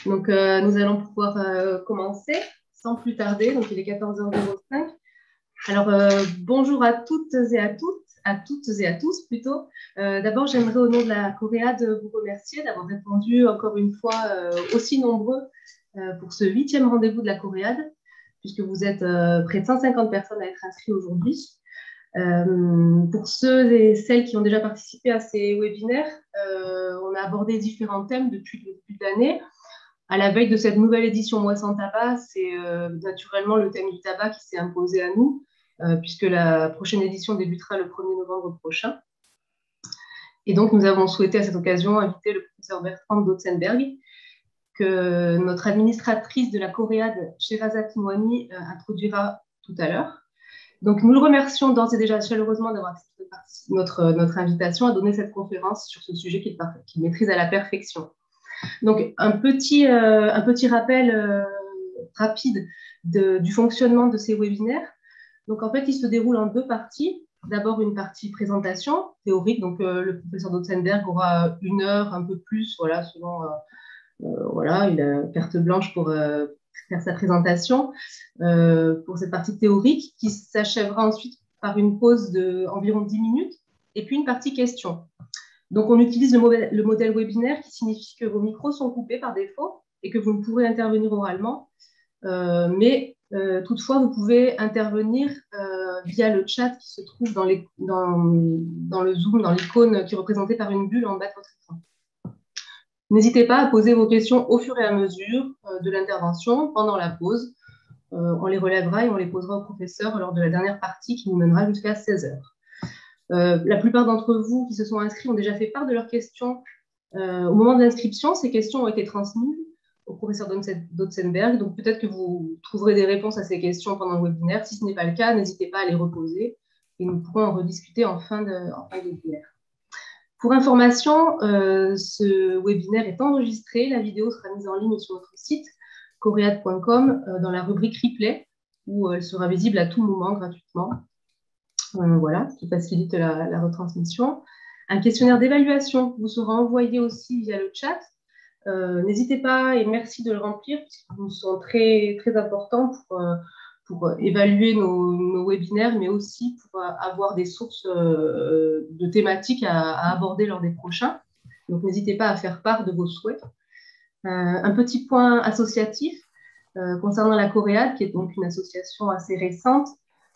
Donc, nous allons pouvoir commencer sans plus tarder. Donc, il est 14h05. Alors, bonjour à toutes et à tous plutôt. D'abord, j'aimerais au nom de la Coréade vous remercier d'avoir répondu encore une fois aussi nombreux pour ce 8e rendez-vous de la Coréade, puisque vous êtes près de 150 personnes à être inscrites aujourd'hui. Pour ceux et celles qui ont déjà participé à ces webinaires, on a abordé différents thèmes depuis le début de l'année. À la veille de cette nouvelle édition Moi sans tabac, c'est naturellement le thème du tabac qui s'est imposé à nous, puisque la prochaine édition débutera le 1er novembre prochain. Et donc, nous avons souhaité à cette occasion inviter le professeur Bertrand Dotzenberg, que notre administratrice de la Coréade, Sherazat Imouani, introduira tout à l'heure. Donc, nous le remercions d'ores et déjà chaleureusement d'avoir accepté notre invitation à donner cette conférence sur ce sujet qu'il maîtrise à la perfection. Donc, un petit rappel rapide du fonctionnement de ces webinaires. Donc, en fait, il se déroule en deux parties. D'abord, une partie présentation théorique. Donc, le professeur Dotzenberg aura 1 heure, un peu plus, voilà, selon, voilà, il a carte blanche pour faire sa présentation pour cette partie théorique qui s'achèvera ensuite par une pause d'environ 10 minutes et puis une partie question. Donc, on utilise le modèle webinaire qui signifie que vos micros sont coupés par défaut et que vous ne pourrez intervenir oralement. Mais toutefois, vous pouvez intervenir via le chat qui se trouve dans le Zoom, dans l'icône qui est représentée par une bulle en bas de votre écran. N'hésitez pas à poser vos questions au fur et à mesure de l'intervention, pendant la pause. On les relèvera et on les posera au professeur lors de la dernière partie qui nous mènera jusqu'à 16h. La plupart d'entre vous qui se sont inscrits ont déjà fait part de leurs questions au moment de l'inscription. Ces questions ont été transmises au professeur Dotzenberg, donc peut-être que vous trouverez des réponses à ces questions pendant le webinaire. Si ce n'est pas le cas, n'hésitez pas à les reposer et nous pourrons en rediscuter en fin de webinaire. Pour information, ce webinaire est enregistré. La vidéo sera mise en ligne sur notre site coreade.com dans la rubrique replay où elle sera visible à tout moment gratuitement. Voilà, ce qui facilite la retransmission. Un questionnaire d'évaluation vous sera envoyé aussi via le chat. N'hésitez pas et merci de le remplir, puisqu'ils sont très, très importants pour évaluer nos webinaires, mais aussi pour avoir des sources de thématiques à aborder lors des prochains. Donc, n'hésitez pas à faire part de vos souhaits. Un petit point associatif concernant la Coréade, qui est donc une association assez récente.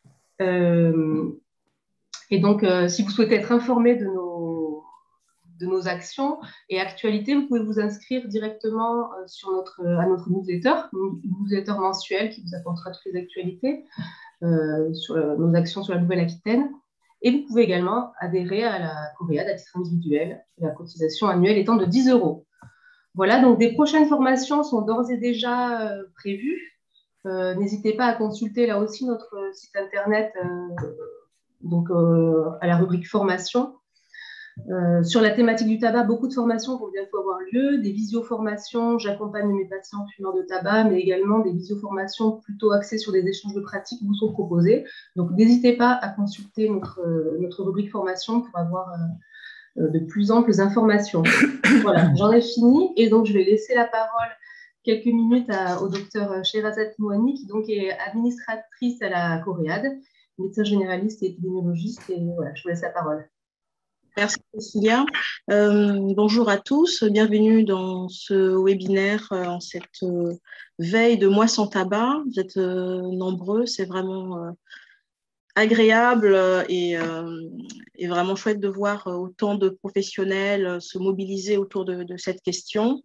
Et donc, si vous souhaitez être informé de nos actions et actualités, vous pouvez vous inscrire directement à notre newsletter mensuel qui vous apportera toutes les actualités sur nos actions sur la Nouvelle-Aquitaine. Et vous pouvez également adhérer à la Coréade à titre individuel, la cotisation annuelle étant de 10 €. Voilà, donc des prochaines formations sont d'ores et déjà prévues. N'hésitez pas à consulter là aussi notre site internet donc à la rubrique formation. Sur la thématique du tabac, beaucoup de formations vont bientôt avoir lieu, des visioformations, j'accompagne mes patients fumeurs de tabac, mais également des visioformations plutôt axées sur des échanges de pratiques vous sont proposés. Donc n'hésitez pas à consulter notre rubrique formation pour avoir de plus amples informations. Voilà, j'en ai fini et donc je vais laisser la parole quelques minutes au docteur Sherazat Imouani, qui donc est administratrice à la Coréade, médecin généraliste et épidémiologiste. Et voilà, je vous laisse la parole. Merci Cécilia. Bonjour à tous, bienvenue dans ce webinaire en cette veille de Moi sans tabac. Vous êtes nombreux, c'est vraiment agréable et vraiment chouette de voir autant de professionnels se mobiliser autour de cette question.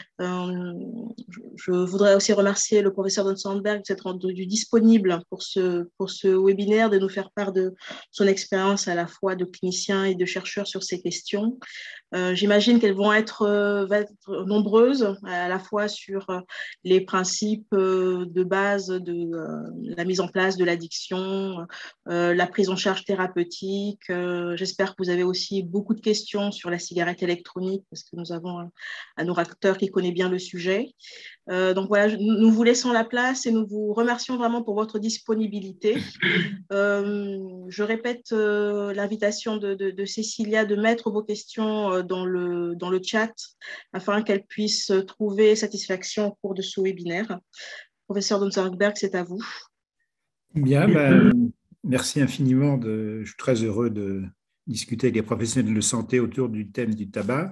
Je voudrais aussi remercier le professeur Dotzenberg de s'être rendu disponible pour ce webinaire, de nous faire part de son expérience à la fois de clinicien et de chercheur sur ces questions. J'imagine qu'elles vont être nombreuses, à la fois sur les principes de base de la mise en place de l'addiction, la prise en charge thérapeutique. J'espère que vous avez aussi beaucoup de questions sur la cigarette électronique, parce que nous avons un orateur qui connaît bien le sujet. Donc voilà, nous vous laissons la place et nous vous remercions vraiment pour votre disponibilité. Je je répète l'invitation de Cécilia de mettre vos questions dans le chat afin qu'elle puisse trouver satisfaction au cours de ce webinaire. Professeur Donsberg, c'est à vous. Bien, ben, merci infiniment. Je suis très heureux de discuter avec les professionnels de santé autour du thème du tabac.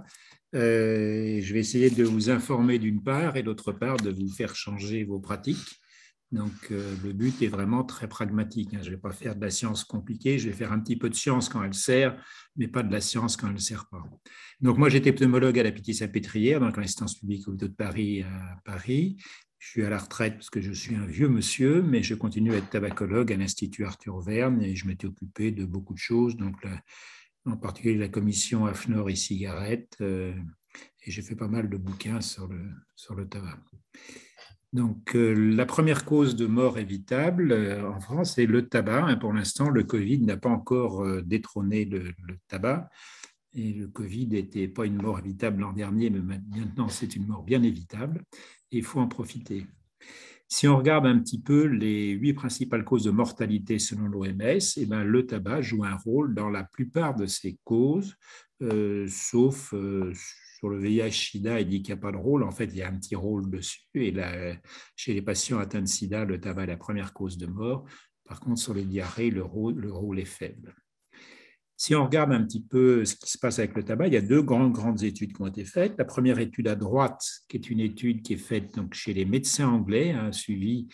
Je vais essayer de vous informer d'une part et d'autre part de vous faire changer vos pratiques. Donc, le but est vraiment très pragmatique. Je ne vais pas faire de la science compliquée, je vais faire un petit peu de science quand elle sert, mais pas de la science quand elle ne sert pas. Donc, moi, j'étais pneumologue à la Pitié-Salpêtrière, dans l'assistance publique au hôpital de Paris à Paris. Je suis à la retraite parce que je suis un vieux monsieur, mais je continue à être tabacologue à l'Institut Arthur Verne et je m'étais occupé de beaucoup de choses, donc en particulier la commission AFNOR et cigarettes, et j'ai fait pas mal de bouquins sur le tabac. Donc, la première cause de mort évitable en France est le tabac. Pour l'instant, le Covid n'a pas encore détrôné le tabac. Et le Covid n'était pas une mort évitable l'an dernier, mais maintenant, c'est une mort bien évitable. Et il faut en profiter. Si on regarde un petit peu les 8 principales causes de mortalité selon l'OMS, eh ben, le tabac joue un rôle dans la plupart de ces causes, sauf sur le VIH-Sida, il dit qu'il n'y a pas de rôle. En fait, il y a un petit rôle dessus. Et là, chez les patients atteints de sida, le tabac est la première cause de mort. Par contre, sur les diarrhées, le rôle est faible. Si on regarde un petit peu ce qui se passe avec le tabac, il y a 2 grandes études qui ont été faites. La première étude à droite, qui est une étude qui est faite donc, chez les médecins anglais, suivie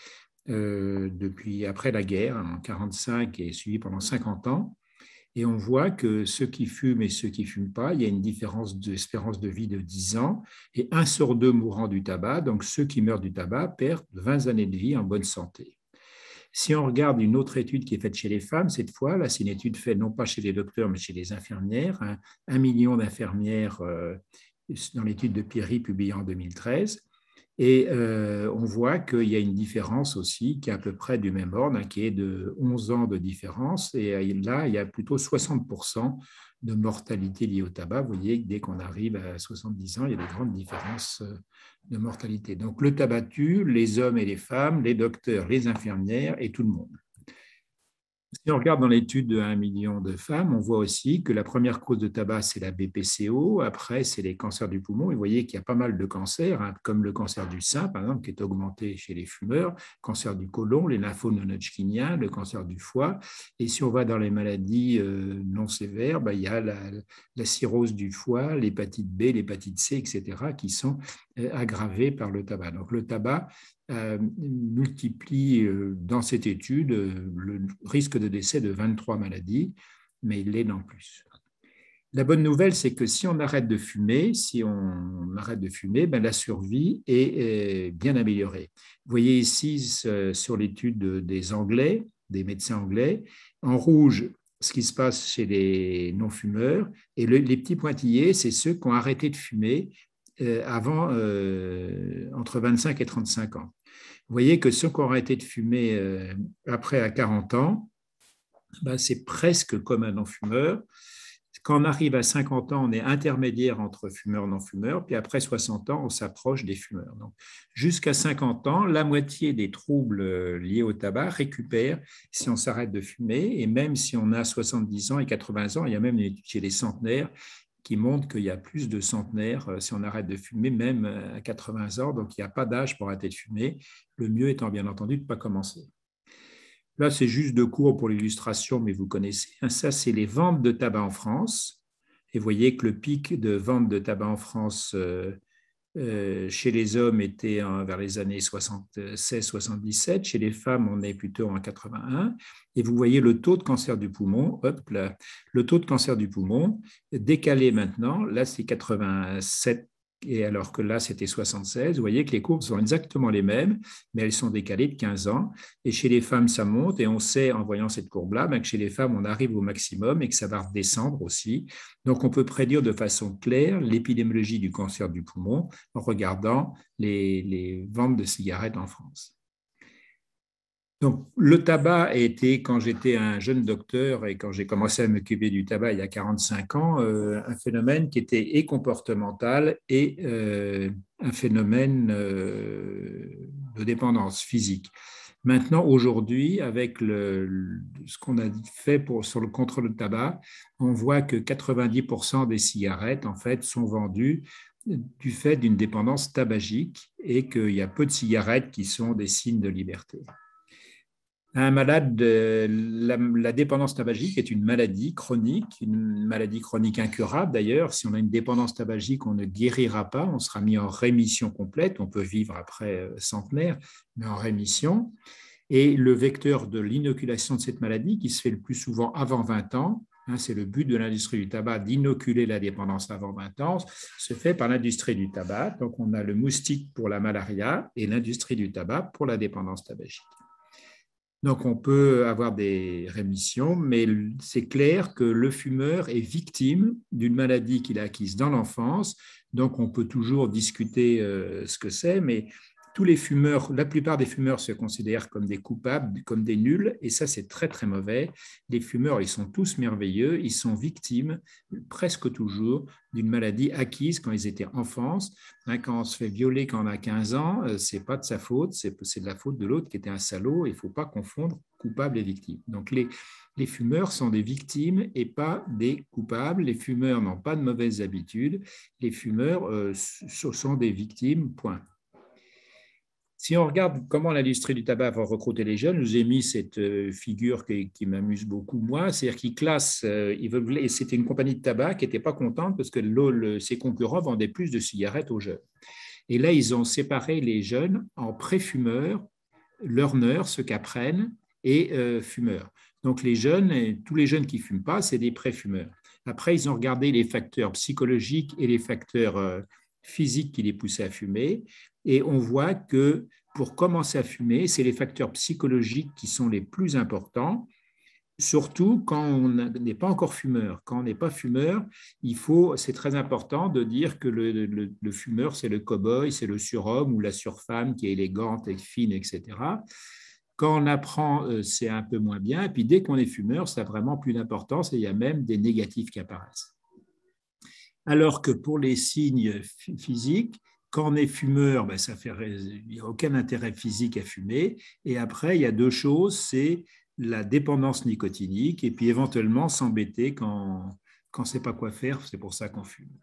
depuis après la guerre, en 1945, et suivie pendant 50 ans. Et on voit que ceux qui fument et ceux qui ne fument pas, il y a une différence d'espérance de vie de 10 ans, et 1 sur 2 mourant du tabac, donc ceux qui meurent du tabac perdent 20 années de vie en bonne santé. Si on regarde une autre étude qui est faite chez les femmes, cette fois, là, c'est une étude faite non pas chez les docteurs, mais chez les infirmières, 1 million d'infirmières dans l'étude de Pierry publiée en 2013. Et on voit qu'il y a une différence aussi qui est à peu près du même ordre, qui est de 11 ans de différence. Et là, il y a plutôt 60% de mortalité liée au tabac. Vous voyez que dès qu'on arrive à 70 ans, il y a de grandes différences de mortalité. Donc le tabac tue les hommes et les femmes, les docteurs, les infirmières et tout le monde. Si on regarde dans l'étude de 1 million de femmes, on voit aussi que la première cause de tabac, c'est la BPCO. Après, c'est les cancers du poumon. Et vous voyez qu'il y a pas mal de cancers, comme le cancer du sein, par exemple, qui est augmenté chez les fumeurs, cancer du côlon, les lymphomes non-Hodgkiniens, le cancer du foie. Et si on va dans les maladies non sévères, il y a la cirrhose du foie, l'hépatite B, l'hépatite C, etc., qui sont aggravées par le tabac. Donc, le tabac multiplie dans cette étude le risque de décès de 23 maladies, mais il l'est non plus. La bonne nouvelle, c'est que si on arrête de fumer, la survie est bien améliorée. Vous voyez ici sur l'étude des Anglais, des médecins anglais, en rouge, ce qui se passe chez les non-fumeurs, et les petits pointillés, c'est ceux qui ont arrêté de fumer entre 25 et 35 ans. Vous voyez que ceux qui ont arrêté de fumer après à 40 ans, c'est presque comme un non-fumeur. Quand on arrive à 50 ans, on est intermédiaire entre fumeurs et non-fumeurs, puis après 60 ans, on s'approche des fumeurs. Donc, jusqu'à 50 ans, la moitié des troubles liés au tabac récupèrent si on s'arrête de fumer, et même si on a 70 ans et 80 ans, il y a même une étude chez les centenaires qui montre qu'il y a plus de centenaires si on arrête de fumer, même à 80 ans. Donc, il n'y a pas d'âge pour arrêter de fumer. Le mieux étant, bien entendu, de ne pas commencer. Là, c'est juste 2 cours pour l'illustration, mais vous connaissez. Ça, c'est les ventes de tabac en France. Et vous voyez que le pic de vente de tabac en France chez les hommes était vers les années 76-77. Chez les femmes, on est plutôt en 81. Et vous voyez le taux de cancer du poumon, le taux de cancer du poumon décalé maintenant. Là, c'est 87, et alors que là, c'était 76. Vous voyez que les courbes sont exactement les mêmes, mais elles sont décalées de 15 ans. Et chez les femmes, ça monte. Et on sait, en voyant cette courbe-là, que chez les femmes, on arrive au maximum et que ça va redescendre aussi. Donc, on peut prédire de façon claire l'épidémiologie du cancer du poumon en regardant les ventes de cigarettes en France. Donc, le tabac a été, quand j'étais un jeune docteur et quand j'ai commencé à m'occuper du tabac il y a 45 ans, un phénomène qui était et comportemental et un phénomène de dépendance physique. Maintenant, aujourd'hui, avec ce qu'on a fait sur le contrôle du tabac, on voit que 90% des cigarettes, en fait, sont vendues du fait d'une dépendance tabagique et qu'il y a peu de cigarettes qui sont des signes de liberté. Un malade, la dépendance tabagique est une maladie chronique incurable d'ailleurs. Si on a une dépendance tabagique, on ne guérira pas, on sera mis en rémission complète. On peut vivre après centenaire, mais en rémission. Et le vecteur de l'inoculation de cette maladie, qui se fait le plus souvent avant 20 ans, c'est le but de l'industrie du tabac, d'inoculer la dépendance avant 20 ans, se fait par l'industrie du tabac. Donc on a le moustique pour la malaria et l'industrie du tabac pour la dépendance tabagique. Donc, on peut avoir des rémissions, mais c'est clair que le fumeur est victime d'une maladie qu'il a acquise dans l'enfance. Donc, on peut toujours discuter ce que c'est, mais tous les fumeurs, la plupart des fumeurs se considèrent comme des coupables, comme des nuls, et ça, c'est très, très mauvais. Les fumeurs, ils sont tous merveilleux, ils sont victimes presque toujours d'une maladie acquise quand ils étaient enfants. Quand on se fait violer quand on a 15 ans, ce n'est pas de sa faute, c'est de la faute de l'autre qui était un salaud. Il ne faut pas confondre coupable et victime. Donc, les fumeurs sont des victimes et pas des coupables. Les fumeurs n'ont pas de mauvaises habitudes. Les fumeurs sont des victimes, point. Si on regarde comment l'industrie du tabac va recruter les jeunes, je vous ai mis cette figure qui m'amuse beaucoup, moi, c'est-à-dire qu'ils classent, et c'était une compagnie de tabac qui n'était pas contente parce que ses concurrents vendaient plus de cigarettes aux jeunes. Et là, ils ont séparé les jeunes en pré-fumeurs, learners, ceux qui apprennent, et fumeurs. Donc, tous les jeunes qui ne fument pas, c'est des pré-fumeurs. Après, ils ont regardé les facteurs psychologiques et les facteurs physiques qui les poussaient à fumer. Et on voit que pour commencer à fumer, c'est les facteurs psychologiques qui sont les plus importants, surtout quand on n'est pas encore fumeur. Quand on n'est pas fumeur, c'est très important de dire que le fumeur, c'est le cow-boy, c'est le surhomme ou la surfemme qui est élégante et fine, etc. Quand on apprend, c'est un peu moins bien. Et puis dès qu'on est fumeur, ça a vraiment plus d'importance et il y a même des négatifs qui apparaissent. Alors que pour les signes physiques, quand on est fumeur, il n'y a aucun intérêt physique à fumer. Et après, il y a deux choses, c'est la dépendance nicotinique et puis éventuellement s'embêter quand on ne sait pas quoi faire, c'est pour ça qu'on fume.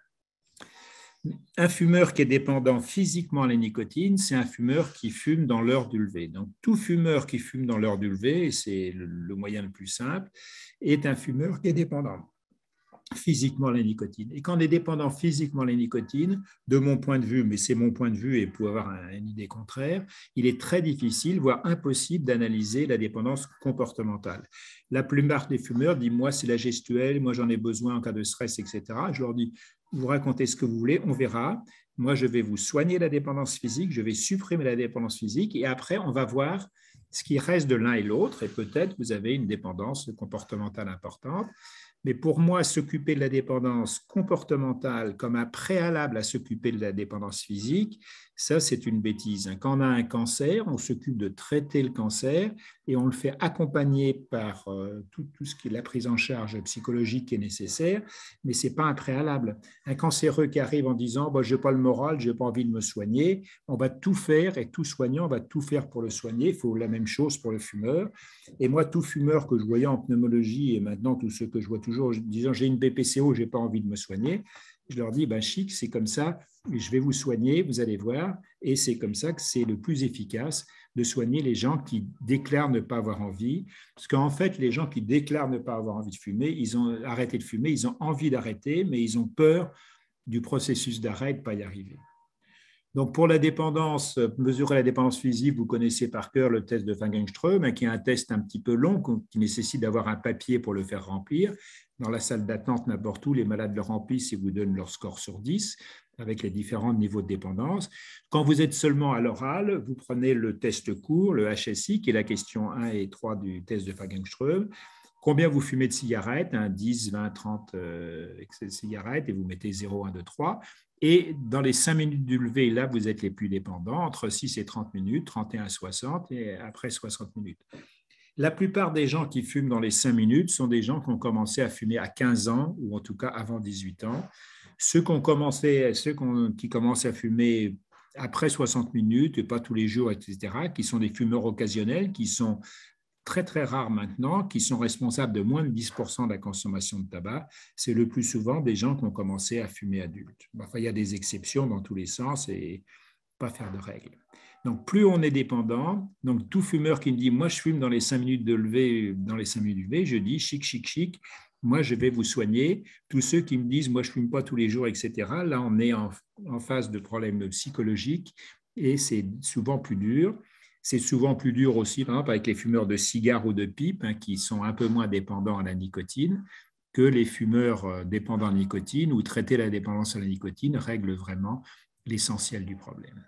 Un fumeur qui est dépendant physiquement à la nicotine, c'est un fumeur qui fume dans l'heure du lever. Donc, tout fumeur qui fume dans l'heure du lever, et c'est le moyen le plus simple, est un fumeur qui est dépendant physiquement à la nicotine. Et quand on est dépendant physiquement à la nicotine, de mon point de vue, mais c'est mon point de vue et pour avoir une idée contraire, il est très difficile, voire impossible d'analyser la dépendance comportementale. La plupart des fumeurs disent « moi c'est la gestuelle, moi j'en ai besoin en cas de stress, etc. » Je leur dis « vous racontez ce que vous voulez, on verra. Moi je vais vous soigner la dépendance physique, je vais supprimer la dépendance physique et après on va voir ce qui reste de l'un et l'autre et peut-être vous avez une dépendance comportementale importante. » Mais pour moi, s'occuper de la dépendance comportementale comme un préalable à s'occuper de la dépendance physique, ça, c'est une bêtise. Quand on a un cancer, on s'occupe de traiter le cancer et on le fait accompagner par tout ce qui est la prise en charge psychologique qui est nécessaire, mais ce n'est pas un préalable. Un cancéreux qui arrive en disant « je n'ai pas le moral, je n'ai pas envie de me soigner », on va tout faire et tout soignant va tout faire pour le soigner. Il faut la même chose pour le fumeur. Et moi, tout fumeur que je voyais en pneumologie et maintenant tous ceux que je vois toujours disant « j'ai une BPCO, je n'ai pas envie de me soigner », je leur dis « chic, c'est comme ça, je vais vous soigner, vous allez voir ». Et c'est comme ça que c'est le plus efficace de soigner les gens qui déclarent ne pas avoir envie. Parce qu'en fait, les gens qui déclarent ne pas avoir envie de fumer, ils ont arrêté de fumer, ils ont envie d'arrêter, mais ils ont peur du processus d'arrêt de ne pas y arriver. Donc, pour la dépendance, mesurer la dépendance physique, vous connaissez par cœur le test de Fangenström, qui est un test un petit peu long, qui nécessite d'avoir un papier pour le faire remplir. Dans la salle d'attente, n'importe où, les malades le remplissent et vous donnent leur score sur 10, avec les différents niveaux de dépendance. Quand vous êtes seulement à l'oral, vous prenez le test court, le HSI, qui est la question 1 et 3 du test de Fangenström. Combien vous fumez de cigarettes, 10, 20, 30 cigarettes, et vous mettez 0, 1, 2, 3. Et dans les 5 minutes du lever, là, vous êtes les plus dépendants, entre 6 et 30 minutes, 31 à 60, et après 60 minutes. La plupart des gens qui fument dans les 5 minutes sont des gens qui ont commencé à fumer à 15 ans, ou en tout cas avant 18 ans. Ceux qui commencent à fumer après 60 minutes, et pas tous les jours, etc., qui sont des fumeurs occasionnels, qui sont très, très rares maintenant, qui sont responsables de moins de 10% de la consommation de tabac. C'est le plus souvent des gens qui ont commencé à fumer adultes. Enfin, il y a des exceptions dans tous les sens et pas faire de règles. Donc, plus on est dépendant, donc tout fumeur qui me dit « moi, je fume dans les 5 minutes de lever, je dis « chic, chic, chic ». Moi, je vais vous soigner. Tous ceux qui me disent « moi, je ne fume pas tous les jours, etc. » Là, on est en face de problèmes psychologiques et c'est souvent plus dur. C'est souvent plus dur aussi, par exemple, avec les fumeurs de cigares ou de pipe, qui sont un peu moins dépendants à la nicotine, que les fumeurs dépendants à la nicotine, ou traiter la dépendance à la nicotine règle vraiment l'essentiel du problème.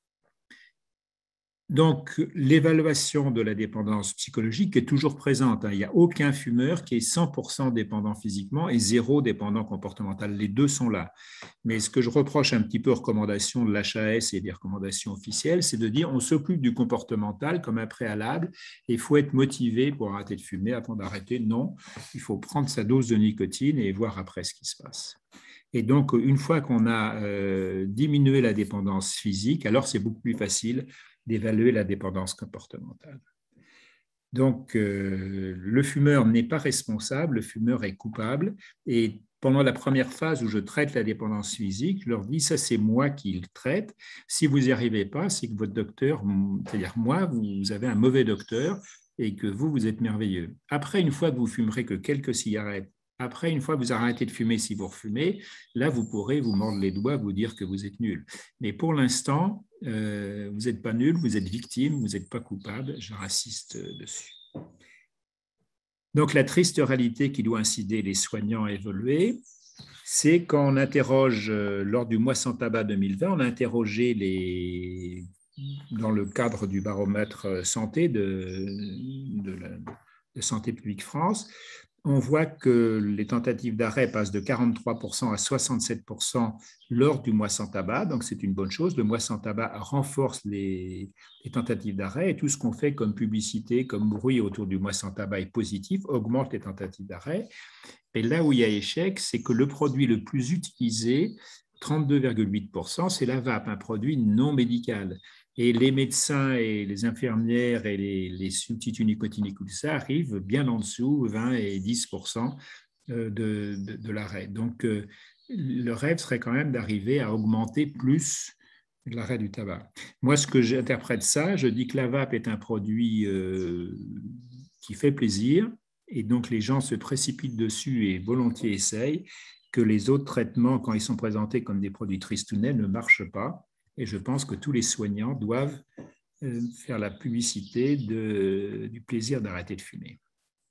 Donc, l'évaluation de la dépendance psychologique est toujours présente. Il n'y a aucun fumeur qui est 100% dépendant physiquement et 0 dépendant comportemental. Les deux sont là. Mais ce que je reproche un petit peu aux recommandations de l'HAS et des recommandations officielles, c'est de dire on s'occupe du comportemental comme un préalable et il faut être motivé pour arrêter de fumer avant d'arrêter. Non, il faut prendre sa dose de nicotine et voir après ce qui se passe. Et donc, une fois qu'on a diminué la dépendance physique, alors c'est beaucoup plus facile d'évaluer la dépendance comportementale. Donc, le fumeur n'est pas responsable, le fumeur est coupable. Et pendant la première phase où je traite la dépendance physique, je leur dis, ça c'est moi qui le traite. Si vous n'y arrivez pas, c'est que votre docteur, c'est-à-dire moi, vous avez un mauvais docteur et que vous êtes merveilleux. Après, une fois que vous fumerez que quelques cigarettes, après, une fois que vous arrêtez de fumer, si vous refumez, là, vous pourrez vous mordre les doigts, vous dire que vous êtes nul. Mais pour l'instant, vous n'êtes pas nul, vous êtes victime, vous n'êtes pas coupable. Je insiste dessus. Donc, la triste réalité qui doit inciter les soignants à évoluer, c'est quand on interroge, lors du mois sans tabac 2020, on a interrogé dans le cadre du baromètre santé de Santé publique France, on voit que les tentatives d'arrêt passent de 43% à 67% lors du mois sans tabac, donc c'est une bonne chose. Le mois sans tabac renforce les tentatives d'arrêt et tout ce qu'on fait comme publicité, comme bruit autour du mois sans tabac est positif, augmente les tentatives d'arrêt. Et là où il y a échec, c'est que le produit le plus utilisé, 32,8%, c'est la vape, un produit non médical. Et les médecins et les infirmières et les substituts nicotiniques, ça arrive bien en dessous, 20 et 10% de l'arrêt. Donc, le rêve serait quand même d'arriver à augmenter plus l'arrêt du tabac. Moi, ce que j'interprète ça, je dis que la vape est un produit qui fait plaisir, et donc les gens se précipitent dessus et volontiers essayent, que les autres traitements, quand ils sont présentés comme des produits tristounets, ne marchent pas. Et je pense que tous les soignants doivent faire la publicité du plaisir d'arrêter de fumer.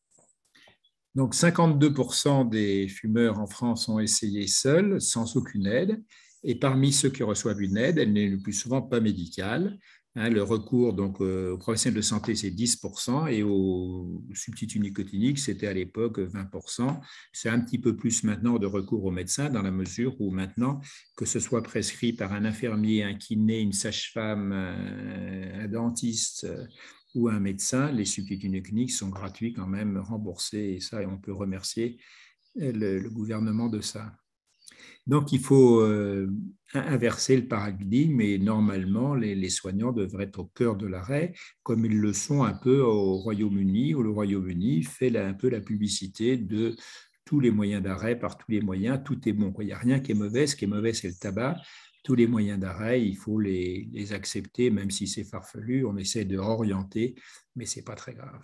Donc, 52% des fumeurs en France ont essayé seuls, sans aucune aide. Et parmi ceux qui reçoivent une aide, elle n'est le plus souvent pas médicale. Le recours donc, aux professionnels de santé, c'est 10%, et aux substituts nicotiniques, c'était à l'époque 20%. C'est un petit peu plus maintenant de recours aux médecins, dans la mesure où maintenant, que ce soit prescrit par un infirmier, un kiné, une sage-femme, un dentiste ou un médecin, les substituts nicotiniques sont gratuits quand même, remboursés, et ça, on peut remercier le gouvernement de ça. Donc, il faut inverser le paradigme et normalement, les soignants devraient être au cœur de l'arrêt, comme ils le sont un peu au Royaume-Uni, où le Royaume-Uni fait un peu la publicité de tous les moyens d'arrêt par tous les moyens. Tout est bon. Il n'y a rien qui est mauvais. Ce qui est mauvais, c'est le tabac. Tous les moyens d'arrêt, il faut les accepter, même si c'est farfelu. On essaie de orienter, mais ce n'est pas très grave.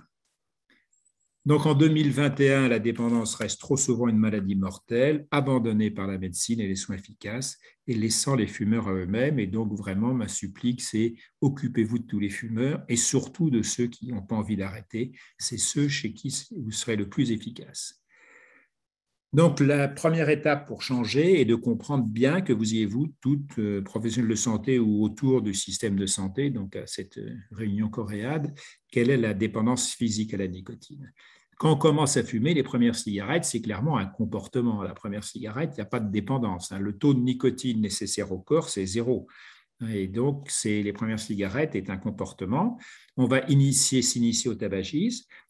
Donc, en 2021, la dépendance reste trop souvent une maladie mortelle, abandonnée par la médecine et les soins efficaces, et laissant les fumeurs à eux-mêmes. Et donc, vraiment, ma supplique, c'est occupez-vous de tous les fumeurs et surtout de ceux qui n'ont pas envie d'arrêter. C'est ceux chez qui vous serez le plus efficace. Donc, la première étape pour changer est de comprendre bien que vous y êtes, vous, toutes professionnels de santé ou autour du système de santé, donc à cette réunion coréade, quelle est la dépendance physique à la nicotine. Quand on commence à fumer, les premières cigarettes, c'est clairement un comportement. La première cigarette, il n'y a pas de dépendance. Le taux de nicotine nécessaire au corps, c'est 0. Et donc, les premières cigarettes est un comportement. On va s'initier au tabagisme.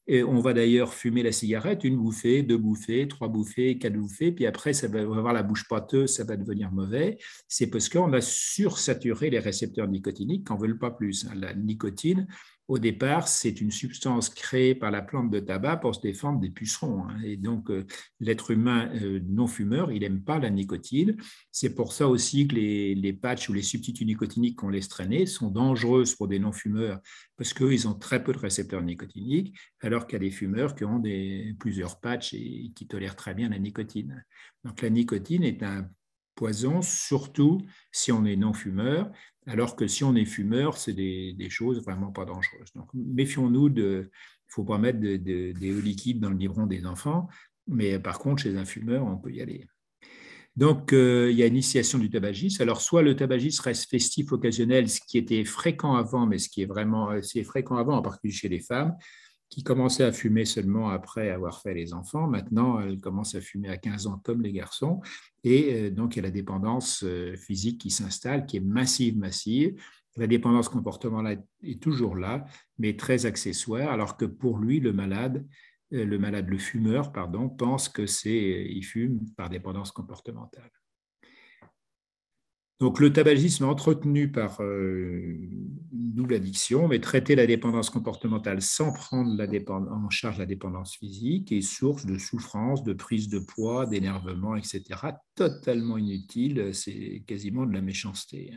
Et on va d'ailleurs fumer la cigarette, 1 bouffée, 2 bouffées, 3 bouffées, 4 bouffées, puis après, ça va avoir la bouche pâteuse, ça va devenir mauvais. C'est parce qu'on a sursaturé les récepteurs nicotiniques, qu'on ne veut pas plus. La nicotine, au départ, c'est une substance créée par la plante de tabac pour se défendre des pucerons. Et donc, l'être humain non-fumeur, il n'aime pas la nicotine. C'est pour ça aussi que les patchs ou les substituts nicotiniques qu'on laisse traîner sont dangereuses pour des non-fumeurs parce qu'ils ont très peu de récepteurs nicotiniques, alors qu'il y a des fumeurs qui ont plusieurs patchs et qui tolèrent très bien la nicotine. Donc, la nicotine est un poison, surtout si on est non-fumeur, alors que si on est fumeur, c'est des choses vraiment pas dangereuses. Donc, méfions-nous il ne faut pas mettre des eaux liquides dans le biberon des enfants, mais par contre, chez un fumeur, on peut y aller. Donc, il y a initiation du tabagisme. Alors, soit le tabagisme reste festif, occasionnel, ce qui était fréquent avant, mais ce qui est vraiment fréquent avant, en particulier chez les femmes, qui commençaient à fumer seulement après avoir fait les enfants. Maintenant, elles commencent à fumer à 15 ans comme les garçons. Et donc, il y a la dépendance physique qui s'installe, qui est massive. La dépendance comportementale est toujours là, mais très accessoire, alors que pour lui, le fumeur, pense qu'il fume par dépendance comportementale. Donc, le tabagisme est entretenu par une double addiction, mais traiter la dépendance comportementale sans prendre en charge la dépendance physique est source de souffrance, de prise de poids, d'énervement, etc. Totalement inutile, c'est quasiment de la méchanceté.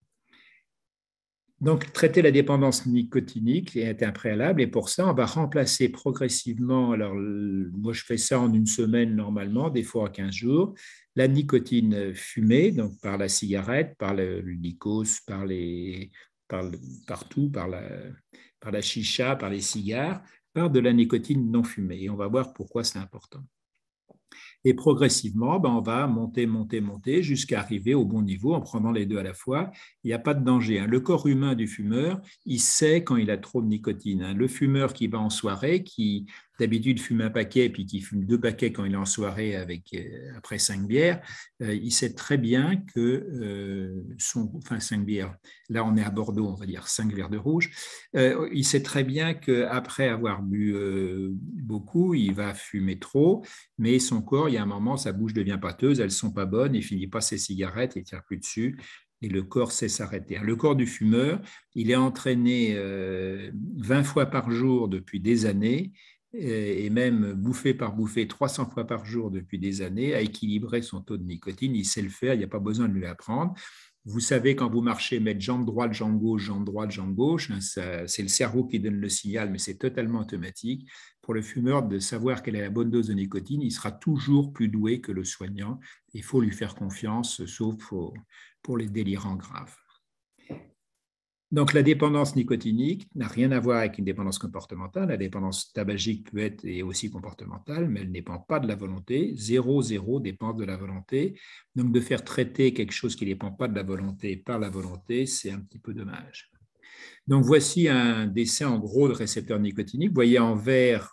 Donc, traiter la dépendance nicotinique est un préalable et pour ça, on va remplacer progressivement, alors moi je fais ça en 1 semaine normalement, des fois à 15 jours, la nicotine fumée, donc par la cigarette, par le Lycos, partout, par la chicha, par les cigares, par de la nicotine non fumée. Et on va voir pourquoi c'est important. Et progressivement, on va monter jusqu'à arriver au bon niveau en prenant les deux à la fois. Il n'y a pas de danger. Le corps humain du fumeur, il sait quand il a trop de nicotine. Le fumeur qui va en soirée, qui d'habitude fume un paquet puis qui fume 2 paquets quand il est en soirée après 5 bières, il sait très bien que 5 bières, là on est à Bordeaux, on va dire 5 verres de rouge, il sait très bien qu'après avoir bu beaucoup, il va fumer trop, mais son corps, il y a un moment, sa bouche devient pâteuse, elles ne sont pas bonnes, il ne finit pas ses cigarettes, il ne tire plus dessus, et le corps sait s'arrêter. Le corps du fumeur, il est entraîné 20 fois par jour depuis des années, et même bouffée par bouffée 300 fois par jour depuis des années, à équilibrer son taux de nicotine. Il sait le faire, il n'y a pas besoin de lui apprendre. Vous savez, quand vous marchez, mettre jambe droite, jambe gauche, jambe droite, jambe gauche, c'est le cerveau qui donne le signal, mais c'est totalement automatique. Pour le fumeur, de savoir quelle est la bonne dose de nicotine, il sera toujours plus doué que le soignant. Il faut lui faire confiance, sauf pour les délirants graves. Donc, la dépendance nicotinique n'a rien à voir avec une dépendance comportementale. La dépendance tabagique peut être et aussi comportementale, mais elle ne dépend pas de la volonté. 0,0 dépend de la volonté. Donc, de faire traiter quelque chose qui ne dépend pas de la volonté par la volonté, c'est un petit peu dommage. Donc, voici un dessin en gros de récepteurs nicotiniques. Vous voyez en vert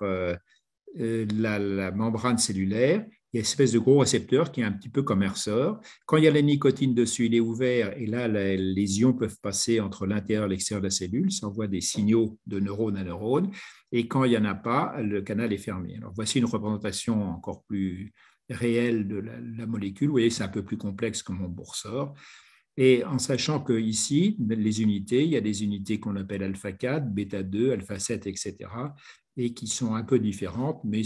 la membrane cellulaire. Il y a une espèce de gros récepteur qui est un petit peu comme un ressort. Quand il y a la nicotine dessus, il est ouvert et là, les ions peuvent passer entre l'intérieur et l'extérieur de la cellule. Ça envoie des signaux de neurone à neurone. Et quand il n'y en a pas, le canal est fermé. Alors, voici une représentation encore plus réelle de la molécule. Vous voyez, c'est un peu plus complexe que mon ressort. Et en sachant qu'ici, les unités, il y a des unités qu'on appelle alpha 4, bêta 2, alpha 7, etc., et qui sont un peu différentes, mais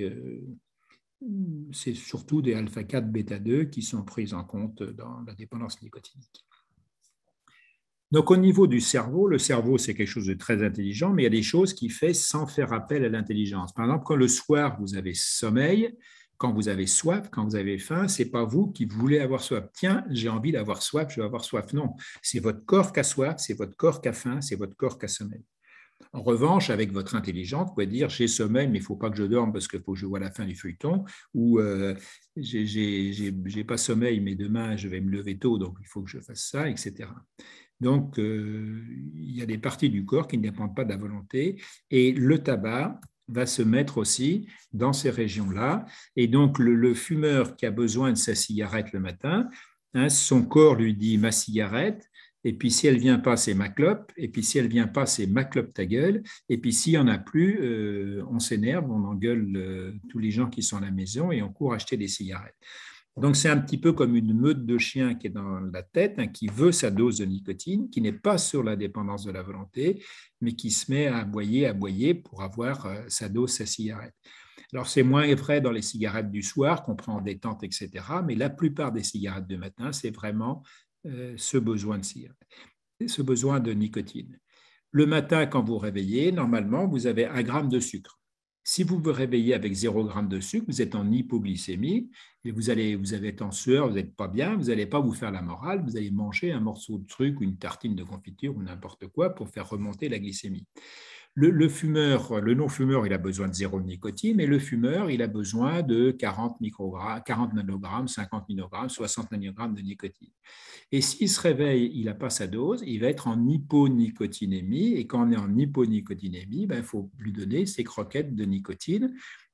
c'est surtout des alpha 4, bêta 2 qui sont prises en compte dans la dépendance nicotinique. Donc, au niveau du cerveau, le cerveau, c'est quelque chose de très intelligent, mais il y a des choses qu'il fait sans faire appel à l'intelligence. Par exemple, quand le soir, vous avez sommeil, quand vous avez soif, quand vous avez faim, ce n'est pas vous qui voulez avoir soif. Tiens, j'ai envie d'avoir soif, je vais avoir soif. Non, c'est votre corps qui a soif, c'est votre corps qui a faim, c'est votre corps qui a sommeil. En revanche, avec votre intelligence, vous pouvez dire j'ai sommeil, mais il ne faut pas que je dorme parce qu'il faut que je voie la fin du feuilleton, ou j'ai pas sommeil, mais demain je vais me lever tôt, donc il faut que je fasse ça, etc. Donc, il y a des parties du corps qui ne dépendent pas de la volonté, et le tabac va se mettre aussi dans ces régions-là. Et donc, le fumeur qui a besoin de sa cigarette le matin, son corps lui dit ma cigarette, Et puis, si elle ne vient pas, c'est ma clope. Et puis, si elle ne vient pas, c'est ma clope ta gueule. Et puis, s'il n'y en a plus, on s'énerve, on engueule tous les gens qui sont à la maison et on court acheter des cigarettes. Donc, c'est un petit peu comme une meute de chiens qui est dans la tête, hein, qui veut sa dose de nicotine, qui n'est pas sur la dépendance de la volonté, mais qui se met à aboyer pour avoir sa dose, sa cigarette. Alors, c'est moins vrai dans les cigarettes du soir qu'on prend en détente, etc. Mais la plupart des cigarettes de matin, c'est vraiment ce besoin de cigarette, ce besoin de nicotine. Le matin, quand vous réveillez, normalement, vous avez 1 gramme de sucre. Si vous vous réveillez avec 0 gramme de sucre, vous êtes en hypoglycémie et vous allez être en sueur, vous n'êtes pas bien, vous n'allez pas vous faire la morale, vous allez manger un morceau de truc, une tartine de confiture ou n'importe quoi pour faire remonter la glycémie. Le fumeur, le non-fumeur, il a besoin de 0 nicotine, mais le fumeur, il a besoin de 40 nanogrammes, 50 nanogrammes, 60 nanogrammes de nicotine. Et s'il se réveille, il n'a pas sa dose, il va être en hyponicotinémie. Et quand on est en hyponicotinémie, il faut lui donner ses croquettes de nicotine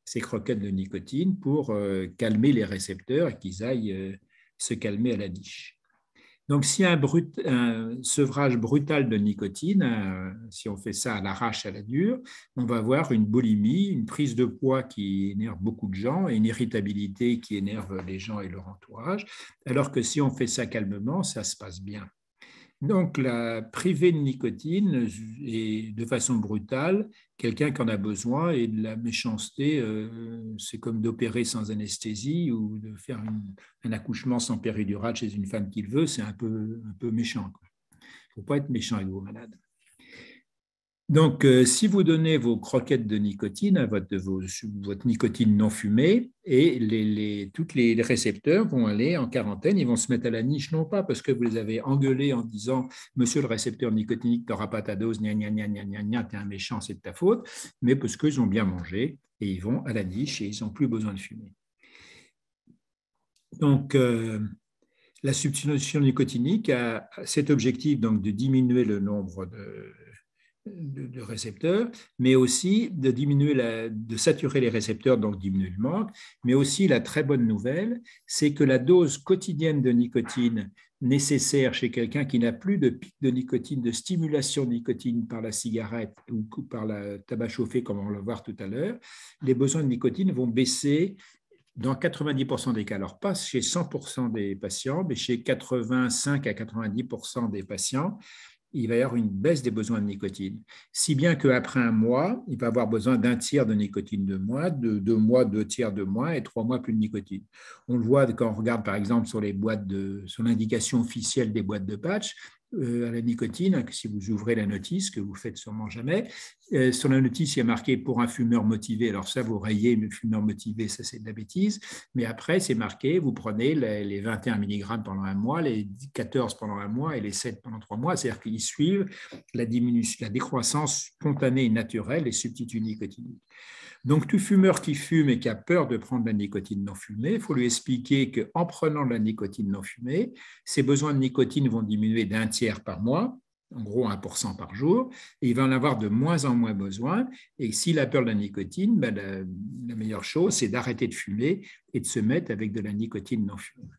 pour calmer les récepteurs et qu'ils aillent se calmer à la niche. Donc, si un sevrage brutal de nicotine, si on fait ça à l'arrache, à la dure, on va avoir une boulimie, une prise de poids qui énerve beaucoup de gens et une irritabilité qui énerve les gens et leur entourage, alors que si on fait ça calmement, ça se passe bien. Donc, la privée de nicotine et de façon brutale, quelqu'un qui en a besoin, et de la méchanceté, c'est comme d'opérer sans anesthésie ou de faire un accouchement sans péridurale chez une femme qui le veut, c'est un peu méchant. Il ne faut pas être méchant avec vos malades. Donc, si vous donnez vos croquettes de nicotine à votre nicotine non fumée, et tous les récepteurs vont aller en quarantaine, ils vont se mettre à la niche, non pas parce que vous les avez engueulés en disant « Monsieur le récepteur nicotinique, tu n'auras pas ta dose, gna gna gna gna gna gna, t'es un méchant, c'est de ta faute », mais parce qu'ils ont bien mangé et ils vont à la niche et ils n'ont plus besoin de fumer. Donc, la substitution nicotinique a cet objectif donc, de diminuer le nombre de récepteurs, mais aussi de saturer les récepteurs, donc diminuer le manque. Mais aussi, la très bonne nouvelle, c'est que la dose quotidienne de nicotine nécessaire chez quelqu'un qui n'a plus de pic de nicotine, de stimulation de nicotine par la cigarette ou par le tabac chauffé, comme on va le voir tout à l'heure, les besoins de nicotine vont baisser dans 90% des cas. Alors, pas chez 100% des patients, mais chez 85 à 90% des patients, il va y avoir une baisse des besoins de nicotine. Si bien qu'après 1 mois, il va avoir besoin d'1 tiers de nicotine de moins, de 2 mois, 2 tiers de moins et 3 mois plus de nicotine. On le voit quand on regarde par exemple sur l'indication officielle des boîtes de patch, à la nicotine, que si vous ouvrez la notice, que vous faites sûrement jamais, sur la notice, il y a marqué pour un fumeur motivé. Alors ça, vous rayez le fumeur motivé, ça c'est de la bêtise. Mais après, c'est marqué, vous prenez les 21 mg pendant 1 mois, les 14 pendant 1 mois et les 7 pendant 3 mois. C'est-à-dire qu'ils suivent la décroissance spontanée et naturelle des substituts nicotiniques. Donc, tout fumeur qui fume et qui a peur de prendre de la nicotine non fumée, il faut lui expliquer qu'en prenant de la nicotine non fumée, ses besoins de nicotine vont diminuer d'1 tiers par mois, en gros 1% par jour, et il va en avoir de moins en moins besoin. Et s'il a peur de la nicotine, la meilleure chose, c'est d'arrêter de fumer et de se mettre avec de la nicotine non fumée.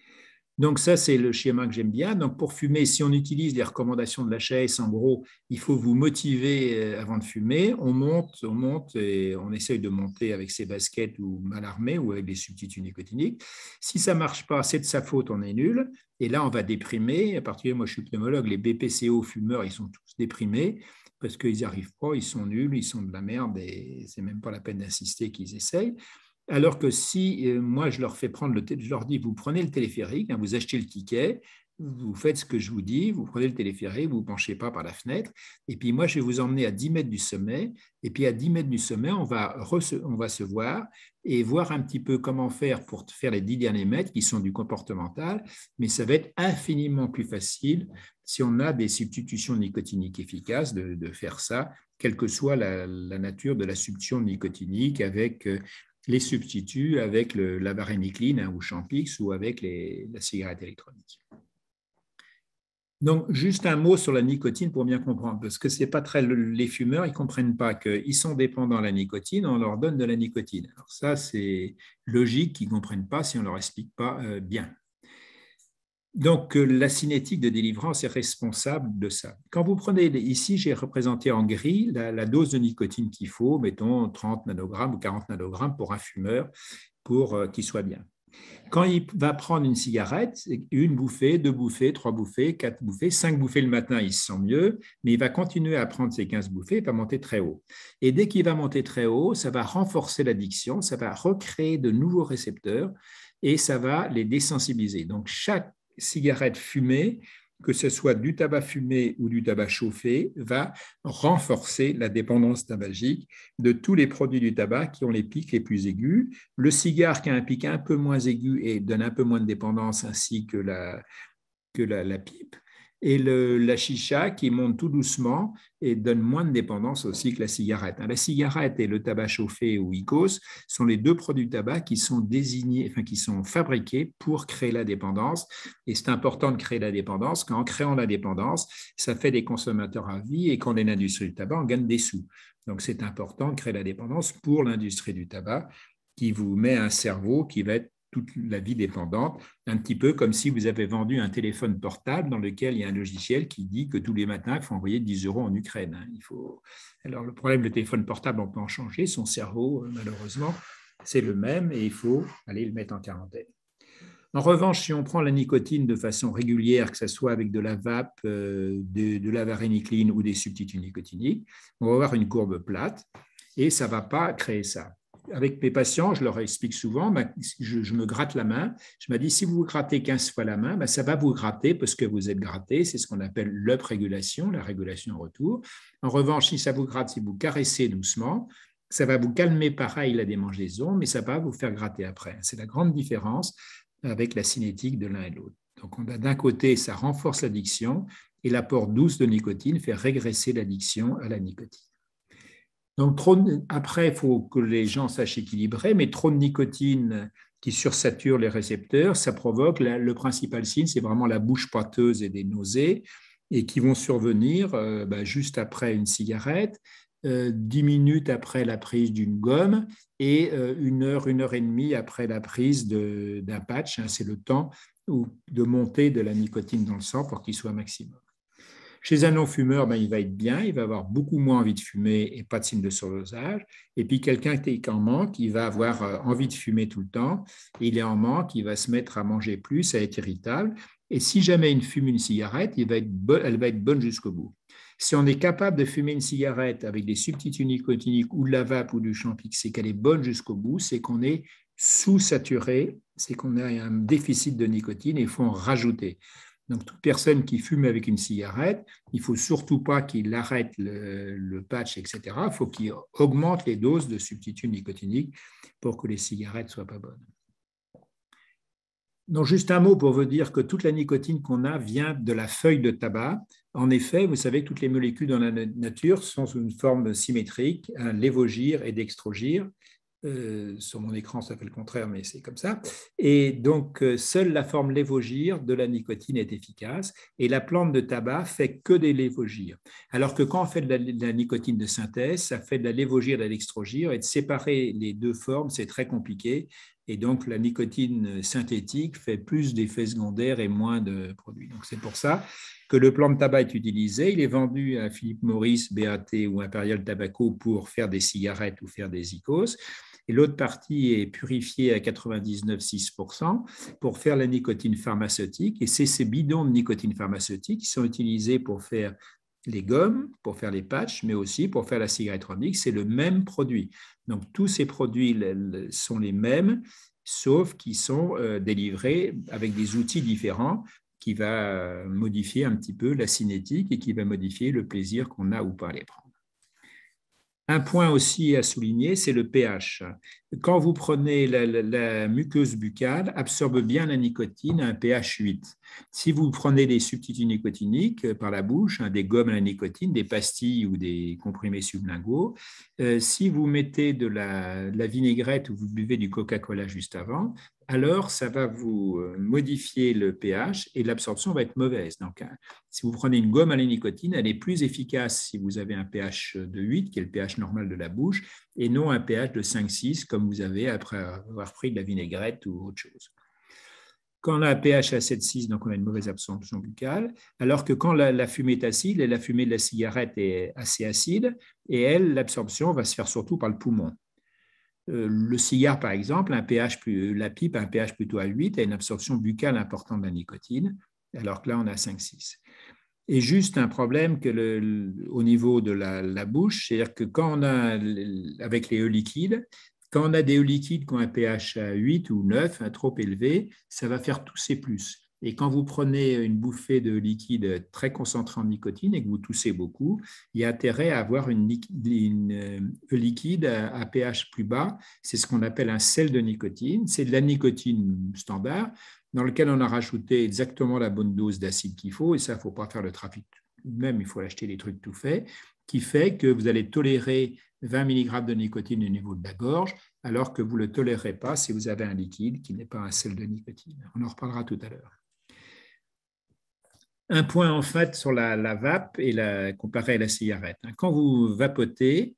Donc ça, c'est le schéma que j'aime bien. Donc pour fumer, si on utilise les recommandations de l'HAS, en gros, il faut vous motiver avant de fumer. On monte et on essaye de monter avec ses baskets ou mal armé ou avec des substituts nicotiniques. Si ça ne marche pas, c'est de sa faute, on est nul. Et là, on va déprimer. En particulier, moi, je suis pneumologue, les BPCO fumeurs, ils sont tous déprimés parce qu'ils n'y arrivent pas, ils sont nuls, ils sont de la merde et ce n'est même pas la peine d'insister qu'ils essayent. Alors que si moi je leur fais prendre je leur dis, vous prenez le téléphérique, hein, vous achetez le ticket, vous faites ce que je vous dis, vous prenez le téléphérique, vous ne penchez pas par la fenêtre, et puis moi je vais vous emmener à 10 mètres du sommet, et puis à 10 mètres du sommet, on va se voir et voir un petit peu comment faire pour faire les 10 derniers mètres qui sont du comportemental, mais ça va être infiniment plus facile si on a des substitutions nicotiniques efficaces de faire ça, quelle que soit la nature de la substitution nicotinique avec les substituts avec la varénicline ou Champix ou avec la cigarette électronique. Donc, juste un mot sur la nicotine pour bien comprendre, parce que c'est pas très les fumeurs, ils ne comprennent pas qu'ils sont dépendants de la nicotine, on leur donne de la nicotine. Alors ça, c'est logique qu'ils ne comprennent pas si on ne leur explique pas bien. Donc, la cinétique de délivrance est responsable de ça. Quand vous prenez, ici, j'ai représenté en gris la dose de nicotine qu'il faut, mettons 30 nanogrammes ou 40 nanogrammes pour un fumeur, pour qu'il soit bien. Quand il va prendre une cigarette, une bouffée, deux bouffées, trois bouffées, quatre bouffées, cinq bouffées le matin, il se sent mieux, mais il va continuer à prendre ses 15 bouffées, il va monter très haut. Et dès qu'il va monter très haut, ça va renforcer l'addiction, ça va recréer de nouveaux récepteurs et ça va les désensibiliser. Donc, chaque cigarette fumée, que ce soit du tabac fumé ou du tabac chauffé, va renforcer la dépendance tabagique de tous les produits du tabac qui ont les pics les plus aigus. Le cigare qui a un pic un peu moins aigu et donne un peu moins de dépendance, ainsi que la pipe. Et la chicha qui monte tout doucement et donne moins de dépendance aussi que la cigarette. La cigarette et le tabac chauffé ou IQOS sont les deux produits de tabac qui sont désignés, enfin qui sont fabriqués pour créer la dépendance. Et c'est important de créer la dépendance, qu'en créant la dépendance, ça fait des consommateurs à vie et quand on est l'industrie du tabac, on gagne des sous. Donc c'est important de créer la dépendance pour l'industrie du tabac qui vous met un cerveau qui va être toute la vie dépendante, un petit peu comme si vous avez vendu un téléphone portable dans lequel il y a un logiciel qui dit que tous les matins, il faut envoyer 10 € en Ukraine. Alors, le problème, le téléphone portable, on peut en changer. Son cerveau, malheureusement, c'est le même et il faut aller le mettre en quarantaine. En revanche, si on prend la nicotine de façon régulière, que ce soit avec de la vape, de la varénicline ou des substituts nicotiniques, on va avoir une courbe plate et ça ne va pas créer ça. Avec mes patients, je leur explique souvent, je me gratte la main, je me dis, si vous vous grattez 15 fois la main, ça va vous gratter parce que vous êtes gratté, c'est ce qu'on appelle l'up-régulation, la régulation en retour. En revanche, si ça vous gratte, si vous caressez doucement, ça va vous calmer pareil la démangeaison, mais ça va vous faire gratter après. C'est la grande différence avec la cinétique de l'un et de l'autre. Donc, on a d'un côté, ça renforce l'addiction et l'apport douce de nicotine fait régresser l'addiction à la nicotine. Donc, après, il faut que les gens sachent équilibrer, mais trop de nicotine qui sursature les récepteurs, ça provoque, le principal signe, c'est vraiment la bouche pâteuse et des nausées, et qui vont survenir juste après une cigarette, 10 minutes après la prise d'une gomme et une heure et demie après la prise d'un patch. C'est le temps de montée de la nicotine dans le sang pour qu'il soit maximum. Chez un non-fumeur, il va être bien, il va avoir beaucoup moins envie de fumer et pas de signe de surdosage. Et puis quelqu'un qui est en manque, il va avoir envie de fumer tout le temps. Il est en manque, il va se mettre à manger plus, à être irritable. Et si jamais il fume une cigarette, elle va être bonne jusqu'au bout. Si on est capable de fumer une cigarette avec des substituts nicotiniques ou de la vape ou du champix, c'est qu'elle est bonne jusqu'au bout, c'est qu'on est sous-saturé, c'est qu'on a un déficit de nicotine et il faut en rajouter. Donc, toute personne qui fume avec une cigarette, il ne faut surtout pas qu'il arrête le patch, etc. Il faut qu'il augmente les doses de substituts nicotiniques pour que les cigarettes ne soient pas bonnes. Donc, juste un mot pour vous dire que toute la nicotine qu'on a vient de la feuille de tabac. En effet, vous savez que toutes les molécules dans la nature sont sous une forme symétrique, un lévogire et dextrogire. Sur mon écran, ça fait le contraire, mais c'est comme ça. Et donc, seule la forme lévogire de la nicotine est efficace et la plante de tabac fait que des lévogires. Alors que quand on fait de la nicotine de synthèse, ça fait de la lévogire et de la dextrogire et de séparer les deux formes, c'est très compliqué. Et donc, la nicotine synthétique fait plus d'effets secondaires et moins de produits. Donc, c'est pour ça que le plant de tabac est utilisé. Il est vendu à Philip Morris, BAT ou Imperial Tobacco pour faire des cigarettes ou faire des IQOS. Et l'autre partie est purifiée à 99,6% pour faire la nicotine pharmaceutique. Et c'est ces bidons de nicotine pharmaceutique qui sont utilisés pour faire les gommes, pour faire les patchs, mais aussi pour faire la cigarette électronique. C'est le même produit. Donc, tous ces produits sont les mêmes, sauf qu'ils sont délivrés avec des outils différents qui va modifier un petit peu la cinétique et qui va modifier le plaisir qu'on a ou pas à les prendre. Un point aussi à souligner, c'est le pH. Quand vous prenez la muqueuse buccale, absorbe bien la nicotine à un pH 8. Si vous prenez des substituts nicotiniques par la bouche, des gommes à la nicotine, des pastilles ou des comprimés sublinguaux, si vous mettez de la vinaigrette ou vous buvez du Coca-Cola juste avant, alors ça va vous modifier le pH et l'absorption va être mauvaise. Donc, si vous prenez une gomme à la nicotine, elle est plus efficace si vous avez un pH de 8, qui est le pH normal de la bouche, et non un pH de 5-6, comme vous avez après avoir pris de la vinaigrette ou autre chose. Quand on a un pH à 7,6, donc on a une mauvaise absorption buccale, alors que quand la fumée est acide, et la fumée de la cigarette est assez acide, et elle, l'absorption va se faire surtout par le poumon. Le cigare, par exemple, la pipe a un pH plutôt à 8, a une absorption buccale importante de la nicotine, alors que là, on a 5,6. Et juste un problème au niveau de la bouche, c'est-à-dire que quand on a, avec les œufs liquides, quand on a des œufs liquides qui ont un pH à 8 ou 9, trop élevé, ça va faire tousser plus. Et quand vous prenez une bouffée de liquide très concentré en nicotine et que vous toussez beaucoup, il y a intérêt à avoir une liquide à pH plus bas. C'est ce qu'on appelle un sel de nicotine. C'est de la nicotine standard dans lequel on a rajouté exactement la bonne dose d'acide qu'il faut. Et ça, il ne faut pas faire le trafic. Même, il faut acheter des trucs tout faits, qui fait que vous allez tolérer 20 mg de nicotine au niveau de la gorge, alors que vous ne le tolérez pas si vous avez un liquide qui n'est pas un sel de nicotine. On en reparlera tout à l'heure. Un point en fait sur la vape et comparé à la cigarette. Quand vous vapotez,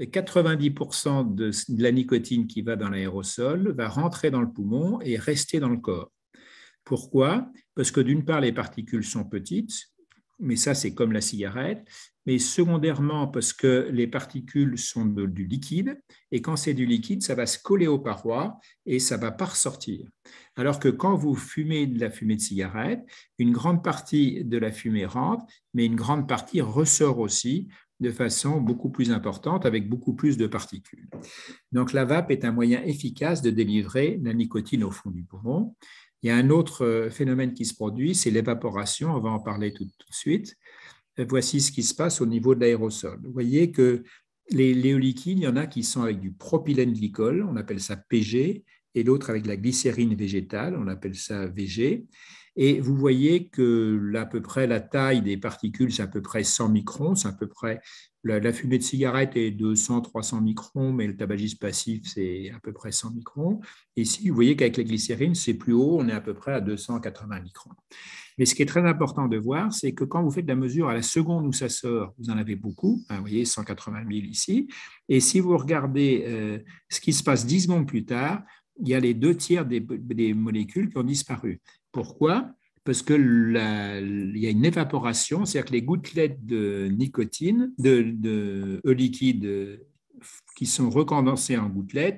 90% de la nicotine qui va dans l'aérosol va rentrer dans le poumon et rester dans le corps. Pourquoi? Parce que d'une part, les particules sont petites, mais ça c'est comme la cigarette, mais secondairement parce que les particules sont du liquide, et quand c'est du liquide, ça va se coller aux parois et ça ne va pas ressortir. Alors que quand vous fumez de la fumée de cigarette, une grande partie de la fumée rentre, mais une grande partie ressort aussi de façon beaucoup plus importante, avec beaucoup plus de particules. Donc la vape est un moyen efficace de délivrer la nicotine au fond du poumon. Il y a un autre phénomène qui se produit, c'est l'évaporation, on va en parler tout de suite. Voici ce qui se passe au niveau de l'aérosol. Vous voyez que les liquides, il y en a qui sont avec du propylène glycol, on appelle ça PG, et l'autre avec la glycérine végétale, on appelle ça VG. Et vous voyez que à peu près la taille des particules, c'est à peu près 100 microns, c'est à peu près la fumée de cigarette est de 200-300 microns, mais le tabagisme passif, c'est à peu près 100 microns. Et ici, vous voyez qu'avec la glycérine, c'est plus haut, on est à peu près à 280 microns. Mais ce qui est très important de voir, c'est que quand vous faites la mesure à la seconde où ça sort, vous en avez beaucoup, vous voyez 180 000 ici, et si vous regardez ce qui se passe 10 secondes plus tard, il y a les 2/3 des molécules qui ont disparu. Pourquoi? Parce qu'il y a une évaporation, c'est-à-dire que les gouttelettes de nicotine, de liquide qui sont recondensées en gouttelettes,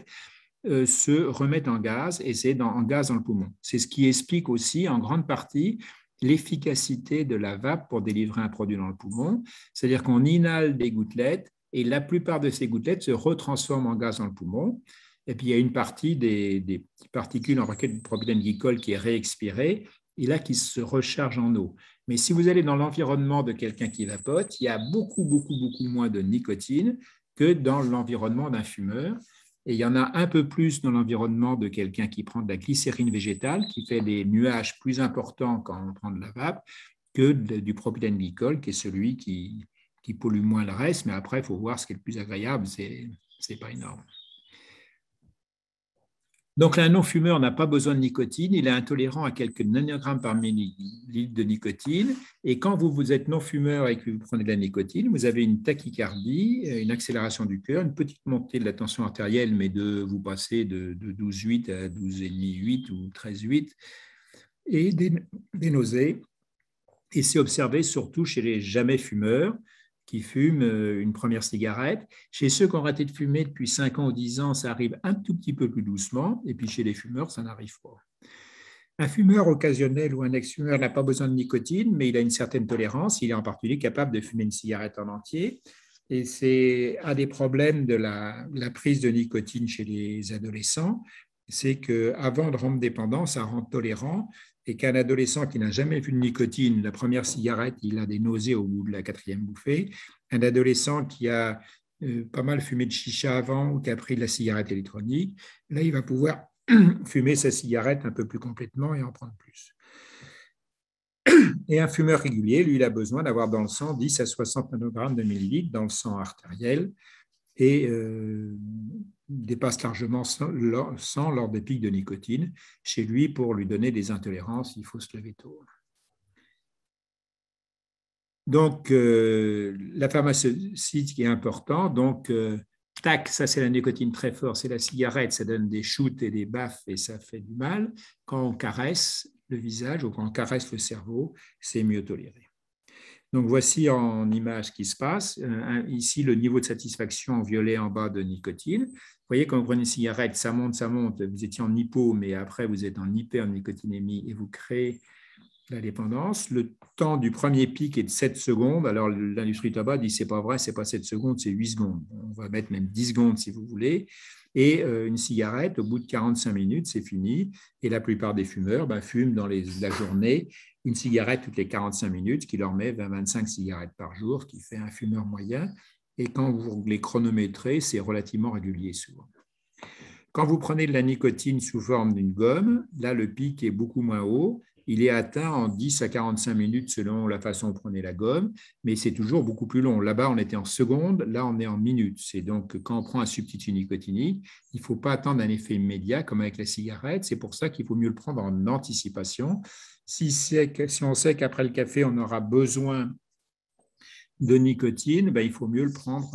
se remettent en gaz et c'est en gaz dans le poumon. C'est ce qui explique aussi en grande partie l'efficacité de la vape pour délivrer un produit dans le poumon. C'est-à-dire qu'on inhale des gouttelettes et la plupart de ces gouttelettes se retransforment en gaz dans le poumon. Et puis, il y a une partie des petites particules en requête de propylène glycol qui est réexpirée et là qui se recharge en eau. Mais si vous allez dans l'environnement de quelqu'un qui vapote, il y a beaucoup moins de nicotine que dans l'environnement d'un fumeur. Et il y en a un peu plus dans l'environnement de quelqu'un qui prend de la glycérine végétale, qui fait des nuages plus importants quand on prend de la vape, que du propylène glycol, qui est celui qui pollue moins le reste. Mais après, il faut voir ce qui est le plus agréable, c'est pas énorme. Donc, un non-fumeur n'a pas besoin de nicotine, il est intolérant à quelques nanogrammes par millilitre de nicotine. Et quand vous êtes non-fumeur et que vous prenez de la nicotine, vous avez une tachycardie, une accélération du cœur, une petite montée de la tension artérielle, mais vous passez de 12,8 à 12,5-8 ou 13,8, et des nausées. Et c'est observé surtout chez les jamais fumeurs qui fument une première cigarette. Chez ceux qui ont arrêté de fumer depuis 5 ans ou 10 ans, ça arrive un tout petit peu plus doucement. Et puis chez les fumeurs, ça n'arrive pas. Un fumeur occasionnel ou un ex-fumeur n'a pas besoin de nicotine, mais il a une certaine tolérance. Il est en particulier capable de fumer une cigarette en entier. Et c'est un des problèmes de la prise de nicotine chez les adolescents. C'est qu'avant de rendre dépendant, ça rend tolérant. Et qu'un adolescent qui n'a jamais vu de nicotine, la première cigarette, il a des nausées au bout de la 4e bouffée. Un adolescent qui a pas mal fumé de chicha avant ou qui a pris de la cigarette électronique, là, il va pouvoir fumer sa cigarette un peu plus complètement et en prendre plus. Et un fumeur régulier, lui, il a besoin d'avoir dans le sang 10 à 60 nanogrammes de millilitres dans le sang artériel et dépasse largement 100 lors des pics de nicotine. Chez lui, pour lui donner des intolérances, il faut se lever tôt. Donc, la pharmaceutique est importante. Donc, tac, ça c'est la nicotine très fort, c'est la cigarette, ça donne des shoots et des baffes et ça fait du mal. Quand on caresse, le visage ou quand on caresse le cerveau, c'est mieux toléré. Donc, voici en image ce qui se passe. Ici, le niveau de satisfaction en violet en bas de nicotine. Vous voyez, quand vous prenez une cigarette, ça monte, ça monte. Vous étiez en hypo, mais après, vous êtes en hypernicotinémie et vous créez la dépendance. Le temps du premier pic est de 7 secondes. Alors, l'industrie du tabac dit c'est pas vrai, c'est pas 7 secondes, c'est 8 secondes. On va mettre même 10 secondes si vous voulez. Et une cigarette, au bout de 45 minutes, c'est fini. Et la plupart des fumeurs fument dans la journée une cigarette toutes les 45 minutes, ce qui leur met 20-25 cigarettes par jour, ce qui fait un fumeur moyen. Et quand vous les chronométrez, c'est relativement régulier souvent. Quand vous prenez de la nicotine sous forme d'une gomme, là, le pic est beaucoup moins haut. Il est atteint en 10 à 45 minutes selon la façon dont vous prenez la gomme, mais c'est toujours beaucoup plus long. Là-bas, on était en secondes, là, on est en minutes. C'est donc quand on prend un substitut nicotinique, il ne faut pas attendre un effet immédiat comme avec la cigarette. C'est pour ça qu'il faut mieux le prendre en anticipation. Si on sait qu'après le café, on aura besoin de nicotine, il faut mieux le prendre,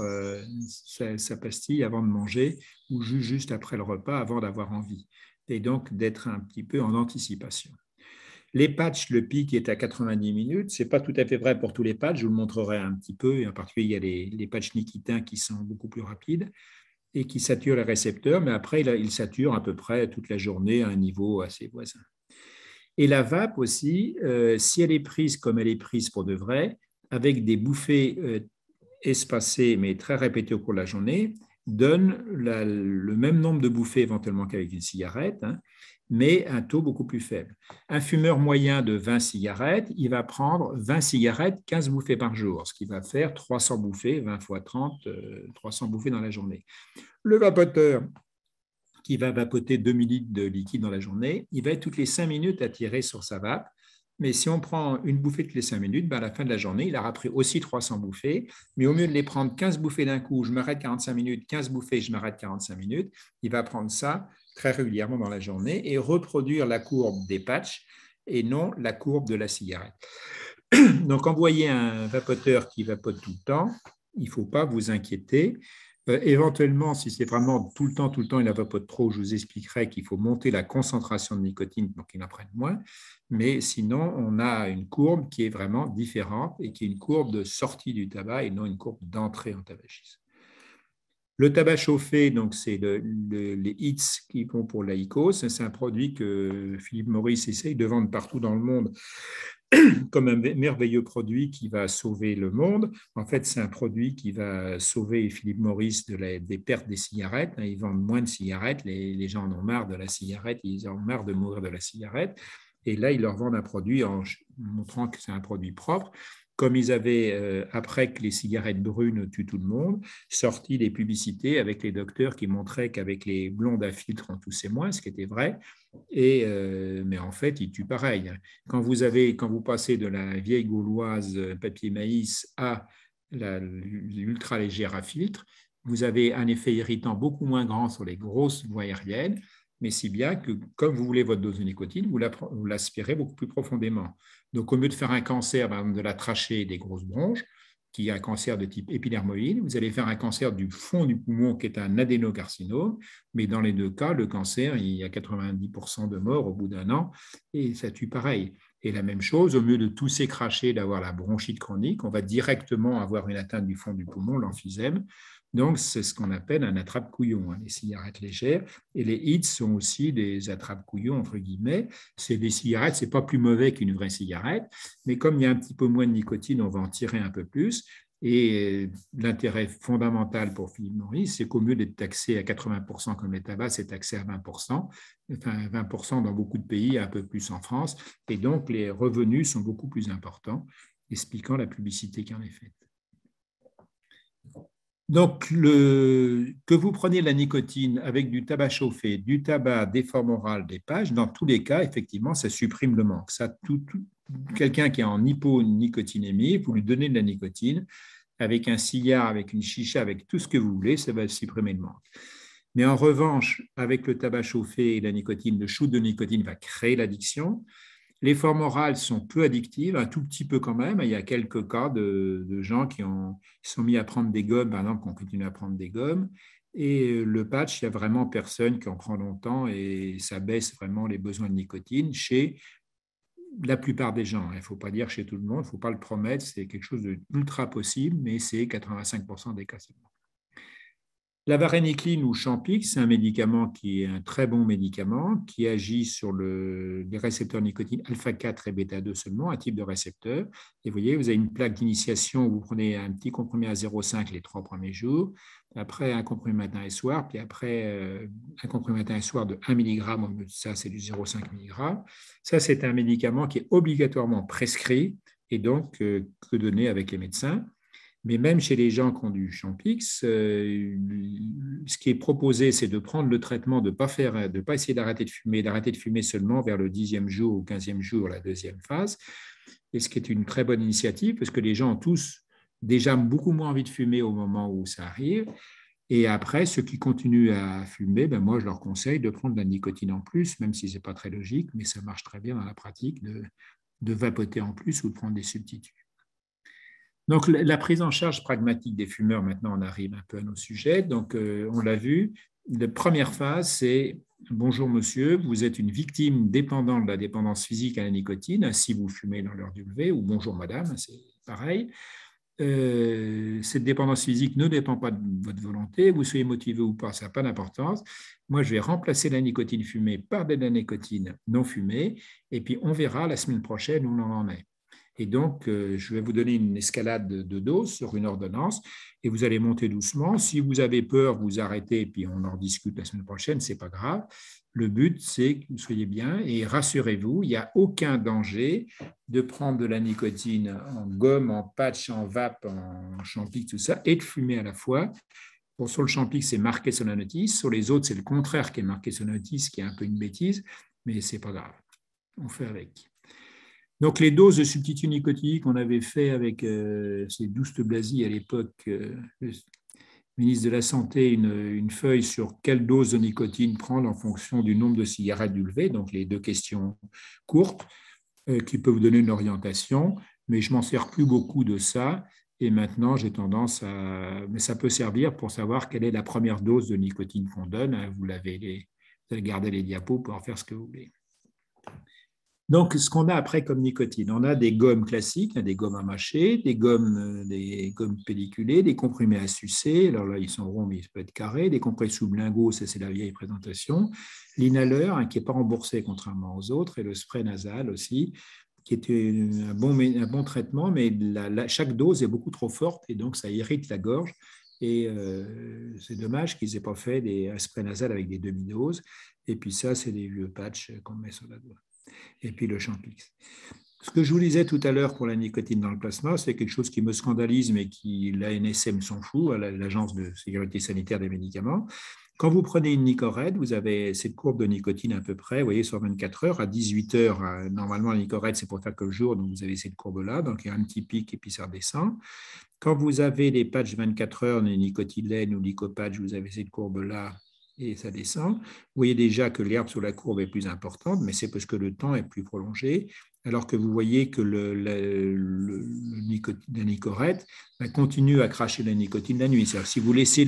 sa pastille, avant de manger ou juste après le repas, avant d'avoir envie. Et donc, d'être un petit peu en anticipation. Les patchs, le pic est à 90 minutes. Ce n'est pas tout à fait vrai pour tous les patchs. Je vous le montrerai un petit peu. Et en particulier, il y a les patchs nicotins qui sont beaucoup plus rapides et qui saturent les récepteurs. Mais après, ils saturent à peu près toute la journée à un niveau assez voisin. Et la vape aussi, si elle est prise comme elle est prise pour de vrai, avec des bouffées espacées mais très répétées au cours de la journée, donne le même nombre de bouffées éventuellement qu'avec une cigarette, mais un taux beaucoup plus faible. Un fumeur moyen de 20 cigarettes, il va prendre 20 cigarettes, 15 bouffées par jour, ce qui va faire 300 bouffées, 20 fois 30, 300 bouffées dans la journée. Le vapoteur, qui va vapoter 2 millilitres de liquide dans la journée, il va être toutes les 5 minutes attiré sur sa vape. Mais si on prend une bouffée toutes les 5 minutes, à la fin de la journée, il aura pris aussi 300 bouffées. Mais au lieu de les prendre 15 bouffées d'un coup, je m'arrête 45 minutes, 15 bouffées, je m'arrête 45 minutes, il va prendre ça très régulièrement dans la journée et reproduire la courbe des patchs et non la courbe de la cigarette. Donc, quand vous voyez un vapoteur qui vapote tout le temps, il ne faut pas vous inquiéter. Éventuellement, si c'est vraiment tout le temps, il ne vapote trop, je vous expliquerai qu'il faut monter la concentration de nicotine pour qu'il en prenne moins. Mais sinon, on a une courbe qui est vraiment différente et qui est une courbe de sortie du tabac et non une courbe d'entrée en tabagisme. Le tabac chauffé, donc c'est les HITS qui vont pour l'IQOS. C'est un produit que Philip Morris essaye de vendre partout dans le monde comme un merveilleux produit qui va sauver le monde. En fait, c'est un produit qui va sauver Philip Morris des pertes des cigarettes. Ils vendent moins de cigarettes. Les gens en ont marre de la cigarette. Ils en ont marre de mourir de la cigarette. Et là, ils leur vendent un produit en montrant que c'est un produit propre. Comme ils avaient, après que les cigarettes brunes tuent tout le monde, sorti des publicités avec les docteurs qui montraient qu'avec les blondes à filtre, on toussait moins, ce qui était vrai. Mais en fait, ils tuent pareil. Quand vous passez de la vieille gauloise papier maïs à l'ultra légère à filtre, vous avez un effet irritant beaucoup moins grand sur les grosses voies aériennes, mais si bien que, comme vous voulez votre dose de nicotine, vous l'aspirez beaucoup plus profondément. Donc, au lieu de faire un cancer, par exemple, de la trachée et des grosses bronches, qui est un cancer de type épidermoïde, vous allez faire un cancer du fond du poumon qui est un adénocarcinome, mais dans les deux cas, le cancer, il y a 90% de morts au bout d'un an, et ça tue pareil. Et la même chose, au lieu de tousser, cracher, d'avoir la bronchite chronique, on va directement avoir une atteinte du fond du poumon, l'emphysème. Donc, c'est ce qu'on appelle un attrape-couillon, les cigarettes légères. Et les HITS sont aussi des attrape-couillons, entre guillemets. C'est des cigarettes, ce n'est pas plus mauvais qu'une vraie cigarette, mais comme il y a un petit peu moins de nicotine, on va en tirer un peu plus. Et l'intérêt fondamental pour Philip Morris, c'est qu'au lieu d'être taxé à 80% comme les tabacs, c'est taxé à 20%. Enfin, 20% dans beaucoup de pays, un peu plus en France. Et donc, les revenus sont beaucoup plus importants, expliquant la publicité qui en est faite. Donc, que vous preniez de la nicotine avec du tabac chauffé, du tabac, des formes orales, des patchs, dans tous les cas, effectivement, ça supprime le manque. Quelqu'un qui est en hyponicotinémie, vous lui donnez de la nicotine, avec un cigare, avec une chicha, avec tout ce que vous voulez, ça va supprimer le manque. Mais en revanche, avec le tabac chauffé et la nicotine, le shoot de nicotine va créer l'addiction. Les formes orales sont peu addictives, un tout petit peu quand même. Il y a quelques cas de gens qui sont mis à prendre des gommes, par exemple, qu'on continue à prendre des gommes. Et le patch, il n'y a vraiment personne qui en prend longtemps et ça baisse vraiment les besoins de nicotine chez la plupart des gens. Il ne faut pas dire chez tout le monde, il ne faut pas le promettre, c'est quelque chose d'ultra possible, mais c'est 85% des cas seulement. La varénicline ou Champix, c'est un médicament qui est un très bon médicament qui agit sur les récepteurs nicotine alpha-4 et bêta-2 seulement, un type de récepteur. Et vous voyez, vous avez une plaque d'initiation où vous prenez un petit comprimé à 0,5 les 3 premiers jours, après un comprimé matin et soir, puis après un comprimé matin et soir de 1 mg, ça c'est du 0,5 mg. Ça, c'est un médicament qui est obligatoirement prescrit et donc que donné avec les médecins. Mais même chez les gens qui ont du Champix, ce qui est proposé, c'est de prendre le traitement, de ne pas essayer d'arrêter de fumer seulement vers le 10e jour ou 15e jour, la deuxième phase. Et ce qui est une très bonne initiative, parce que les gens ont tous déjà beaucoup moins envie de fumer au moment où ça arrive. Et après, ceux qui continuent à fumer, ben moi, je leur conseille de prendre de la nicotine en plus, même si ce n'est pas très logique, mais ça marche très bien dans la pratique de vapoter en plus ou de prendre des substituts. Donc, la prise en charge pragmatique des fumeurs, maintenant, on arrive un peu à nos sujets. Donc, on l'a vu, la première phase, c'est « Bonjour monsieur, vous êtes une victime dépendante de la dépendance physique à la nicotine, si vous fumez dans l'heure du lever, ou bonjour madame, c'est pareil. Cette dépendance physique ne dépend pas de votre volonté, vous soyez motivé ou pas, ça n'a pas d'importance. Moi, je vais remplacer la nicotine fumée par de la nicotine non fumée, et puis on verra la semaine prochaine où on en est. » Et donc, je vais vous donner une escalade de doses sur une ordonnance et vous allez monter doucement. Si vous avez peur, vous arrêtez et puis on en discute la semaine prochaine, ce n'est pas grave. Le but, c'est que vous soyez bien et rassurez-vous, il n'y a aucun danger de prendre de la nicotine en gomme, en patch, en vape, en Champix, tout ça, et de fumer à la fois. Bon, sur le Champix, c'est marqué sur la notice. Sur les autres, c'est le contraire qui est marqué sur la notice, qui est un peu une bêtise, mais ce n'est pas grave. On fait avec. Donc, les doses de substituts nicotiniques, on avait fait avec c'est Douste Blazy à l'époque, le ministre de la Santé, une feuille sur quelle dose de nicotine prendre en fonction du nombre de cigarettes du lever, donc les deux questions courtes qui peuvent vous donner une orientation, mais je m'en sers plus beaucoup de ça. Et maintenant, j'ai tendance à... Mais ça peut servir pour savoir quelle est la première dose de nicotine qu'on donne. Vous allez garder les diapos pour en faire ce que vous voulez. Donc, ce qu'on a après comme nicotine, on a des gommes classiques, des gommes à mâcher, des gommes pelliculées, des comprimés à sucer. Alors là, ils sont ronds, mais ils peuvent être carrés. Des comprimés sublinguaux, ça c'est la vieille présentation. L'inhaleur, qui n'est pas remboursé contrairement aux autres, et le spray nasal aussi, qui est un bon traitement, mais chaque dose est beaucoup trop forte et donc ça irrite la gorge. Et c'est dommage qu'ils n'aient pas fait un spray nasal avec des demi-doses. Et puis ça, c'est des vieux patchs qu'on met sur la doigt. Et puis le Champix. Ce que je vous disais tout à l'heure pour la nicotine dans le plasma, c'est quelque chose qui me scandalise, mais qui l'ANSM s'en fout, l'Agence de sécurité sanitaire des médicaments. Quand vous prenez une Nicorette, vous avez cette courbe de nicotine à peu près, vous voyez, sur 24 heures. À 18 heures, normalement, la Nicorette, c'est pour faire que le jour, donc vous avez cette courbe-là, donc il y a un petit pic et puis ça redescend. Quand vous avez les patchs 24 heures, les nicotilènes ou nicopatchs, vous avez cette courbe-là, et ça descend. Vous voyez déjà que l'herbe sur la courbe est plus importante, mais c'est parce que le temps est plus prolongé, alors que vous voyez que la nicorette continue à cracher la nicotine la nuit. C'est-à-dire, si vous laissez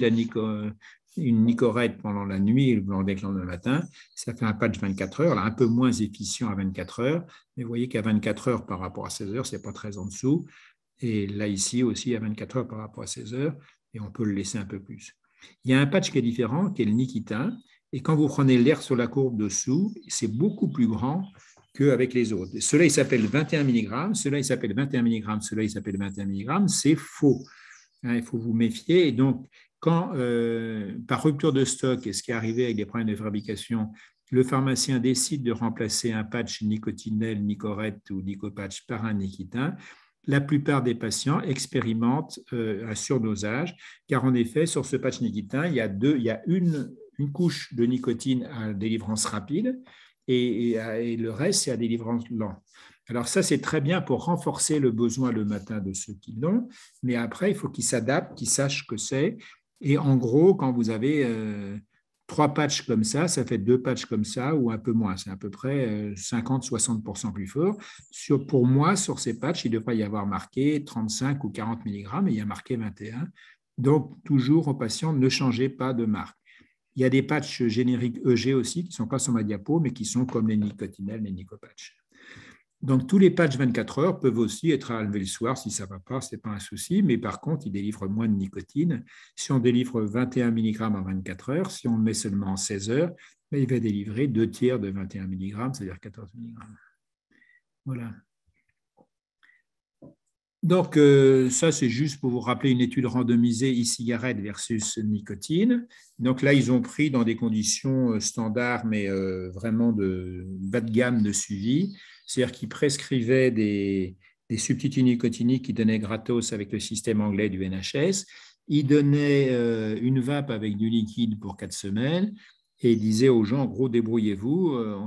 une nicorette pendant la nuit et vous en déclenchez le matin, ça fait un patch 24 heures, là, un peu moins efficient à 24 heures, mais vous voyez qu'à 24 heures par rapport à 16 heures, ce n'est pas très en dessous. Et là, ici aussi, à 24 heures par rapport à 16 heures, et on peut le laisser un peu plus. Il y a un patch qui est différent, qui est le Nikitin, et quand vous prenez l'air sur la courbe dessous, c'est beaucoup plus grand qu'avec les autres. Celui-là, il s'appelle 21 mg, celui-là, il s'appelle 21 mg, celui-là, il s'appelle 21 mg, c'est faux. Il faut vous méfier. Et donc, quand, par rupture de stock, et ce qui est arrivé avec des problèmes de fabrication, le pharmacien décide de remplacer un patch Nicotinell, Nicorette ou Nicopatch par un Nikitin, la plupart des patients expérimentent un surdosage, car en effet, sur ce patch Nikitin, il y a une couche de nicotine à délivrance rapide et le reste, c'est à délivrance lente. Alors ça, c'est très bien pour renforcer le besoin le matin de ceux qui l'ont, mais après, il faut qu'ils s'adaptent, qu'ils sachent ce que c'est. Et en gros, quand vous avez 3 patchs comme ça fait 2 patchs comme ça ou un peu moins. C'est à peu près 50-60% plus fort. Pour moi, sur ces patchs, il devrait y avoir marqué 35 ou 40 mg et il y a marqué 21. Donc, toujours aux patients, ne changez pas de marque. Il y a des patchs génériques EG aussi qui ne sont pas sur ma diapo, mais qui sont comme les nicotinelles, les nicopatchs. Donc, tous les patchs 24 heures peuvent aussi être à enlever le soir si ça ne va pas, ce n'est pas un souci, mais par contre, ils délivrent moins de nicotine. Si on délivre 21 mg en 24 heures, si on le met seulement en 16 heures, il va délivrer 2/3 de 21 mg, c'est-à-dire 14 mg. Voilà. Donc, ça, c'est juste pour vous rappeler une étude randomisée e-cigarette versus nicotine. Donc là, ils ont pris dans des conditions standards, mais vraiment de bas de gamme de suivi. C'est-à-dire qu'ils prescrivaient des substituts nicotiniques qu'ils donnaient gratos avec le système anglais du NHS. Ils donnaient une vape avec du liquide pour 4 semaines et ils disaient aux gens, en gros, débrouillez-vous, on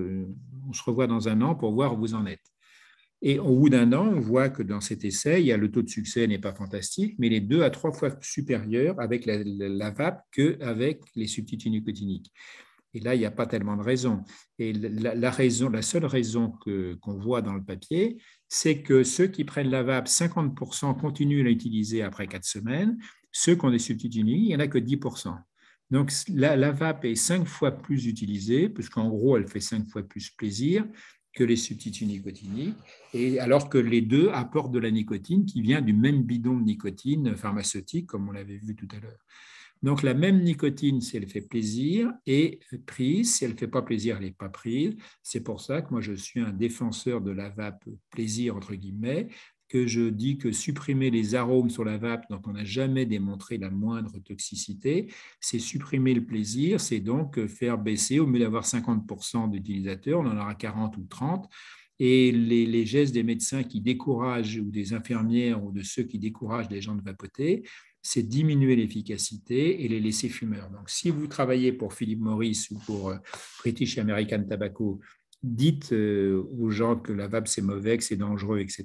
se revoit dans un an pour voir où vous en êtes. Et au bout d'un an, on voit que dans cet essai, le taux de succès n'est pas fantastique, mais il est 2 à 3 fois supérieur avec la vape qu'avec les substituts nicotiniques. Et là, il n'y a pas tellement de raisons. Et la seule raison qu'on voit dans le papier, c'est que ceux qui prennent la vape, 50% continuent à l'utiliser après 4 semaines. Ceux qui ont des substituts uniques, il n'y en a que 10%. Donc, la vape est 5 fois plus utilisée, puisqu'en gros, elle fait 5 fois plus plaisir que les substituts nicotiniques, et alors que les deux apportent de la nicotine qui vient du même bidon de nicotine pharmaceutique, comme on l'avait vu tout à l'heure. Donc, la même nicotine, si elle fait plaisir, est prise. Si elle ne fait pas plaisir, elle n'est pas prise. C'est pour ça que moi, je suis un défenseur de la vape plaisir, entre guillemets, que je dis que supprimer les arômes sur la vape, dont on n'a jamais démontré la moindre toxicité, c'est supprimer le plaisir, c'est donc faire baisser, au lieu d'avoir 50% d'utilisateurs, on en aura 40 ou 30. Et les gestes des médecins qui découragent, ou des infirmières, ou de ceux qui découragent les gens de vapoter, c'est diminuer l'efficacité et les laisser fumeurs. Donc, si vous travaillez pour Philip Morris ou pour British American Tobacco, dites aux gens que la vape, c'est mauvais, que c'est dangereux, etc.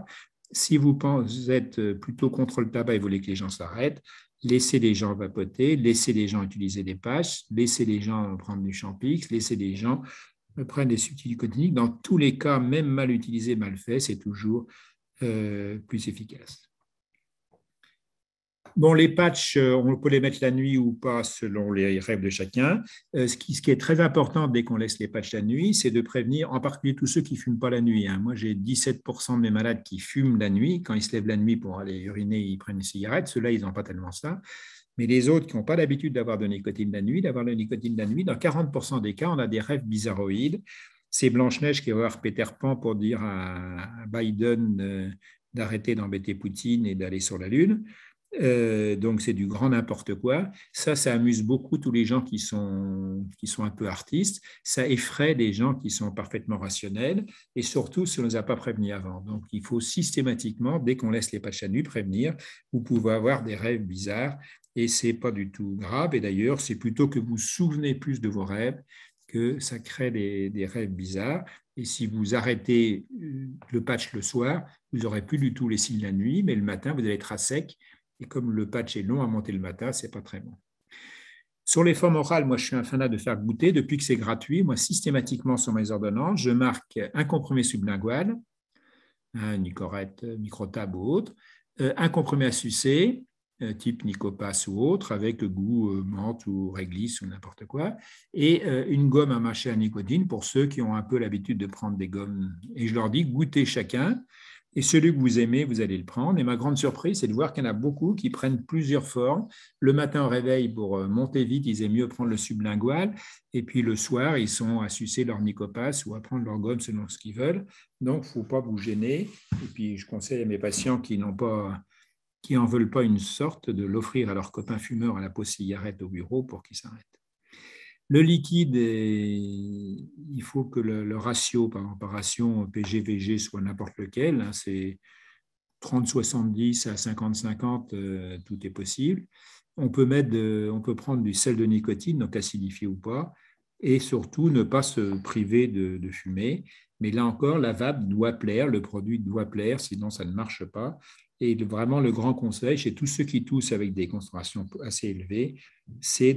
Si vous êtes plutôt contre le tabac et vous voulez que les gens s'arrêtent, laissez les gens vapoter, laissez les gens utiliser des patchs, laissez les gens prendre du Champix, laissez les gens prendre des substituts nicotiniques. Dans tous les cas, même mal utilisé, mal fait, c'est toujours plus efficace. Bon, les patchs, on peut les mettre la nuit ou pas selon les rêves de chacun. Ce qui est très important dès qu'on laisse les patchs la nuit, c'est de prévenir, en particulier tous ceux qui ne fument pas la nuit. Moi, j'ai 17% de mes malades qui fument la nuit. Quand ils se lèvent la nuit pour aller uriner, ils prennent une cigarette. Ceux-là, ils n'ont pas tellement ça. Mais les autres qui n'ont pas l'habitude d'avoir de nicotine la nuit, dans 40% des cas, on a des rêves bizarroïdes. C'est Blanche-Neige qui va voir Peter Pan pour dire à Biden d'arrêter d'embêter Poutine et d'aller sur la Lune. Donc, c'est du grand n'importe quoi. Ça amuse beaucoup tous les gens qui sont un peu artistes. Ça effraie des gens qui sont parfaitement rationnels et surtout, si on ne les a pas prévenus avant. Donc, il faut systématiquement, dès qu'on laisse les patchs à nu, prévenir. Vous pouvez avoir des rêves bizarres et ce n'est pas du tout grave. Et d'ailleurs, c'est plutôt que vous vous souvenez plus de vos rêves que ça crée des rêves bizarres. Et si vous arrêtez le patch le soir, vous n'aurez plus du tout les signes la nuit, mais le matin, vous allez être à sec. Et comme le patch est long à monter le matin, ce n'est pas très bon. Sur les formes orales, moi, je suis un fanat de faire goûter. Depuis que c'est gratuit, moi, systématiquement sur mes ordonnances, je marque un comprimé sublingual, Nicorette, Microtab ou autre, un comprimé à sucer, type Nicopas ou autre, avec goût menthe ou réglisse ou n'importe quoi, et une gomme à mâcher à nicotine pour ceux qui ont un peu l'habitude de prendre des gommes. Et je leur dis, goûtez chacun. Et celui que vous aimez, vous allez le prendre. Et ma grande surprise, c'est de voir qu'il y en a beaucoup qui prennent plusieurs formes. Le matin au réveil, pour monter vite, ils aiment mieux prendre le sublingual. Et puis le soir, ils sont à sucer leur Nicopas ou à prendre leur gomme selon ce qu'ils veulent. Donc, il ne faut pas vous gêner. Et puis, je conseille à mes patients qui n'en veulent pas une sorte de l'offrir à leurs copains fumeurs à la pause cigarette au bureau pour qu'ils s'arrêtent. Le liquide, il faut que le ratio par ration PG-VG soit n'importe lequel. C'est 30-70 à 50-50, tout est possible. On peut prendre du sel de nicotine, donc acidifié ou pas, et surtout ne pas se priver de fumer. Mais là encore, la vape doit plaire, le produit doit plaire, sinon ça ne marche pas. Et vraiment, le grand conseil chez tous ceux qui toussent avec des concentrations assez élevées, c'est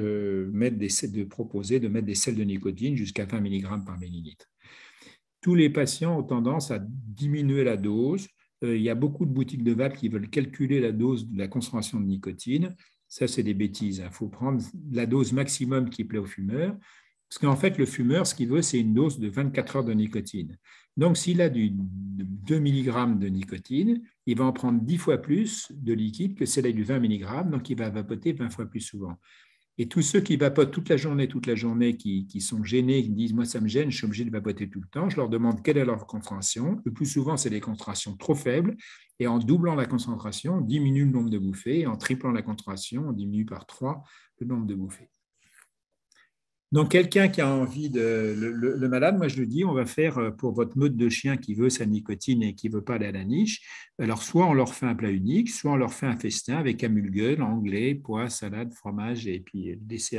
de proposer de mettre des sels de nicotine jusqu'à 20 mg par millilitre. Tous les patients ont tendance à diminuer la dose. Il y a beaucoup de boutiques de vape qui veulent calculer la dose de la concentration de nicotine. Ça, c'est des bêtises. Il faut prendre la dose maximum qui plaît aux fumeurs. Parce qu'en fait, le fumeur, ce qu'il veut, c'est une dose de 24 heures de nicotine. Donc, s'il a de 2 mg de nicotine, il va en prendre 10 fois plus de liquide que celle du 20 mg, donc il va vapoter 20 fois plus souvent. Et tous ceux qui vapotent toute la journée, qui sont gênés, qui disent « moi, ça me gêne, je suis obligé de vapoter tout le temps », je leur demande quelle est leur concentration. Le plus souvent, c'est des concentrations trop faibles. Et en doublant la concentration, on diminue le nombre de bouffées. Et en triplant la concentration, on diminue par 3 le nombre de bouffées. Donc, quelqu'un qui a envie le malade, moi je lui dis, on va faire pour votre meute de chien qui veut sa nicotine et qui ne veut pas aller à la niche, alors soit on leur fait un plat unique, soit on leur fait un festin avec amuse-gueule, anglais, pois, salade, fromage et puis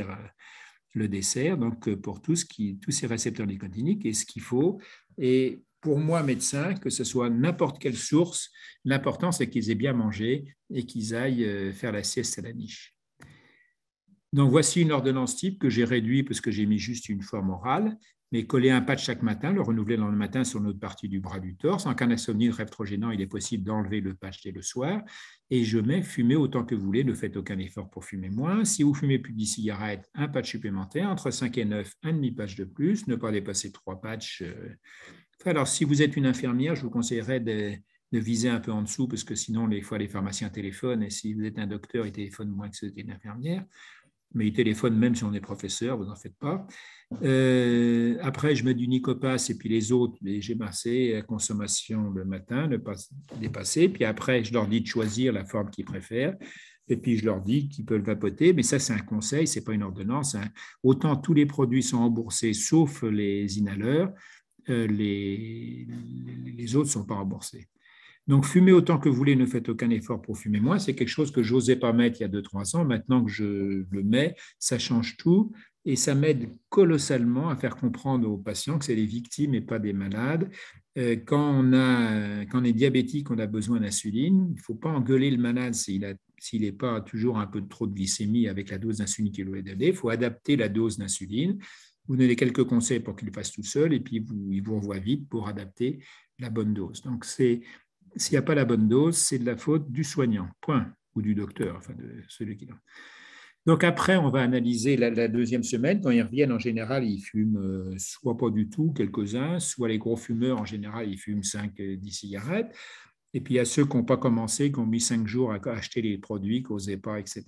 le dessert. Donc, pour tous ces récepteurs nicotiniques et ce qu'il faut. Et pour moi, médecin, que ce soit n'importe quelle source, l'important c'est qu'ils aient bien mangé et qu'ils aillent faire la sieste à la niche. Donc, voici une ordonnance type que j'ai réduite parce que j'ai mis juste une forme orale, mais coller un patch chaque matin, le renouveler dans le matin sur notre partie du bras du torse. En cas d'insomnie, de rêve trop gênant, il est possible d'enlever le patch dès le soir. Et je mets fumer autant que vous voulez, ne faites aucun effort pour fumer moins. Si vous fumez plus de 10 cigarettes, un patch supplémentaire, entre 5 et 9, un demi-patch de plus, ne pas dépasser 3 patchs. Alors, si vous êtes une infirmière, je vous conseillerais de viser un peu en dessous, parce que sinon, des fois, les pharmaciens téléphonent, et si vous êtes un docteur, ils téléphonent moins que si vous êtes une infirmière. Mais ils téléphonent même si on est professeur, vous n'en faites pas. Après, je mets du Nicopas et puis les autres, les G-Marcé, consommation le matin, ne pas dépasser. Puis après, je leur dis de choisir la forme qu'ils préfèrent. Et puis, je leur dis qu'ils peuvent vapoter. Mais ça, c'est un conseil, ce n'est pas une ordonnance. Autant tous les produits sont remboursés, sauf les inhaleurs, les autres ne sont pas remboursés. Donc, fumez autant que vous voulez, ne faites aucun effort pour fumer moins. C'est quelque chose que je n'osais pas mettre il y a 2-3 ans. Maintenant que je le mets, ça change tout et ça m'aide colossalement à faire comprendre aux patients que c'est des victimes et pas des malades. Quand on est diabétique, on a besoin d'insuline. Il ne faut pas engueuler le malade s'il n'est pas toujours un peu trop de glycémie avec la dose d'insuline qu'il doit donner. Il faut adapter la dose d'insuline. Vous donnez quelques conseils pour qu'il le fasse tout seul et puis il vous envoie vite pour adapter la bonne dose. Donc, s'il n'y a pas la bonne dose, c'est de la faute du soignant, point, ou du docteur, enfin de celui qui l'a. Donc après, on va analyser la deuxième semaine. Quand ils reviennent, en général, ils fument soit pas du tout, quelques-uns, soit les gros fumeurs, en général, ils fument 5-10 cigarettes. Et puis, il y a ceux qui n'ont pas commencé, qui ont mis 5 jours à acheter les produits, qui n'osaient pas, etc.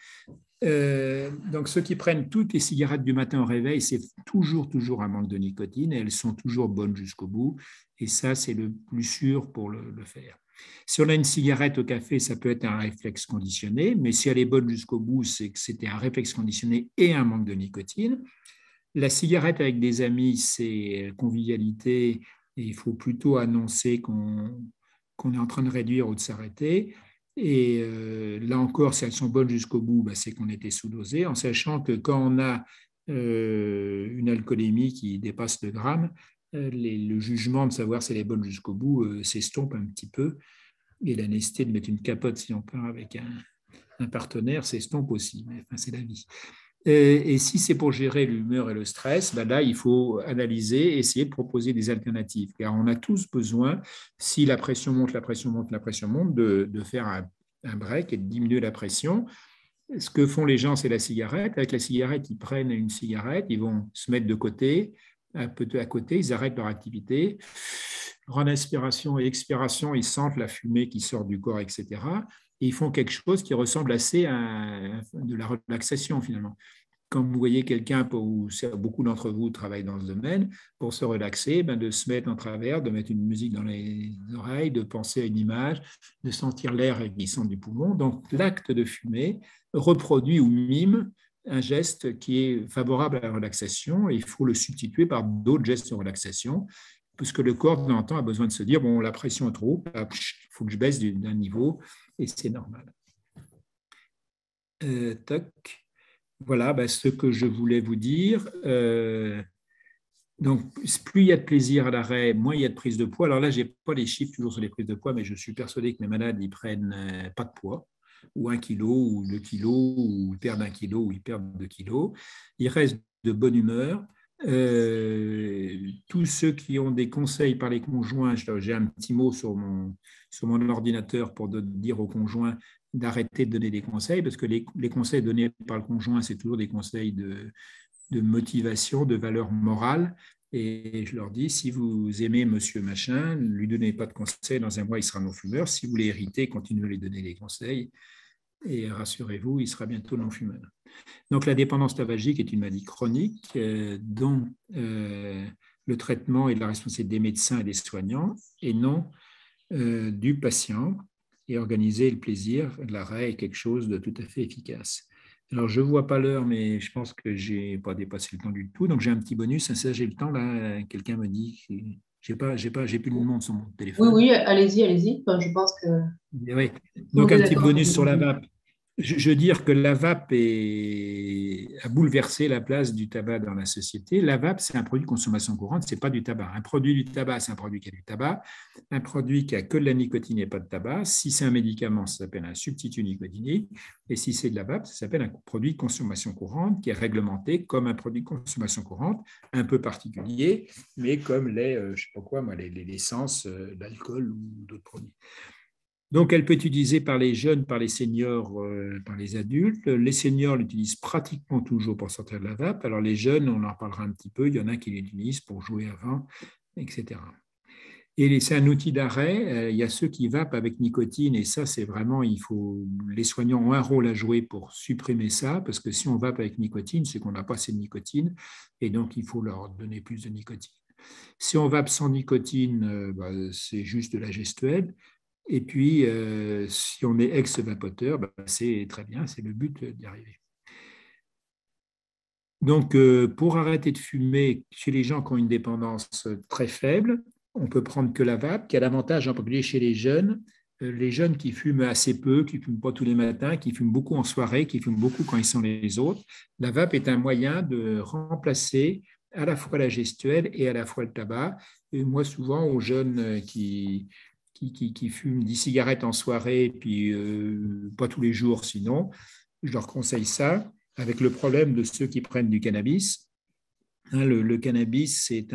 Donc, ceux qui prennent toutes les cigarettes du matin au réveil, c'est toujours un manque de nicotine et elles sont toujours bonnes jusqu'au bout. Et ça, c'est le plus sûr pour le faire. Si on a une cigarette au café, ça peut être un réflexe conditionné, mais si elle est bonne jusqu'au bout, c'est que c'était un réflexe conditionné et un manque de nicotine. La cigarette avec des amis, c'est convivialité et il faut plutôt annoncer qu'on est en train de réduire ou de s'arrêter. Et là encore, si elles sont bonnes jusqu'au bout, c'est qu'on était sous-dosé, en sachant que quand on a une alcoolémie qui dépasse le gramme, le jugement de savoir si elle est bonne jusqu'au bout s'estompe un petit peu. Et la nécessité de mettre une capote si on part avec un partenaire s'estompe aussi. Mais enfin, c'est la vie. Et si c'est pour gérer l'humeur et le stress, là, il faut analyser, essayer de proposer des alternatives. Car on a tous besoin, si la pression monte, de faire un break et de diminuer la pression. Ce que font les gens, c'est la cigarette. Avec la cigarette, ils prennent une cigarette, ils vont se mettre de côté, un peu à côté, ils arrêtent leur activité. Grande inspiration et expiration, ils sentent la fumée qui sort du corps, etc. Et ils font quelque chose qui ressemble assez à de la relaxation, finalement. Quand vous voyez quelqu'un, beaucoup d'entre vous travaillent dans ce domaine, pour se relaxer, de se mettre en travers, de mettre une musique dans les oreilles, de penser à une image, de sentir l'air glissant du poumon. Donc, l'acte de fumer reproduit ou mime un geste qui est favorable à la relaxation et il faut le substituer par d'autres gestes de relaxation, puisque le corps, de temps en temps, a besoin de se dire, bon, la pression est trop haute, il faut que je baisse d'un niveau, et c'est normal. Voilà ce que je voulais vous dire. Donc, plus il y a de plaisir à l'arrêt, moins il y a de prise de poids. Alors là, je n'ai pas les chiffres toujours sur les prises de poids, mais je suis persuadé que mes malades, ils ne prennent pas de poids, ou 1 kilo, ou 2 kilos, ou ils perdent 1 kilo, ou ils perdent 2 kilos. Ils restent de bonne humeur. Tous ceux qui ont des conseils par les conjoints, j'ai un petit mot sur mon ordinateur pour dire aux conjoints d'arrêter de donner des conseils, parce que les conseils donnés par le conjoint, c'est toujours des conseils motivation, de valeur morale. Et je leur dis, si vous aimez monsieur machin, ne lui donnez pas de conseils, dans un mois, il sera non-fumeur. Si vous voulez hériter, continuez à lui donner des conseils. Et rassurez-vous, il sera bientôt non-fumeur. Donc, la dépendance tabagique est une maladie chronique dont le traitement est de la responsabilité des médecins et des soignants et non du patient. Et organiser le plaisir, l'arrêt est quelque chose de tout à fait efficace. Alors, je ne vois pas l'heure, mais je pense que je n'ai pas dépassé le temps du tout. Donc, j'ai un petit bonus. Ça, j'ai le temps, là. Quelqu'un me dit que j'ai plus le nom sur mon Oui, téléphone. oui, allez-y, allez-y. Enfin, je pense que Oui. tout le Donc, monde est un petit d'accord. bonus sur la vape. Je veux dire que la vape a bouleversé la place du tabac dans la société. La vape, c'est un produit de consommation courante, ce n'est pas du tabac. Un produit du tabac, c'est un produit qui a du tabac. Un produit qui a que de la nicotine et pas de tabac. Si c'est un médicament, ça s'appelle un substitut nicotinique. Et si c'est de la vape, ça s'appelle un produit de consommation courante qui est réglementé comme un produit de consommation courante, un peu particulier, mais comme je ne sais pas quoi, moi, l'essence, l'alcool ou d'autres produits. Donc, elle peut être utilisée par les jeunes, par les seniors, par les adultes. Les seniors l'utilisent pratiquement toujours pour sortir de la vape. Alors, les jeunes, on en parlera un petit peu. Il y en a qui l'utilisent pour jouer avant, etc. Et c'est un outil d'arrêt. Il y a ceux qui vapent avec nicotine. Et ça, c'est vraiment, les soignants ont un rôle à jouer pour supprimer ça. Parce que si on vape avec nicotine, c'est qu'on n'a pas assez de nicotine. Et donc, il faut leur donner plus de nicotine. Si on vape sans nicotine, c'est juste de la gestuelle. Et puis, si on est ex-vapoteur, c'est très bien, c'est le but d'y arriver. Donc, pour arrêter de fumer, chez les gens qui ont une dépendance très faible, on peut prendre que la vape, qui a l'avantage, en particulier chez les jeunes qui fument assez peu, qui ne fument pas tous les matins, qui fument beaucoup en soirée, qui fument beaucoup quand ils sont les autres. La vape est un moyen de remplacer à la fois la gestuelle et à la fois le tabac. Et moi, souvent, aux jeunes qui fument 10 cigarettes en soirée, puis pas tous les jours sinon, je leur conseille ça, avec le problème de ceux qui prennent du cannabis. Le cannabis, c'est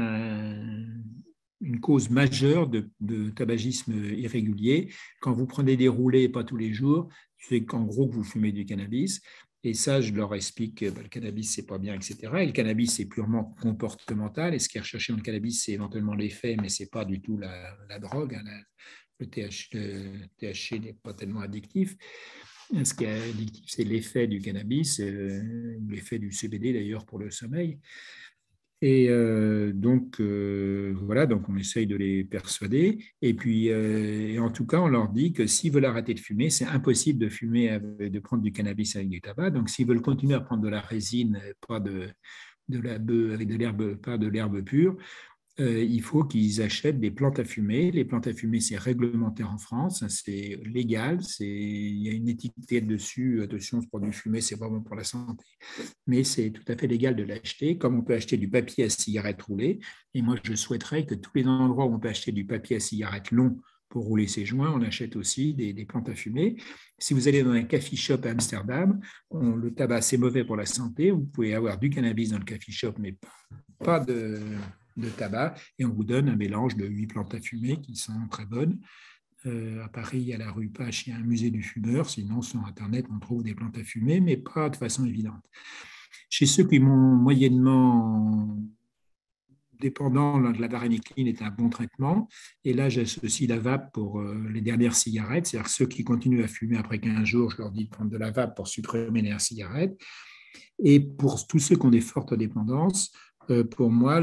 une cause majeure de tabagisme irrégulier. Quand vous prenez des roulés, pas tous les jours, c'est qu'en gros, vous fumez du cannabis. Et ça, je leur explique que le cannabis, c'est pas bien, etc. Et le cannabis, c'est purement comportemental. Et ce qui est recherché dans le cannabis, c'est éventuellement l'effet, mais c'est pas du tout la drogue. Le THC n'est pas tellement addictif. Ce qui est addictif, c'est l'effet du cannabis, l'effet du CBD d'ailleurs pour le sommeil. Et donc, voilà, donc on essaye de les persuader. Et puis, en tout cas, on leur dit que s'ils veulent arrêter de fumer, c'est impossible de fumer, de prendre du cannabis avec du tabac. Donc, s'ils veulent continuer à prendre de la résine, pas de la bœuf, avec de l'herbe, pas de l'herbe pure, il faut qu'ils achètent des plantes à fumer. Les plantes à fumer, c'est réglementaire en France, c'est légal, il y a une étiquette dessus, attention, ce produit fumé, c'est vraiment pour la santé, mais c'est tout à fait légal de l'acheter, comme on peut acheter du papier à cigarette roulé. Et moi, je souhaiterais que tous les endroits où on peut acheter du papier à cigarette long pour rouler ses joints, on achète aussi des plantes à fumer. Si vous allez dans un coffee shop à Amsterdam, le tabac, c'est mauvais pour la santé. Vous pouvez avoir du cannabis dans le coffee shop, mais pas de tabac, et on vous donne un mélange de 8 plantes à fumer qui sont très bonnes. À Paris, à la rue Pache, il y a un musée du fumeur. Sinon, sur Internet, on trouve des plantes à fumer, mais pas de façon évidente. Chez ceux qui m'ont moyennement dépendant, la varénicline est un bon traitement. Et là, j'associe la vape pour les dernières cigarettes. C'est-à-dire ceux qui continuent à fumer après 15 jours, je leur dis de prendre de la vape pour supprimer les dernières cigarettes. Et pour tous ceux qui ont des fortes dépendances, pour moi,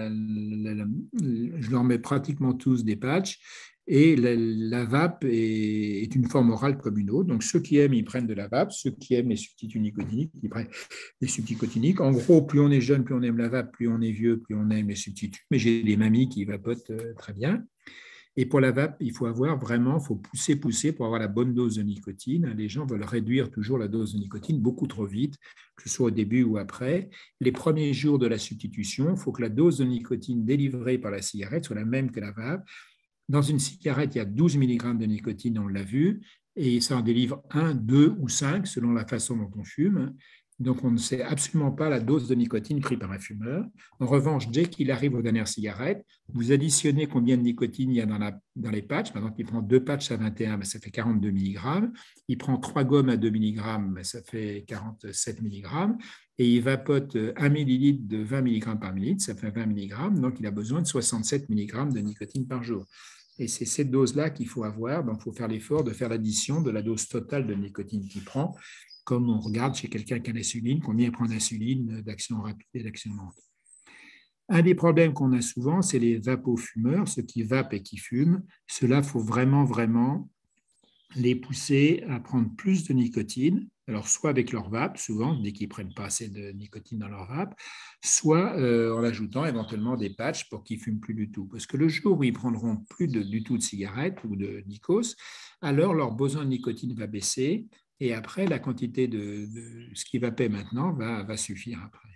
je leur mets pratiquement tous des patchs. Et la vape est une forme orale comme une autre. Donc, ceux qui aiment, ils prennent de la vape. Ceux qui aiment les substituts nicotiniques, ils prennent les substituts nicotiniques. En gros, plus on est jeune, plus on aime la vape, plus on est vieux, plus on aime les substituts. Mais j'ai des mamies qui vapotent très bien. Et pour la vape, il faut pousser pour avoir la bonne dose de nicotine. Les gens veulent réduire toujours la dose de nicotine beaucoup trop vite, que ce soit au début ou après. Les premiers jours de la substitution, il faut que la dose de nicotine délivrée par la cigarette soit la même que la vape. Dans une cigarette, il y a 12 mg de nicotine, on l'a vu, et ça en délivre 1, 2 ou 5 selon la façon dont on fume. Donc, on ne sait absolument pas la dose de nicotine prise par un fumeur. En revanche, dès qu'il arrive aux dernières cigarettes, vous additionnez combien de nicotine il y a dans les patchs. Par exemple, il prend 2 patchs à 21, ça fait 42 mg. Il prend 3 gommes à 2 mg, ça fait 47 mg. Et il vapote 1 millilitre de 20 mg par millilitre, ça fait 20 mg. Donc, il a besoin de 67 mg de nicotine par jour. Et c'est cette dose-là qu'il faut avoir. Donc, il faut faire l'effort de faire l'addition de la dose totale de nicotine qu'il prend, comme on regarde chez quelqu'un qui a l'insuline, combien il prend d'insuline, d'action rapide et d'action lente. Un des problèmes qu'on a souvent, c'est les vapofumeurs, ceux qui vapent et qui fument. Ceux-là, il faut vraiment, vraiment les pousser à prendre plus de nicotine, alors soit avec leur vape, souvent, dès qu'ils ne prennent pas assez de nicotine dans leur vape, soit en ajoutant éventuellement des patchs pour qu'ils ne fument plus du tout. Parce que le jour où ils ne prendront plus du tout de cigarettes ou de nicos, alors leur besoin de nicotine va baisser et après, la quantité de ce qui va payer maintenant va suffire après.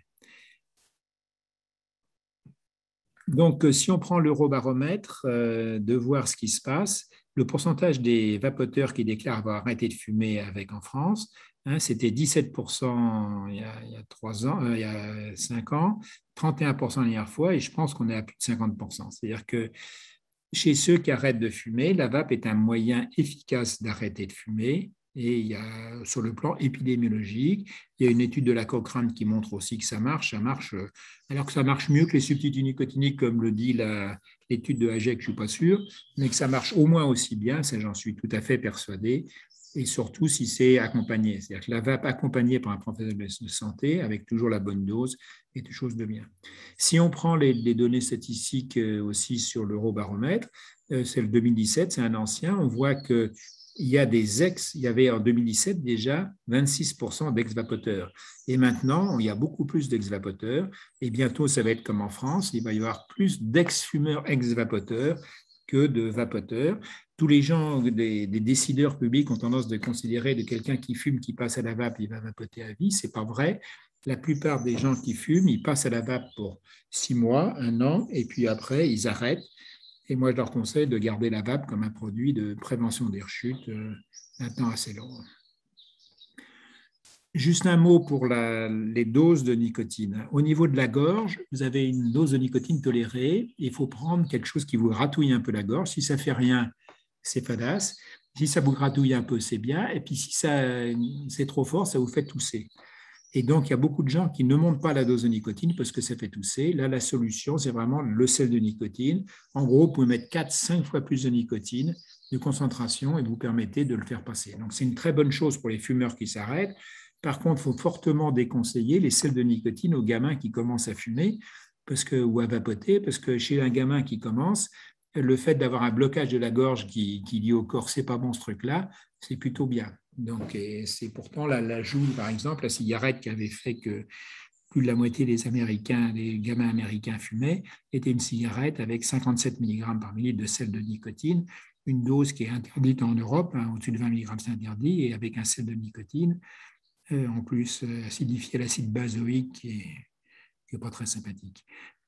Donc, si on prend l'eurobaromètre, de voir ce qui se passe, le pourcentage des vapoteurs qui déclarent avoir arrêté de fumer en France, c'était 17% il y a 3 ans, il y a 5 ans, 31% la dernière fois, et je pense qu'on est à plus de 50%. C'est-à-dire que chez ceux qui arrêtent de fumer, la vape est un moyen efficace d'arrêter de fumer. Et il y a, sur le plan épidémiologique, il y a une étude de la Cochrane qui montre aussi que ça marche, alors que ça marche mieux que les substituts nicotiniques, comme le dit l'étude de Hajek, je ne suis pas sûr, mais que ça marche au moins aussi bien, ça j'en suis tout à fait persuadé, et surtout si c'est accompagné. C'est-à-dire que la vape accompagnée par un professionnel de santé, avec toujours la bonne dose, est quelque chose de bien. Si on prend les données statistiques aussi sur l'Eurobaromètre, c'est le 2017, c'est un ancien, on voit que il y avait en 2017 déjà 26% d'ex-vapoteurs. Et maintenant, il y a beaucoup plus d'ex-vapoteurs. Et bientôt, ça va être comme en France, il va y avoir plus d'ex-fumeurs ex-vapoteurs que de vapoteurs. Tous les gens, des décideurs publics ont tendance de considérer que quelqu'un qui fume, qui passe à la vape, il va vapoter à vie. Ce n'est pas vrai. La plupart des gens qui fument, ils passent à la vape pour 6 mois, 1 an, et puis après, ils arrêtent. Et moi, je leur conseille de garder la vape comme un produit de prévention des rechutes un temps assez long. Juste un mot pour les doses de nicotine. Au niveau de la gorge, vous avez une dose de nicotine tolérée. Il faut prendre quelque chose qui vous gratouille un peu la gorge. Si ça ne fait rien, c'est fadasse. Si ça vous gratouille un peu, c'est bien. Et puis si c'est trop fort, ça vous fait tousser. Et donc, il y a beaucoup de gens qui ne montent pas la dose de nicotine parce que ça fait tousser. Là, la solution, c'est vraiment le sel de nicotine. En gros, vous pouvez mettre 4-5 fois plus de nicotine de concentration et vous permettez de le faire passer. Donc, c'est une très bonne chose pour les fumeurs qui s'arrêtent. Par contre, il faut fortement déconseiller les sels de nicotine aux gamins qui commencent à fumer ou à vapoter, parce que chez un gamin qui commence, le fait d'avoir un blocage de la gorge qui dit au corps, c'est pas bon ce truc-là, c'est plutôt bien. Donc, c'est pourtant l'ajout, par exemple, la cigarette qui avait fait que plus de la moitié des gamins américains fumaient, était une cigarette avec 57 mg par millilitre de sel de nicotine, une dose qui est interdite en Europe, au-dessus de 20 mg c'est interdit, et avec un sel de nicotine, en plus acidifié à l'acide benzoïque qui n'est pas très sympathique.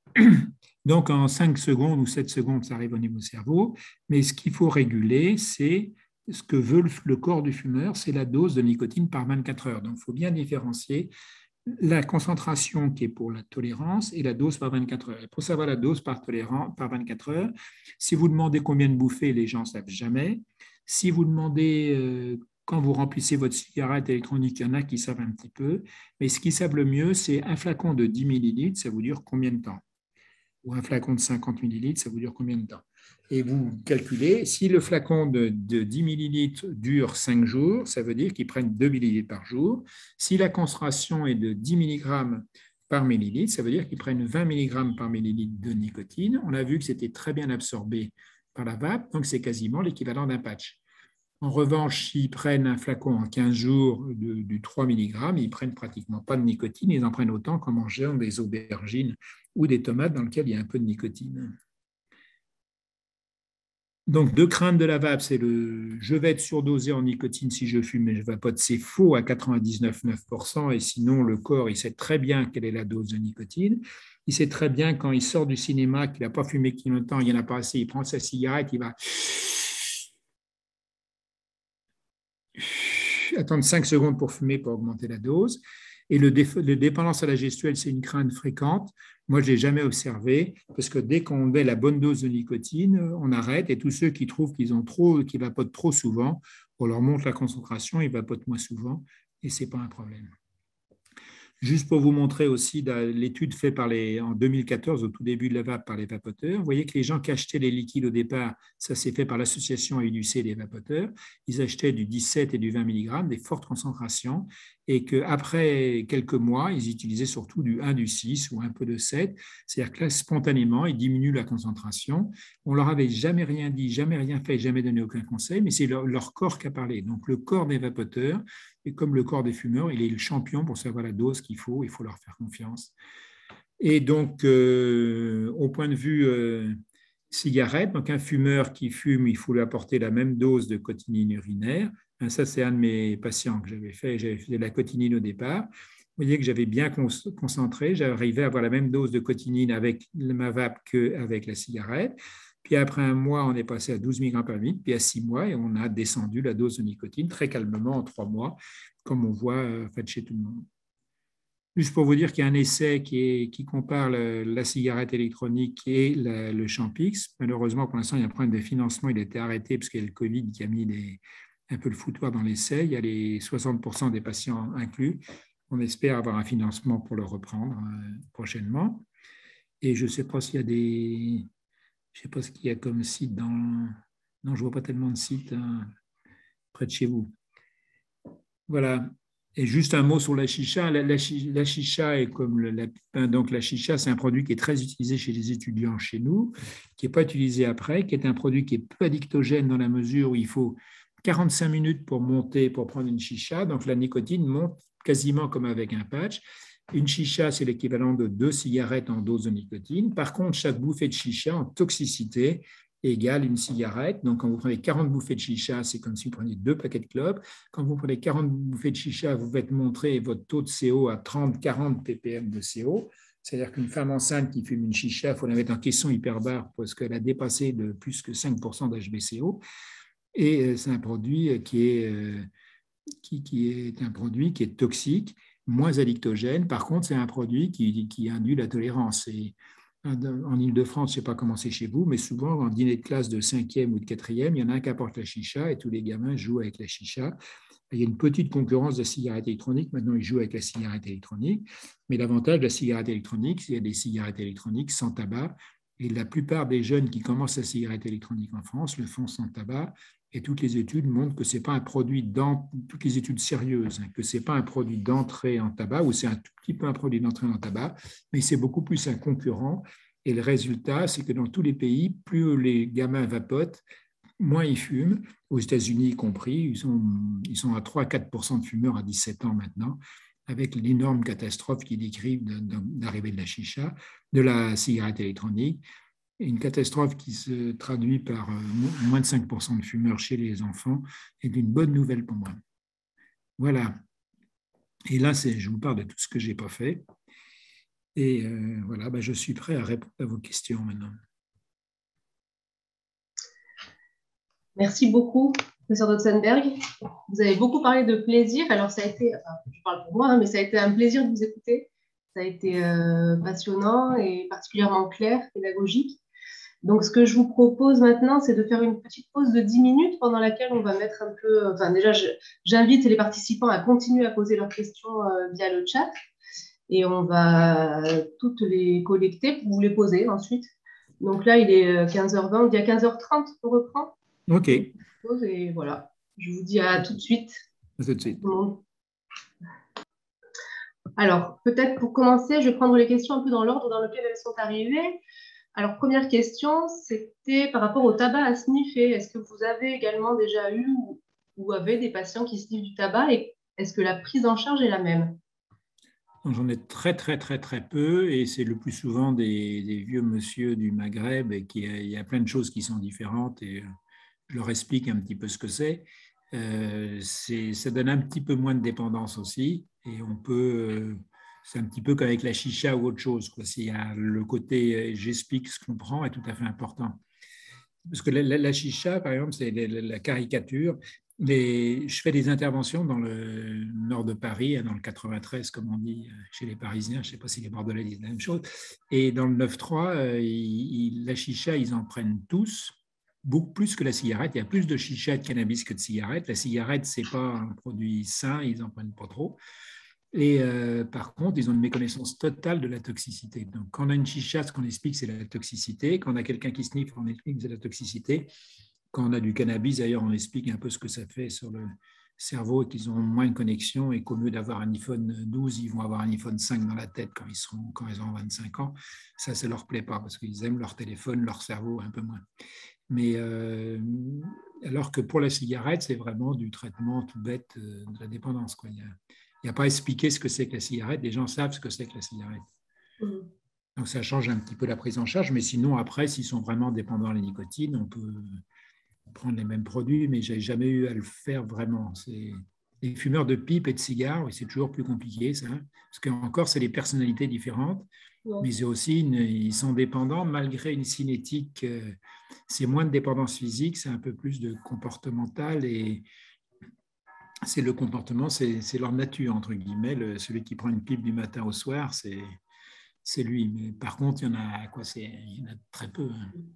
Donc, en 5 secondes ou 7 secondes, ça arrive au niveau du cerveau, mais ce qu'il faut réguler, c'est ce que veut le corps du fumeur, c'est la dose de nicotine par 24 heures. Donc, il faut bien différencier la concentration qui est pour la tolérance et la dose par 24 heures. Et pour savoir la dose par 24 heures, si vous demandez combien de bouffées, les gens ne savent jamais. Si vous demandez quand vous remplissez votre cigarette électronique, il y en a qui savent un petit peu, mais ce qu'ils savent le mieux, c'est un flacon de 10 millilitres, ça vous dure combien de temps? Ou un flacon de 50 millilitres, ça vous dure combien de temps? Et vous calculez, si le flacon de 10 millilitres dure 5 jours, ça veut dire qu'ils prennent 2 millilitres par jour. Si la concentration est de 10 mg par millilitre, ça veut dire qu'ils prennent 20 mg par millilitre de nicotine. On a vu que c'était très bien absorbé par la vape, donc c'est quasiment l'équivalent d'un patch. En revanche, s'ils prennent un flacon en 15 jours du 3 mg, ils ne prennent pratiquement pas de nicotine, ils en prennent autant qu'en mangeant des aubergines ou des tomates dans lesquelles il y a un peu de nicotine. Donc, deux craintes de la vape, c'est je vais être surdosé en nicotine si je fume, mais je vapote. C'est faux à 99,9%, et sinon, le corps, il sait très bien quelle est la dose de nicotine. Il sait très bien quand il sort du cinéma, qu'il n'a pas fumé depuis longtemps, il n'y en a pas assez, il prend sa cigarette, il va attendre 5 secondes pour fumer pour augmenter la dose. Et le dépendance à la gestuelle, c'est une crainte fréquente. Moi, je ne l'ai jamais observé parce que dès qu'on met la bonne dose de nicotine, on arrête. Et tous ceux qui trouvent qu'ils vapotent trop souvent, on leur montre la concentration, ils vapotent moins souvent et ce n'est pas un problème. Juste pour vous montrer aussi l'étude faite en 2014, au tout début de la vape, par les vapoteurs. Vous voyez que les gens qui achetaient les liquides au départ, ça s'est fait par l'association AUDC des vapoteurs, ils achetaient du 17 et du 20 mg, des fortes concentrations, et qu'après quelques mois, ils utilisaient surtout du 1, du 6 ou un peu de 7. C'est-à-dire que là, spontanément, ils diminuent la concentration. On leur avait jamais rien dit, jamais rien fait, jamais donné aucun conseil, mais c'est leur corps qui a parlé. Donc, le corps des vapoteurs, et comme le corps des fumeurs, il est le champion pour savoir la dose qu'il faut, il faut leur faire confiance. Et donc, au point de vue cigarette, donc un fumeur qui fume, il faut lui apporter la même dose de cotinine urinaire. Ça, c'est un de mes patients que j'avais fait de la cotinine au départ. Vous voyez que j'avais bien concentré, j'arrivais à avoir la même dose de cotinine avec ma vape qu'avec la cigarette. Puis après un mois, on est passé à 12 mg par litre, puis à 6 mois, et on a descendu la dose de nicotine très calmement en 3 mois, comme on voit chez tout le monde. Juste pour vous dire qu'il y a un essai qui compare la cigarette électronique et le Champix. Malheureusement, pour l'instant, il y a un problème de financement, il a été arrêté parce qu'il y a le Covid qui a mis un peu le foutoir dans l'essai. Il y a les 60% des patients inclus. On espère avoir un financement pour le reprendre prochainement. Et je ne sais pas s'il y a je ne sais pas ce qu'il y a comme site dans... Non, je ne vois pas tellement de sites près de chez vous. Voilà. Et juste un mot sur la chicha. La chicha est comme donc la chicha, c'est un produit qui est très utilisé chez les étudiants chez nous, qui n'est pas utilisé après, qui est un produit qui est peu addictogène dans la mesure où il faut 45 minutes pour monter, pour prendre une chicha. Donc la nicotine monte quasiment comme avec un patch. Une chicha, c'est l'équivalent de 2 cigarettes en dose de nicotine. Par contre, chaque bouffée de chicha en toxicité égale une cigarette. Donc, quand vous prenez 40 bouffées de chicha, c'est comme si vous preniez 2 paquets de clopes. Quand vous prenez 40 bouffées de chicha, vous faites montrer votre taux de CO à 30-40 ppm de CO. C'est-à-dire qu'une femme enceinte qui fume une chicha, il faut la mettre en caisson hyperbare parce qu'elle a dépassé de plus que 5% d'HBCO. Et c'est un produit qui est un produit qui est toxique, moins addictogène. Par contre, c'est un produit qui induit la tolérance. Et en Ile-de-France, je ne sais pas comment c'est chez vous, mais souvent, en dîner de classe de 5e ou de 4e, il y en a un qui apporte la chicha et tous les gamins jouent avec la chicha. Il y a une petite concurrence de la cigarette électronique. Maintenant, ils jouent avec la cigarette électronique. Mais l'avantage de la cigarette électronique, c'est qu'il y a des cigarettes électroniques sans tabac. Et la plupart des jeunes qui commencent la cigarette électronique en France le font sans tabac. Et toutes les études montrent que ce n'est pas un produit, toutes les études sérieuses, que ce n'est pas un produit d'entrée en tabac, ou c'est un tout petit peu un produit d'entrée en tabac, mais c'est beaucoup plus un concurrent. Et le résultat, c'est que dans tous les pays, plus les gamins vapotent, moins ils fument, aux États-Unis y compris. Ils sont à 3-4% de fumeurs à 17 ans maintenant, avec l'énorme catastrophe qu'ils décrivent d'arrivée de la chicha, de la cigarette électronique. Une catastrophe qui se traduit par moins de 5% de fumeurs chez les enfants est une bonne nouvelle pour moi. Voilà. Et là, je vous parle de tout ce que je n'ai pas fait. Et voilà, je suis prêt à répondre à vos questions maintenant. Merci beaucoup, professeur Dotzenberg. Vous avez beaucoup parlé de plaisir. Alors, ça a été, je parle pour moi, mais ça a été un plaisir de vous écouter. Ça a été passionnant et particulièrement clair, pédagogique. Donc, ce que je vous propose maintenant, c'est de faire une petite pause de 10 minutes pendant laquelle on va mettre un peu... Enfin, déjà, j'invite les participants à continuer à poser leurs questions via le chat et on va toutes les collecter pour vous les poser ensuite. Donc là, il est 15h20, il y a 15h30 pour reprendre. OK. Et voilà, je vous dis à tout de suite. À tout de suite. Alors, peut-être pour commencer, je vais prendre les questions un peu dans l'ordre dans lequel elles sont arrivées. Alors, première question, c'était par rapport au tabac à sniffer. Est-ce que vous avez également déjà eu ou avez des patients qui sniffent du tabac et est-ce que la prise en charge est la même? J'en ai très peu et c'est le plus souvent des vieux monsieur du Maghreb et il y a plein de choses qui sont différentes et je leur explique un petit peu ce que c'est. Ça donne un petit peu moins de dépendance aussi et on peut... c'est un petit peu comme avec la chicha ou autre chose. S'il y a le côté j'explique ce qu'on prend est tout à fait important. parce que la chicha, par exemple, c'est la caricature. Je fais des interventions dans le nord de Paris, dans le 93, comme on dit chez les Parisiens. Je ne sais pas si les Bordelais disent la même chose. Et dans le 9-3, la chicha, ils en prennent tous, beaucoup plus que la cigarette. Il y a plus de chicha et de cannabis que de cigarette. La cigarette, ce n'est pas un produit sain, ils n'en prennent pas trop. Et par contre, ils ont une méconnaissance totale de la toxicité. Donc, quand on a une chicha, ce qu'on explique, c'est la toxicité. Quand on a quelqu'un qui sniffe, on explique que c'est la toxicité. Quand on a du cannabis, d'ailleurs, on explique un peu ce que ça fait sur le cerveau et qu'ils ont moins de connexion et qu'au lieu d'avoir un iPhone 12, ils vont avoir un iPhone 5 dans la tête quand ils ont 25 ans. Ça ne leur plaît pas parce qu'ils aiment leur téléphone, leur cerveau un peu moins. Mais alors que pour la cigarette, c'est vraiment du traitement tout bête de la dépendance, quoi. Il n'y a pas à expliquer ce que c'est que la cigarette. Les gens savent ce que c'est que la cigarette. Donc, ça change un petit peu la prise en charge. Mais sinon, après, s'ils sont vraiment dépendants à la nicotine, on peut prendre les mêmes produits, mais je n'ai jamais eu à le faire vraiment. Les fumeurs de pipe et de cigares, c'est toujours plus compliqué, ça. Parce qu'encore, c'est des personnalités différentes. Mais aussi, ils sont dépendants malgré une cinétique. C'est moins de dépendance physique, c'est un peu plus de comportemental et c'est le comportement, c'est leur nature, entre guillemets. Celui qui prend une pipe du matin au soir, c'est lui. Mais par contre, il y en a très peu.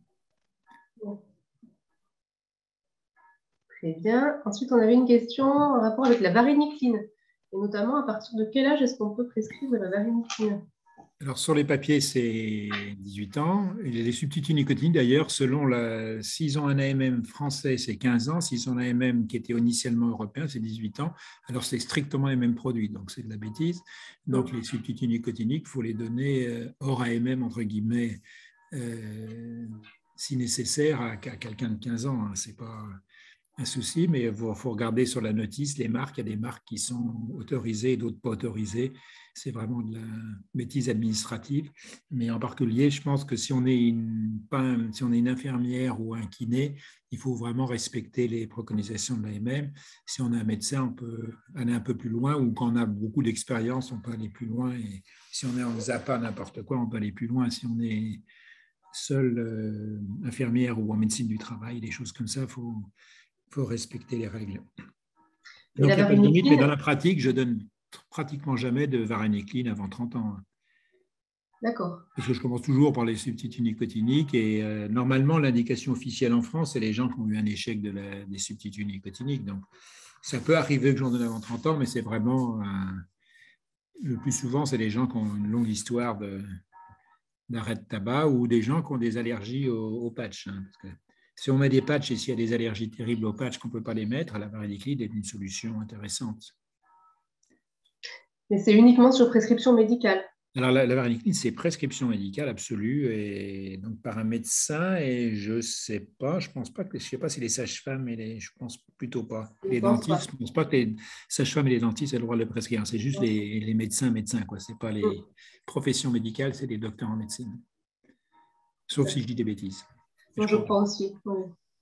Très bien. Ensuite, on avait une question en rapport avec la varénicline. Et notamment, à partir de quel âge est-ce qu'on peut prescrire de la varénicline? Alors, sur les papiers, c'est 18 ans. Et les substituts nicotiniques, d'ailleurs, s'ils ont un AMM français, c'est 15 ans. S'ils ont un AMM qui était initialement européen, c'est 18 ans. Alors, c'est strictement les mêmes produits. Donc, c'est de la bêtise. Donc, les substituts nicotiniques, il faut les donner hors AMM, entre guillemets, si nécessaire, à quelqu'un de 15 ans. Ce n'est pas un souci, mais il faut regarder sur la notice les marques. Il y a des marques qui sont autorisées et d'autres pas autorisées. C'est vraiment de la bêtise administrative. Mais en particulier, je pense que si on est une infirmière ou un kiné, il faut vraiment respecter les préconisations de l'AMM. Si on est un médecin, on peut aller un peu plus loin, ou quand on a beaucoup d'expérience, on peut aller plus loin. Et si on est en ZAPA, n'importe quoi, on peut aller plus loin. Si on est seul infirmière ou en médecine du travail, des choses comme ça, il faut respecter les règles. Donc, il n'y a pas de limite, mais dans la pratique, je donne pratiquement jamais de varénicline avant 30 ans. D'accord. Parce que je commence toujours par les substituts nicotiniques et normalement, l'indication officielle en France, c'est les gens qui ont eu un échec des substituts nicotiniques. Donc, ça peut arriver que j'en donne avant 30 ans, mais c'est vraiment, le plus souvent, c'est des gens qui ont une longue histoire d'arrêt de tabac ou des gens qui ont des allergies au patch. Parce que si on met des patchs et s'il y a des allergies terribles aux patchs qu'on ne peut pas les mettre, la varénicline est une solution intéressante. Mais c'est uniquement sur prescription médicale? Alors, la varénicline, c'est prescription médicale absolue et donc par un médecin et je ne sais pas, je ne sais pas si les sages-femmes je pense plutôt pas. Les dentistes, je ne pense pas que les sages-femmes et les dentistes aient le droit de le prescrire. C'est juste les médecins, quoi. Ce n'est pas les professions médicales, c'est les docteurs en médecine. Sauf si je dis des bêtises. Moi, je crois aussi. Oui.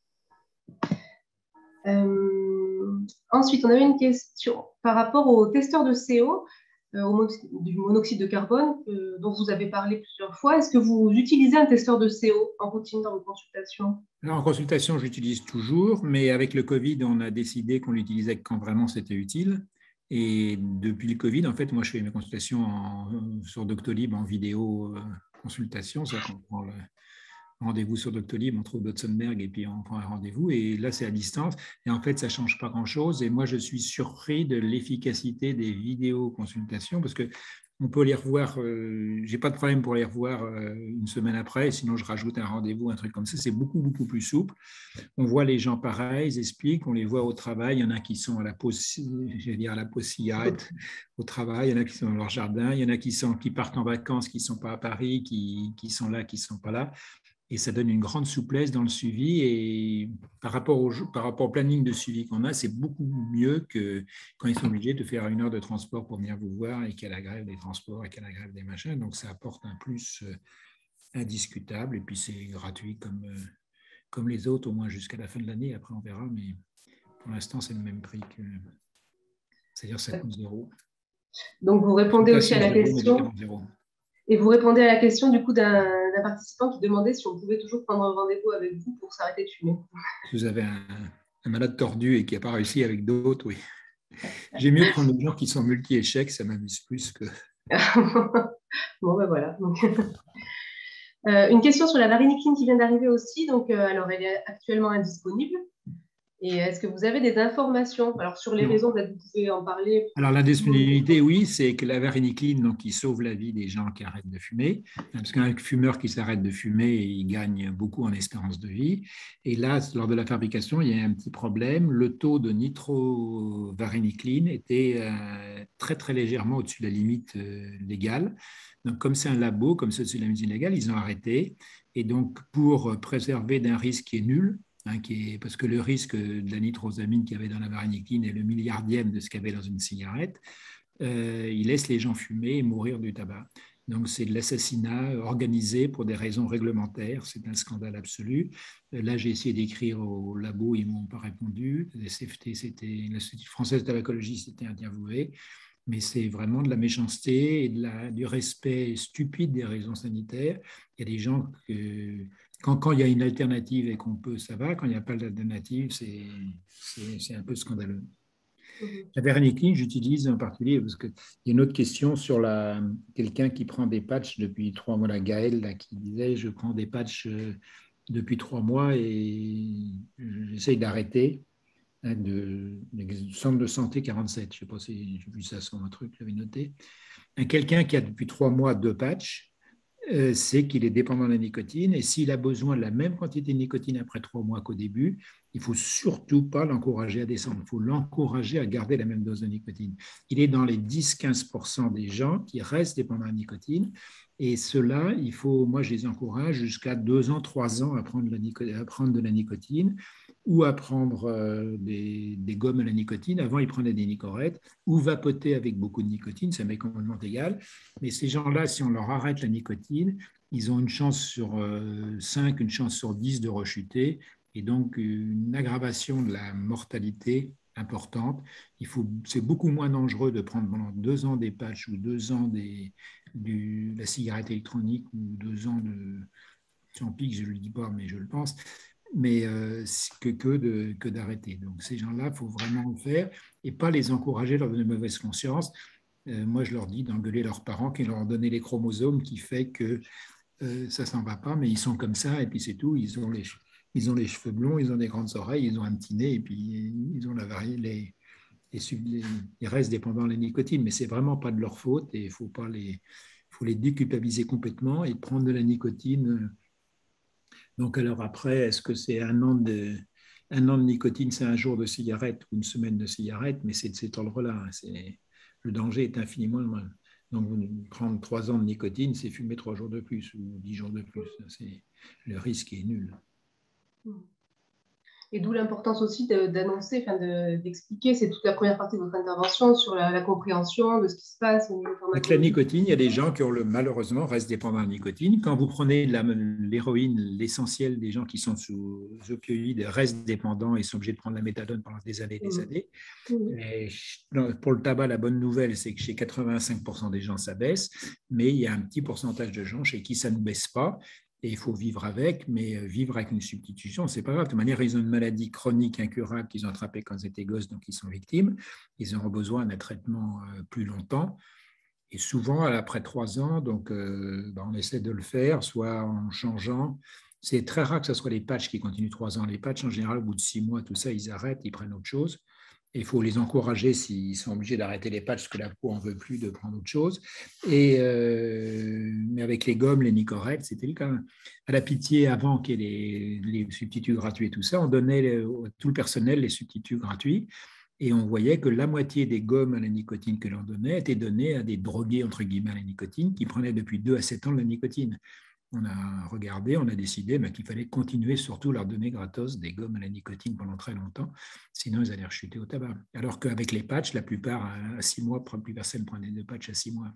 Ensuite, on avait une question par rapport aux testeurs de CO, du monoxyde de carbone, dont vous avez parlé plusieurs fois. Est-ce que vous utilisez un testeur de CO en routine dans vos consultations? Alors, en consultation, j'utilise toujours, mais avec le Covid, on a décidé qu'on l'utilisait quand vraiment c'était utile. Et depuis le Covid, en fait, moi, je fais mes consultations sur Doctolib en vidéo consultation, c'est-à-dire qu'on prend le rendez-vous sur Doctolib, on trouve Dotzenberg et puis on prend un rendez-vous. Et là, c'est à distance. Et en fait, ça ne change pas grand-chose. Et moi, je suis surpris de l'efficacité des vidéoconsultations parce qu'on peut les revoir. Je n'ai pas de problème pour les revoir une semaine après. Sinon, je rajoute un rendez-vous, un truc comme ça. C'est beaucoup, beaucoup plus souple. On voit les gens pareils, ils expliquent. On les voit au travail. Il y en a qui sont à la pause cigarette au travail. Il y en a qui sont dans leur jardin. Il y en a qui partent en vacances, qui ne sont pas à Paris, qui sont là, qui ne sont pas là. Et ça donne une grande souplesse dans le suivi. Et par rapport au planning de suivi qu'on a, c'est beaucoup mieux que quand ils sont obligés de faire 1 heure de transport pour venir vous voir et qu'il y a la grève des transports et qu'il y a la grève des machins. Donc, ça apporte un plus indiscutable. Et puis, c'est gratuit comme les autres, au moins jusqu'à la fin de l'année. Après, on verra. Mais pour l'instant, c'est le même prix que... C'est-à-dire, ça coûte 0. Donc, vous répondez aussi à la question... Et vous répondez à la question du coup d'un participant qui demandait si on pouvait toujours prendre un rendez-vous avec vous pour s'arrêter de fumer. Si vous avez un malade tordu et qui n'a pas réussi avec d'autres, oui. J'aime mieux prendre des gens qui sont multi-échecs, ça m'amuse plus que… Bon, ben voilà. Donc, une question sur la varenicline qui vient d'arriver aussi. Donc, alors, elle est actuellement indisponible. Et est-ce que vous avez des informations? Alors, sur les raisons, peut-être vous pouvez en parler. Alors, la disponibilité, oui, c'est que la varenicline, donc, qui sauve la vie des gens qui arrêtent de fumer. Parce qu'un fumeur qui s'arrête de fumer, il gagne beaucoup en espérance de vie. Et là, lors de la fabrication, il y a un petit problème. Le taux de nitrovarenicline était très, très légèrement au-dessus de la limite légale. Donc, comme c'est un labo, comme c'est au-dessus de la limite légale, ils ont arrêté. Et donc, pour préserver d'un risque qui est nul, parce que le risque de la nitrosamine qu'il y avait dans la varenicline est le milliardième de ce qu'il y avait dans une cigarette, il laisse les gens fumer et mourir du tabac. Donc, c'est de l'assassinat organisé pour des raisons réglementaires. C'est un scandale absolu. Là, j'ai essayé d'écrire au labo, ils ne m'ont pas répondu. La CFT, l'Institut français de tabacologie, c'était interviewé. Mais c'est vraiment de la méchanceté et du respect stupide des raisons sanitaires. Il y a des gens que… Quand il y a une alternative et qu'on peut, ça va. Quand il n'y a pas d'alternative, c'est un peu scandaleux. La varenicline, j'utilise en particulier parce qu'il y a une autre question sur quelqu'un qui prend des patchs depuis 3 mois, la Gaëlle, là, qui disait « je prends des patchs depuis 3 mois et j'essaye d'arrêter ». Du centre de santé 47, je ne sais pas si j'ai vu ça sur un truc, j'avais noté. Quelqu'un qui a depuis 3 mois 2 patchs, c'est qu'il est dépendant de la nicotine et s'il a besoin de la même quantité de nicotine après 3 mois qu'au début, il ne faut surtout pas l'encourager à descendre, il faut l'encourager à garder la même dose de nicotine. Il est dans les 10-15% des gens qui restent dépendants de la nicotine et ceux-là, moi je les encourage jusqu'à 2 ans, 3 ans à prendre de la nicotine ou à prendre des gommes à la nicotine. Avant, ils prenaient des Nicorettes ou vapoter avec beaucoup de nicotine, ça m'est complètement égal. Mais ces gens-là, si on leur arrête la nicotine, ils ont une chance sur 5, une chance sur 10 de rechuter, et donc une aggravation de la mortalité importante. C'est beaucoup moins dangereux de prendre pendant 2 ans des patchs ou 2 ans de la cigarette électronique ou 2 ans de Champic, je ne le dis pas, mais je le pense, mais que d'arrêter. Donc ces gens-là, il faut vraiment le faire et pas les encourager, leur donner une mauvaise conscience. Moi, je leur dis d'engueuler leurs parents qui leur ont donné les chromosomes qui fait que ça ne s'en va pas, mais ils sont comme ça et puis c'est tout. Ils ont les cheveux blonds, ils ont des grandes oreilles, ils ont un petit nez et puis ils ont ils restent dépendants de la nicotine, mais c'est vraiment pas de leur faute et il faut les déculpabiliser complètement et prendre de la nicotine. Donc, alors après, est-ce que c'est un an de nicotine, c'est un jour de cigarette ou une semaine de cigarette, mais c'est de cet ordre-là. Le danger est infiniment moindre. Donc, prendre 3 ans de nicotine, c'est fumer 3 jours de plus ou 10 jours de plus. Le risque est nul. Et d'où l'importance aussi d'annoncer, d'expliquer, c'est toute la première partie de votre intervention sur la compréhension de ce qui se passe au niveau avec la nicotine, il y a des gens qui malheureusement restent dépendants de la nicotine. Quand vous prenez l'héroïne, l'essentiel des gens qui sont sous opioïdes restent dépendants et sont obligés de prendre la méthadone pendant des années et des années. Et pour le tabac, la bonne nouvelle, c'est que chez 85% des gens, ça baisse, mais il y a un petit pourcentage de gens chez qui ça ne baisse pas. Et il faut vivre avec, mais vivre avec une substitution, c'est pas grave. De toute manière, ils ont une maladie chronique incurable qu'ils ont attrapée quand ils étaient gosses, donc ils sont victimes. Ils auront besoin d'un traitement plus longtemps. Et souvent, après 3 ans, donc, on essaie de le faire, soit en changeant. C'est très rare que ce soit les patchs qui continuent 3 ans. Les patchs, en général, au bout de 6 mois, tout ça, ils arrêtent, ils prennent autre chose. Et il faut les encourager s'ils sont obligés d'arrêter les patchs parce que la peau en veut plus, de prendre autre chose. Mais avec les gommes, les Nicorettes, c'était le cas. À la Pitié, avant qu'il y ait les substituts gratuits et tout ça, on donnait à tout le personnel les substituts gratuits. Et on voyait que la moitié des gommes à la nicotine que l'on donnait étaient données à des drogués, entre guillemets, à la nicotine, qui prenaient depuis 2 à 7 ans de la nicotine. On a regardé, on a décidé qu'il fallait continuer surtout leur donner gratos des gommes à la nicotine pendant très longtemps, sinon ils allaient rechuter au tabac. Alors qu'avec les patchs, la plupart à 6 mois, plus personne prenait de patchs à 6 mois.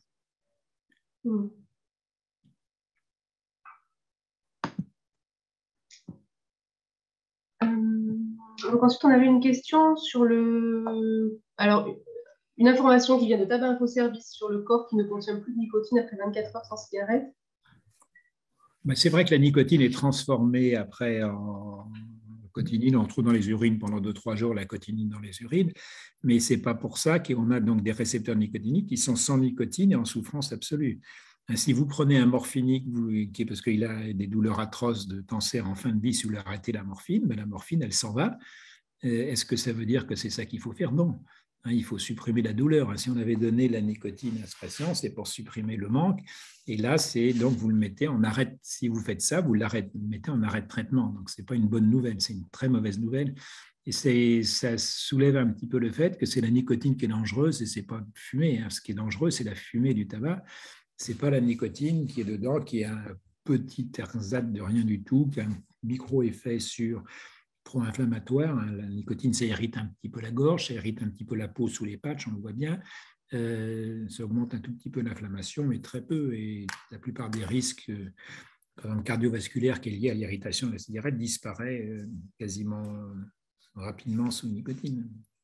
Donc ensuite, on avait une question sur alors, une information qui vient de Tabac Info Service sur le corps qui ne contient plus de nicotine après 24 heures sans cigarette. Ben, c'est vrai que la nicotine est transformée après en cotinine. On trouve dans les urines pendant 2-3 jours la cotinine dans les urines, mais ce n'est pas pour ça qu'on a donc des récepteurs nicotiniques qui sont sans nicotine et en souffrance absolue. Si vous prenez un morphinique, qui est parce qu'il a des douleurs atroces de cancer en fin de vie, si vous l'arrêtez la morphine, ben la morphine, elle s'en va. Est-ce que ça veut dire que c'est ça qu'il faut faire? Non. Il faut supprimer la douleur. Si on avait donné la nicotine à ce patient, c'est pour supprimer le manque. Et là, c'est donc vous le mettez en arrêt. Si vous faites ça, vous le mettez en arrêt de traitement. Donc, ce n'est pas une bonne nouvelle, c'est une très mauvaise nouvelle. Et ça soulève un petit peu le fait que c'est la nicotine qui est dangereuse et ce n'est pas fumer. Ce qui est dangereux, c'est la fumée du tabac. Ce n'est pas la nicotine qui est dedans, qui est un petit ersatz de rien du tout, qui a un micro-effet sur pro-inflammatoire. La nicotine, ça irrite un petit peu la gorge, ça irrite un petit peu la peau sous les patchs, on le voit bien. Ça augmente un tout petit peu l'inflammation, mais très peu. Et la plupart des risques, par exemple cardiovasculaires, qui est lié à l'irritation de la cigarette, disparaît quasiment rapidement sous nicotine.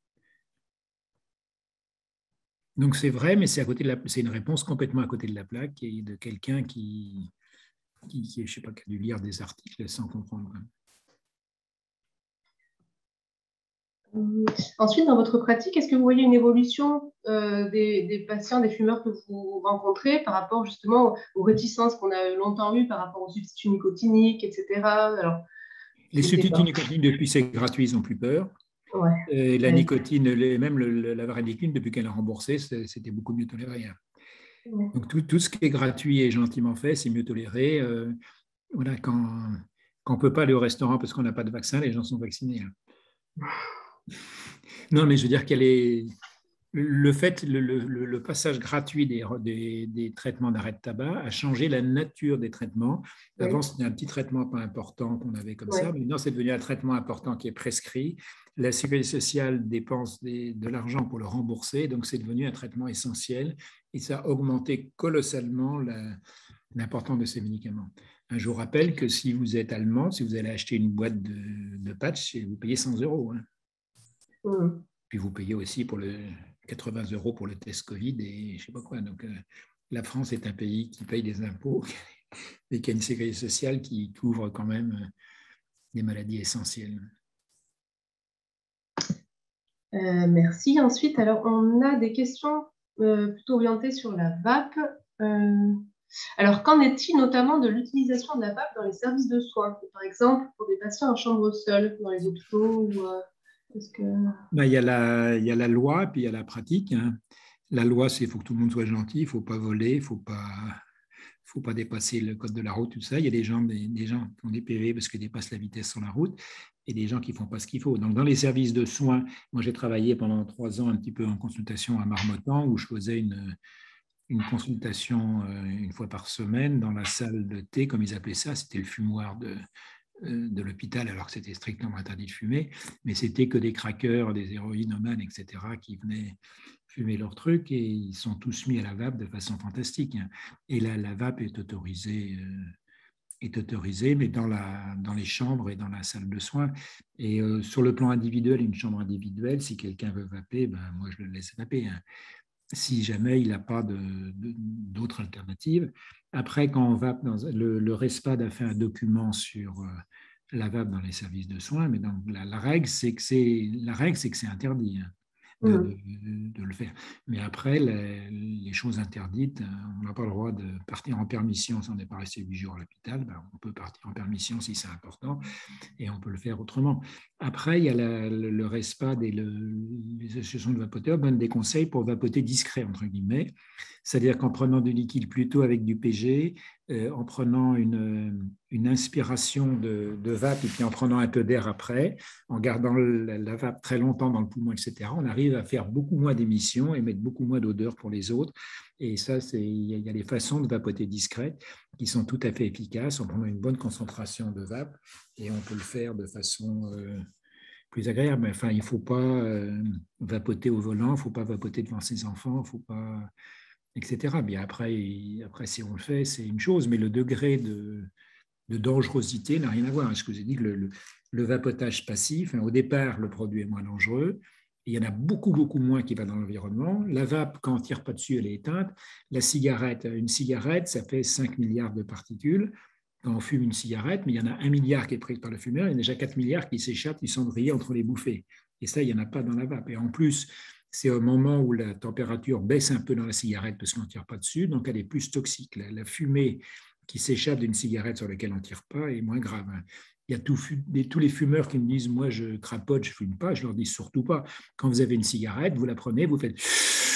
Donc c'est vrai, mais c'est une réponse complètement à côté de la plaque et de quelqu'un qui je sais pas, qui a dû lire des articles sans comprendre. Ensuite, dans votre pratique, est-ce que vous voyez une évolution des patients, des fumeurs que vous rencontrez par rapport justement aux réticences qu'on a longtemps eues par rapport aux substituts nicotiniques, etc. Alors, les substituts nicotiniques, depuis c'est gratuit, ils n'ont plus peur. Ouais. Et la nicotine, même la varénicline, depuis qu'elle a remboursé, c'était beaucoup mieux toléré. Ouais. Donc tout ce qui est gratuit et gentiment fait, c'est mieux toléré. Voilà, quand on ne peut pas aller au restaurant parce qu'on n'a pas de vaccin, les gens sont vaccinés. Non, mais je veux dire qu'elle est le passage gratuit des traitements d'arrêt de tabac a changé la nature des traitements. Avant, c'était un petit traitement pas important qu'on avait comme ça. Maintenant, c'est devenu un traitement important qui est prescrit. La sécurité sociale dépense de l'argent pour le rembourser. Donc, c'est devenu un traitement essentiel. Et ça a augmenté colossalement l'importance de ces médicaments. Je vous rappelle que si vous êtes allemand, si vous allez acheter une boîte de patchs, vous payez 100 €. Puis vous payez aussi pour 80 € pour le test Covid et je ne sais pas quoi. Donc, la France est un pays qui paye des impôts et qui a une sécurité sociale qui couvre quand même des maladies essentielles. Merci. Ensuite, alors, on a des questions plutôt orientées sur la vape. Alors, qu'en est-il notamment de l'utilisation de la vape dans les services de soins, par exemple pour des patients en chambre seule, dans les hôpitaux ou, il y a la loi et puis il y a la pratique. La loi, c'est qu'il faut que tout le monde soit gentil, il ne faut pas voler, il ne faut pas dépasser le code de la route, tout ça. Il y a des gens qui ont des PV parce qu'ils dépassent la vitesse sur la route et des gens qui ne font pas ce qu'il faut. Donc, dans les services de soins, moi, j'ai travaillé pendant 3 ans un petit peu en consultation à Marmottan où je faisais une consultation une fois par semaine dans la salle de thé, comme ils appelaient ça. C'était le fumoir de l'hôpital, alors que c'était strictement interdit de fumer, mais c'était que des craqueurs, des héroïnomanes, etc., qui venaient fumer leur truc et ils sont tous mis à la vape de façon fantastique. Et là, la vape est autorisée, mais dans les chambres et dans la salle de soins. Et sur le plan individuel, une chambre individuelle, si quelqu'un veut vaper, moi je le laisse vaper. Si jamais il n'a pas d'autres alternatives. Après, quand on vape, le RESPAD a fait un document sur la vape dans les services de soins, mais donc la règle, c'est que c'est interdit de le faire. Mais après, les choses interdites, on n'a pas le droit de partir en permission si on n'est pas resté 8 jours à l'hôpital. On peut partir en permission si c'est important et on peut le faire autrement. Après, il y a le RESPAD et les associations de vapoteurs donnent des conseils pour vapoter discret, entre guillemets. C'est-à-dire qu'en prenant du liquide plutôt avec du PG, en prenant une inspiration de vape et puis en prenant un peu d'air après, en gardant la vape très longtemps dans le poumon, etc., on arrive à faire beaucoup moins d'émissions et mettre beaucoup moins d'odeur pour les autres. Et ça, il y a des façons de vapoter discrètes qui sont tout à fait efficaces en prenant une bonne concentration de vape et on peut le faire de façon plus agréable. Enfin, il ne faut pas vapoter au volant, il ne faut pas vapoter devant ses enfants, il ne faut pas... etc. Bien après, si on le fait, c'est une chose, mais le degré de dangerosité n'a rien à voir. Ce que je vous ai dit, le vapotage passif, au départ, le produit est moins dangereux. Il y en a beaucoup, beaucoup moins qui va dans l'environnement. La vape, quand on ne tire pas dessus, elle est éteinte. Une cigarette, ça fait 5 milliards de particules. quand on fume une cigarette, mais il y en a 1 milliard qui est pris par le fumeur, il y en a déjà 4 milliards qui s'échappent du cendrier entre les bouffées. Et ça, il n'y en a pas dans la vape. Et en plus, c'est au moment où la température baisse un peu dans la cigarette parce qu'on ne tire pas dessus, donc elle est plus toxique. La fumée qui s'échappe d'une cigarette sur laquelle on ne tire pas est moins grave. Il y a tous les fumeurs qui me disent « moi, je crapote, je ne fume pas », je leur dis surtout pas. Quand vous avez une cigarette, vous la prenez, vous faites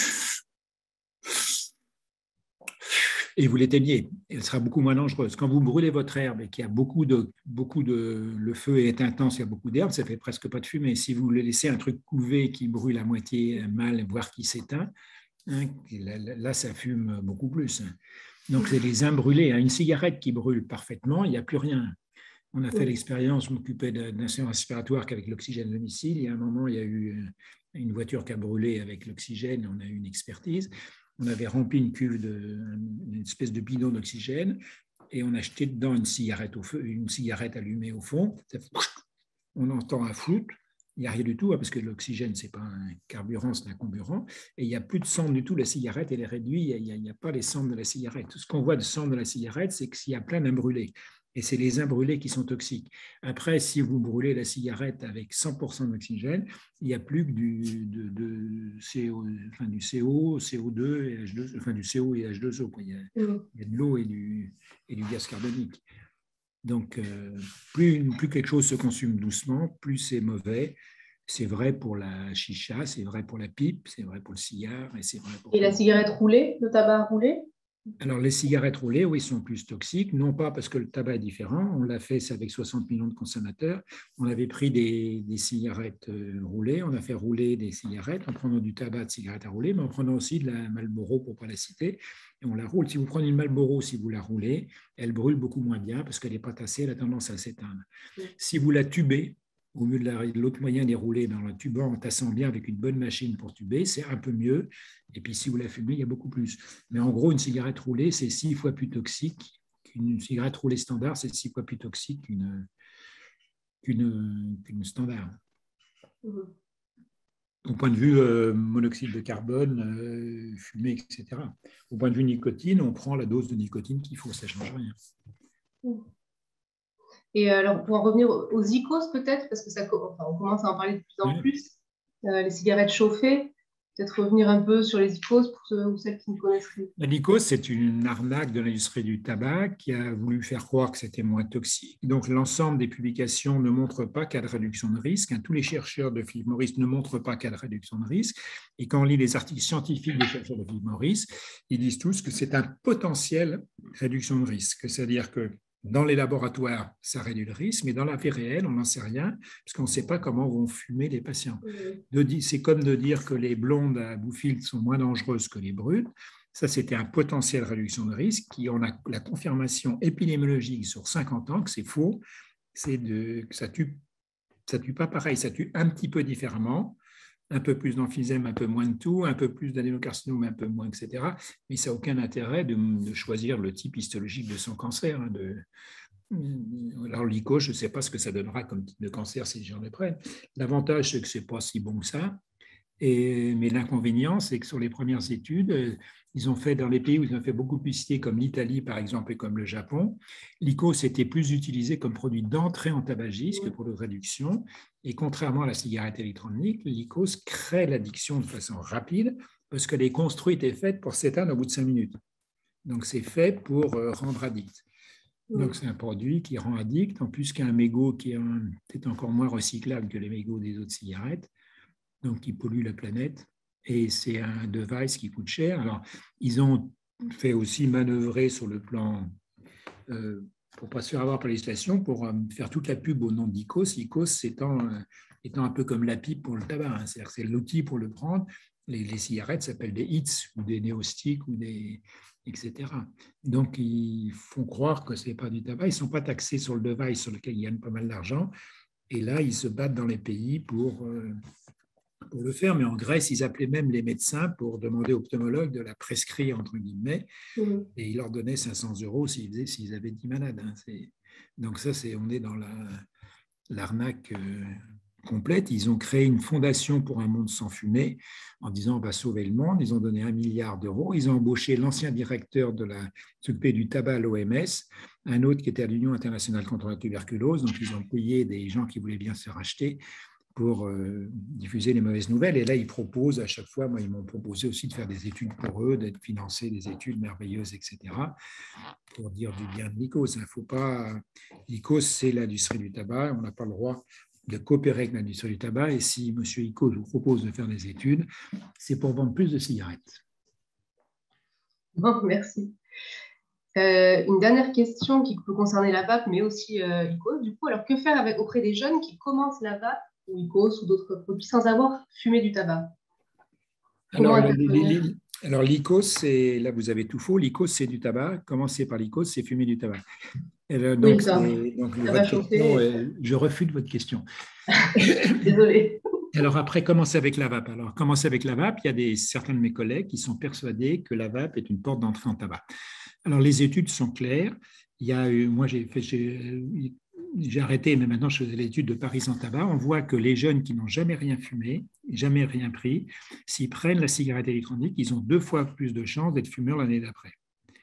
et vous l'éteignez. Elle sera beaucoup moins dangereuse. Quand vous brûlez votre herbe et qu'il y a le feu est intense, il y a beaucoup d'herbe, ça ne fait presque pas de fumée. Si vous le laissez un truc couvé qui brûle à moitié mal, voire qui s'éteint, hein, là, ça fume beaucoup plus. Donc, c'est les imbrûlés. Une cigarette qui brûle parfaitement, il n'y a plus rien. On a fait l'expérience, je m'occupais d'un incident respiratoire qu'avec l'oxygène à domicile. Il y a un moment, il y a eu une voiture qui a brûlé avec l'oxygène, on a eu une expertise. On avait rempli une cuve, une espèce de bidon d'oxygène, et on a jeté dedans une cigarette au feu, une cigarette allumée au fond. On entend un flout, il n'y a rien du tout, parce que l'oxygène, ce n'est pas un carburant, c'est un comburant, et il n'y a plus de cendre du tout. La cigarette, elle est réduite, il n'y a pas les cendres de la cigarette. Tout ce qu'on voit de cendres de la cigarette, c'est qu'il y a plein d'imbrûlés. Et c'est les imbrûlés qui sont toxiques. Après, si vous brûlez la cigarette avec 100% d'oxygène, il n'y a plus que du CO, CO2 et H2, enfin du CO et H2O. Il y a de l'eau et du gaz carbonique. Donc, plus quelque chose se consomme doucement, plus c'est mauvais. C'est vrai pour la chicha, c'est vrai pour la pipe, c'est vrai pour le cigare. Et c'est vrai pour la cigarette roulée, le tabac roulé? Alors, les cigarettes roulées, oui, sont plus toxiques, non pas parce que le tabac est différent. On l'a fait, c'est avec 60 millions de consommateurs. On avait pris des cigarettes roulées, on a fait rouler des cigarettes en prenant du tabac de cigarette à rouler, mais en prenant aussi de la Marlboro, pour ne pas la citer, et on la roule. Si vous prenez une Marlboro, si vous la roulez, elle brûle beaucoup moins bien parce qu'elle n'est pas tassée, elle a tendance à s'éteindre. Si vous la tubez, au mieux de l'autre moyen des rouler, dans le tubant, en tassant bien avec une bonne machine pour tuber, c'est un peu mieux. Et puis, si vous la fumez, il y a beaucoup plus. Mais en gros, une cigarette roulée, c'est 6 fois plus toxique qu'une cigarette roulée standard, c'est 6 fois plus toxique qu'une standard. Au point de vue monoxyde de carbone, fumée, etc. Au point de vue nicotine, on prend la dose de nicotine qu'il faut, ça ne change rien. Et alors, pour en revenir aux IQOS peut-être, parce que on commence à en parler de plus en plus, les cigarettes chauffées, peut-être revenir un peu sur les IQOS pour ceux ou celles qui ne connaissent rien. L'IQOS, c'est une arnaque de l'industrie du tabac qui a voulu faire croire que c'était moins toxique. Donc, l'ensemble des publications ne montrent pas qu'il y a de réduction de risque. Tous les chercheurs de Philip Morris ne montrent pas qu'il y a de réduction de risque. Et quand on lit les articles scientifiques des chercheurs de Philip Morris, ils disent tous que c'est un potentiel réduction de risque. C'est-à-dire que dans les laboratoires, ça réduit le risque, mais dans la vie réelle, on n'en sait rien, parce qu'on ne sait pas comment vont fumer les patients. C'est comme de dire que les blondes à bout-filtre sont moins dangereuses que les brunes. Ça, c'était un potentiel réduction de risque qui on a la confirmation épidémiologique sur 50 ans que c'est faux, que ça tue pas pareil, ça tue un petit peu différemment, un peu plus d'emphysème, un peu moins de tout, un peu plus d'adénocarcinome, un peu moins, etc. Mais ça n'a aucun intérêt de choisir le type histologique de son cancer. Alors, l'IQOS, je ne sais pas ce que ça donnera comme type de cancer si les gens le prennent. L'avantage, c'est que ce n'est pas si bon que ça. Mais l'inconvénient, c'est que sur les premières études, ils ont fait dans les pays où ils ont fait beaucoup de publicité, comme l'Italie, par exemple, et comme le Japon, l'IQOS était plus utilisé comme produit d'entrée en tabagisme que pour de réduction. Et contrairement à la cigarette électronique, l'IQOS crée l'addiction de façon rapide parce qu'elle est construite et faite pour s'éteindre au bout de 5 minutes. Donc, c'est fait pour rendre addict. Donc, c'est un produit qui rend addict, en plus qu'un mégot qui est peut-être encore moins recyclable que les mégots des autres cigarettes, donc qui pollue la planète. Et c'est un device qui coûte cher. Alors, ils ont fait aussi manœuvrer sur le plan, pour ne pas se faire avoir par la législation, pour faire toute la pub au nom d'IQOS. IQOS étant un peu comme la pipe pour le tabac. C'est-à-dire que c'est l'outil pour le prendre. Les cigarettes s'appellent des hits ou des néo-sticks ou des etc. Donc, ils font croire que ce n'est pas du tabac. Ils ne sont pas taxés sur le device sur lequel ils gagnent pas mal d'argent. Et là, ils se battent dans les pays pour le faire. Mais en Grèce, ils appelaient même les médecins pour demander aux pneumologues de la prescrire, entre guillemets. Et ils leur donnaient 500 € s'ils avaient 10 malades. Donc ça, on est dans l'arnaque complète. Ils ont créé une fondation pour un monde sans fumée en disant on va sauver le monde. Ils ont donné 1 milliard d'euros. Ils ont embauché l'ancien directeur de s'occuper du tabac à l'OMS, un autre qui était à l'Union internationale contre la tuberculose. Donc, ils ont payé des gens qui voulaient bien se faire acheter pour diffuser les mauvaises nouvelles. Et là, ils proposent à chaque fois, moi, ils m'ont proposé aussi de faire des études pour eux, d'être financés des études merveilleuses, etc., pour dire du bien de l'IQOS. Il faut pas... L'IQOS, c'est l'industrie du tabac. On n'a pas le droit de coopérer avec l'industrie du tabac. Et si M. IQOS vous propose de faire des études, c'est pour vendre plus de cigarettes. Bon, merci. Une dernière question qui peut concerner la vape, mais aussi IQOS. Du coup, alors que faire auprès des jeunes qui commencent la vape ou IQOS ou d'autres produits sans avoir fumé du tabac? Alors l'IQOS, là vous avez tout faux. L'IQOS, c'est du tabac. Commencer par l'IQOS, c'est fumer du tabac. Donc, votre question, je refute votre question. Désolée. Alors après, commencer avec la vape. Alors, commencer avec la vape, il y a certains de mes collègues qui sont persuadés que la vape est une porte d'entrée en tabac. Alors, les études sont claires. Moi, j'ai arrêté, mais maintenant, je faisais l'étude de Paris sans tabac. On voit que les jeunes qui n'ont jamais rien fumé, jamais rien pris, s'ils prennent la cigarette électronique, ils ont 2 fois plus de chances d'être fumeurs l'année d'après.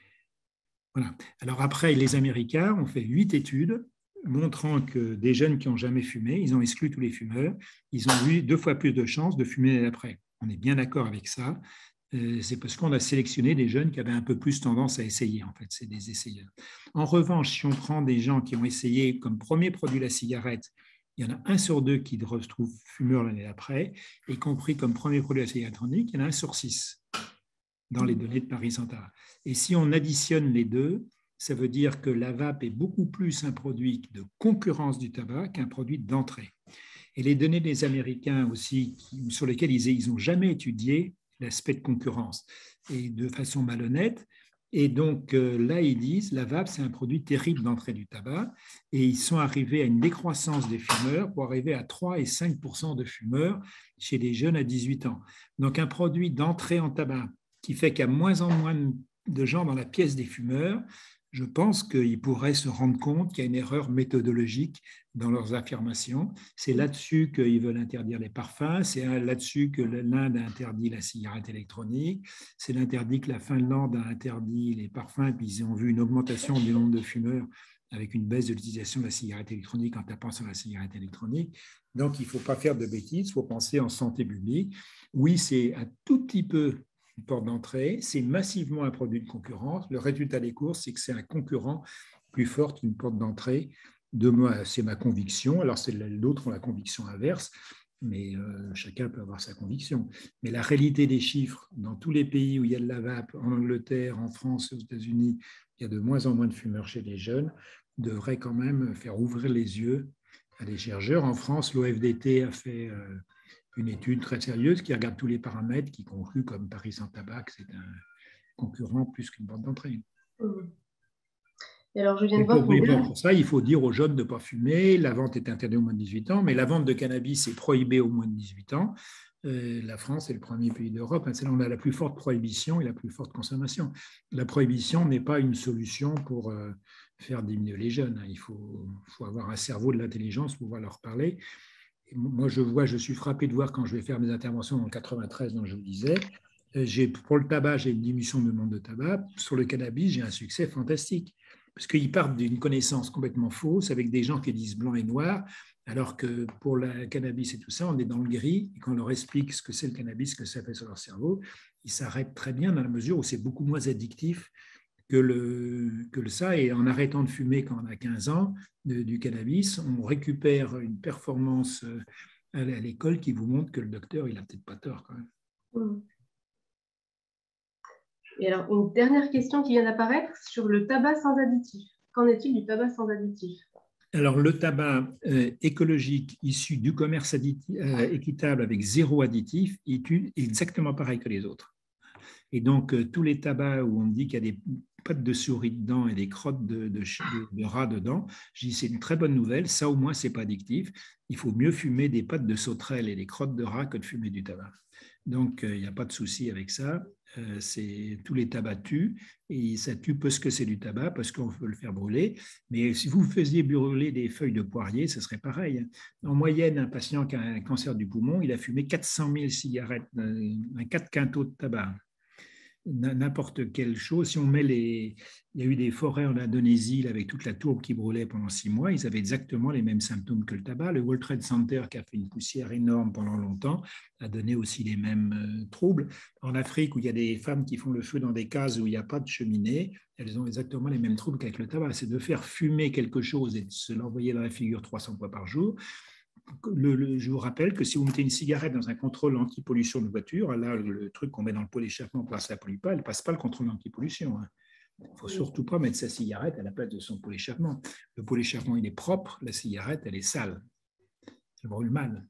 Voilà. Alors après, les Américains ont fait 8 études montrant que des jeunes qui n'ont jamais fumé, ils ont exclu tous les fumeurs, ils ont eu 2 fois plus de chances de fumer l'année d'après. On est bien d'accord avec ça. C'est parce qu'on a sélectionné des jeunes qui avaient un peu plus tendance à essayer, en fait, c'est des essayeurs. En revanche, si on prend des gens qui ont essayé comme premier produit la cigarette, il y en a 1 sur 2 qui se retrouvent fumeurs l'année d'après, y compris comme premier produit la cigarette électronique, il y en a 1 sur 6 dans les données de Paris sans tabac. Et si on additionne les deux, ça veut dire que la vape est beaucoup plus un produit de concurrence du tabac qu'un produit d'entrée. Et les données des Américains aussi, sur lesquelles ils n'ont jamais étudié l'aspect de concurrence, et de façon malhonnête. Et donc là, ils disent la vape, c'est un produit terrible d'entrée du tabac, et ils sont arrivés à une décroissance des fumeurs pour arriver à 3 et 5% de fumeurs chez les jeunes à 18 ans. Donc un produit d'entrée en tabac qui fait qu'il y a moins en moins de gens dans la pièce des fumeurs, je pense qu'ils pourraient se rendre compte qu'il y a une erreur méthodologique dans leurs affirmations. C'est là-dessus qu'ils veulent interdire les parfums, c'est là-dessus que l'Inde a interdit la cigarette électronique, c'est l'interdit que la Finlande a interdit les parfums, puis ils ont vu une augmentation du nombre de fumeurs avec une baisse de l'utilisation de la cigarette électronique en tapant sur la cigarette électronique. Donc, il ne faut pas faire de bêtises, il faut penser en santé publique. Oui, c'est un tout petit peu une porte d'entrée, c'est massivement un produit de concurrence. Le résultat des courses, c'est que c'est un concurrent plus fort qu'une porte d'entrée. De moi, c'est ma conviction. Alors, d'autres ont la conviction inverse, mais chacun peut avoir sa conviction. Mais la réalité des chiffres, dans tous les pays où il y a de la vape, en Angleterre, en France, aux États-Unis, il y a de moins en moins de fumeurs chez les jeunes, devrait quand même faire ouvrir les yeux à des chercheurs. En France, l'OFDT a fait une étude très sérieuse qui regarde tous les paramètres, qui conclut comme Paris sans tabac, que c'est un concurrent plus qu'une porte d'entrée. Et alors, je viens de voir pour ça, il faut dire aux jeunes de ne pas fumer. La vente est interdite au moins de 18 ans, mais la vente de cannabis est prohibée au moins de 18 ans. La France est le premier pays d'Europe. C'est là où on a la plus forte prohibition et la plus forte consommation. La prohibition n'est pas une solution pour faire diminuer les jeunes. Il faut avoir un cerveau de l'intelligence pour pouvoir leur parler. Et moi, je suis frappé de voir quand je vais faire mes interventions en 93, dont je vous disais, pour le tabac, j'ai une diminution de demande de tabac. Sur le cannabis, j'ai un succès fantastique. Parce qu'ils partent d'une connaissance complètement fausse avec des gens qui disent blanc et noir, alors que pour le cannabis et tout ça, on est dans le gris. Et quand on leur explique ce que c'est le cannabis, ce que ça fait sur leur cerveau, ils s'arrêtent très bien dans la mesure où c'est beaucoup moins addictif que ça. Et en arrêtant de fumer quand on a 15 ans du cannabis, on récupère une performance à l'école qui vous montre que le docteur, il n'a peut-être pas tort quand même. Et alors, une dernière question qui vient d'apparaître sur le tabac sans additif. Qu'en est-il du tabac sans additif? Alors, le tabac écologique issu du commerce équitable avec 0 additif est exactement pareil que les autres. Et donc, tous les tabacs où on dit qu'il y a des pattes de souris dedans et des crottes de rats dedans, je dis c'est une très bonne nouvelle, ça au moins, ce n'est pas addictif. Il faut mieux fumer des pattes de sauterelles et des crottes de rats que de fumer du tabac. Donc, il n'y a pas de souci avec ça. Tous les tabacs tuent, et ça tue parce que c'est du tabac, parce qu'on peut le faire brûler. Mais si vous faisiez brûler des feuilles de poirier, ce serait pareil. En moyenne, un patient qui a un cancer du poumon, il a fumé 400 000 cigarettes, 4 quintaux de tabac. N'importe quelle chose. Si on met il y a eu des forêts en Indonésie avec toute la tourbe qui brûlait pendant 6 mois, ils avaient exactement les mêmes symptômes que le tabac. Le World Trade Center, qui a fait une poussière énorme pendant longtemps, a donné aussi les mêmes troubles. En Afrique, où il y a des femmes qui font le feu dans des cases où il n'y a pas de cheminée, elles ont exactement les mêmes troubles qu'avec le tabac. C'est de faire fumer quelque chose et de se l'envoyer dans la figure 300 fois par jour. Je vous rappelle que si vous mettez une cigarette dans un contrôle anti-pollution de voiture, là, le truc qu'on met dans le pot d'échappement pour que ça ne pollue pas, elle ne passe pas le contrôle anti-pollution. Il ne faut surtout pas mettre sa cigarette à la place de son pot d'échappement. Le pot d'échappement, il est propre, la cigarette, elle est sale. Elle brûle mal.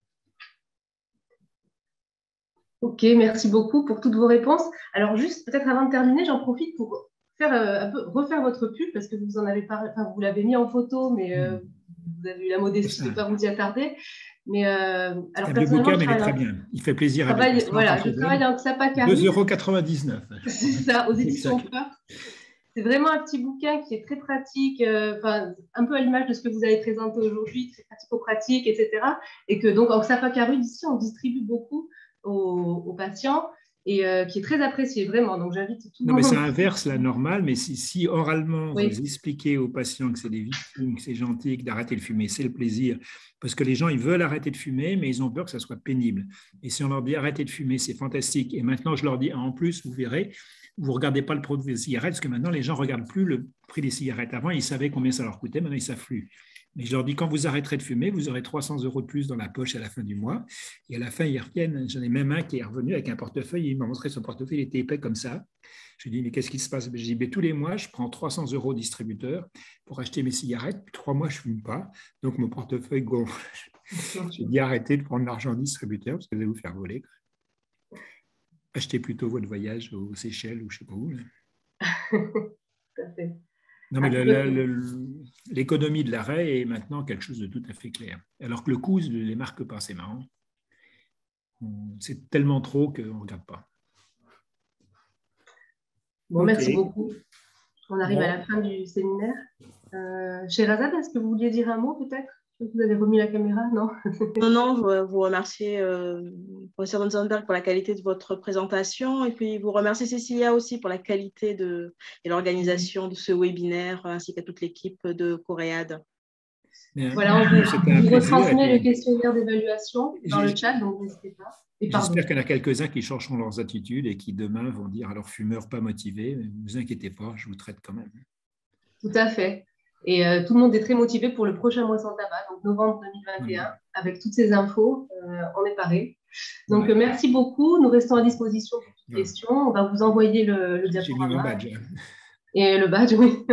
Ok, merci beaucoup pour toutes vos réponses. Alors, juste peut-être avant de terminer, j'en profite pour refaire votre pub, parce que vous en avez parlé, enfin, vous l'avez mis en photo, mais vous avez eu la modestie de ne pas vous y attarder. Mais alors, le bouquin, mais il est très bien. Il fait plaisir à lire. Voilà, je travaille en Xapacari. 2,99 €. C'est ça, aux éditions Peur. C'est vraiment un petit bouquin qui est très pratique, un peu à l'image de ce que vous avez présenté aujourd'hui, très pratico-pratique, etc. Et que donc en Xapacari, ici, on distribue beaucoup aux patients et qui est très apprécié, vraiment. Donc j'invite tout le monde. Non, mais ça inverse la normale, mais si oralement vous expliquez aux patients que c'est des victimes, que c'est gentil, que d'arrêter de fumer, c'est le plaisir. Parce que les gens, ils veulent arrêter de fumer, mais ils ont peur que ça soit pénible. Et si on leur dit arrêtez de fumer, c'est fantastique. Et maintenant, je leur dis en plus, vous verrez, vous ne regardez pas le prix des cigarettes, parce que maintenant, les gens ne regardent plus le prix des cigarettes. Avant, ils savaient combien ça leur coûtait, maintenant, ils ne savent plus. Mais je leur dis, quand vous arrêterez de fumer, vous aurez 300 € de plus dans la poche à la fin du mois. Et à la fin, ils reviennent. J'en ai même un qui est revenu avec un portefeuille. Il m'a montré son portefeuille, il était épais comme ça. Je lui ai dit, mais qu'est-ce qui se passe? Je dis, mais tous les mois, je prends 300 € au distributeur pour acheter mes cigarettes. Puis 3 mois, je ne fume pas. Donc, mon portefeuille gonfle. J'ai dit, arrêtez de prendre l'argent au distributeur parce que vous allez vous faire voler. Achetez plutôt votre voyage aux Seychelles ou je ne sais pas où. Tout à fait. Non, mais l'économie de l'arrêt est maintenant quelque chose de tout à fait clair. Alors que le coût ne les marque pas, c'est marrant. C'est tellement trop qu'on ne regarde pas. Bon, okay. Merci beaucoup. On arrive à la fin du séminaire. Sherazade, est-ce que vous vouliez dire un mot peut-être? Vous avez remis la caméra, non? Non, je vous remercier, professeur von Sandberg, pour la qualité de votre présentation, et puis vous remercier Cécilia aussi pour la qualité et l'organisation de ce webinaire, ainsi qu'à toute l'équipe de Coréade. Voilà, on vous retransmet le questionnaire d'évaluation dans le chat, donc n'hésitez pas. J'espère qu'il y en a quelques-uns qui changeront leurs attitudes et qui demain vont dire à leurs fumeurs pas motivés, ne vous inquiétez pas, je vous traite quand même. Tout à fait. Et tout le monde est très motivé pour le prochain mois sans tabac, donc novembre 2021, avec toutes ces infos, on est paré. Donc merci beaucoup, nous restons à disposition pour toutes questions. On va vous envoyer le diaporama. J'ai mis mon badge. Et le badge, oui.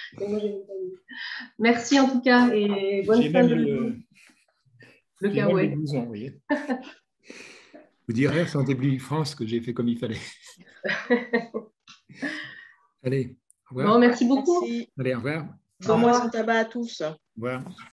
Merci en tout cas et bonne fin de journée. Le Kawaii. Vous voyez. Vous direz, Santé publique France, que j'ai fait comme il fallait. Allez, au revoir. Bon, merci beaucoup. Merci. Allez, au revoir. Bon mois sans tabac à tous. Au revoir.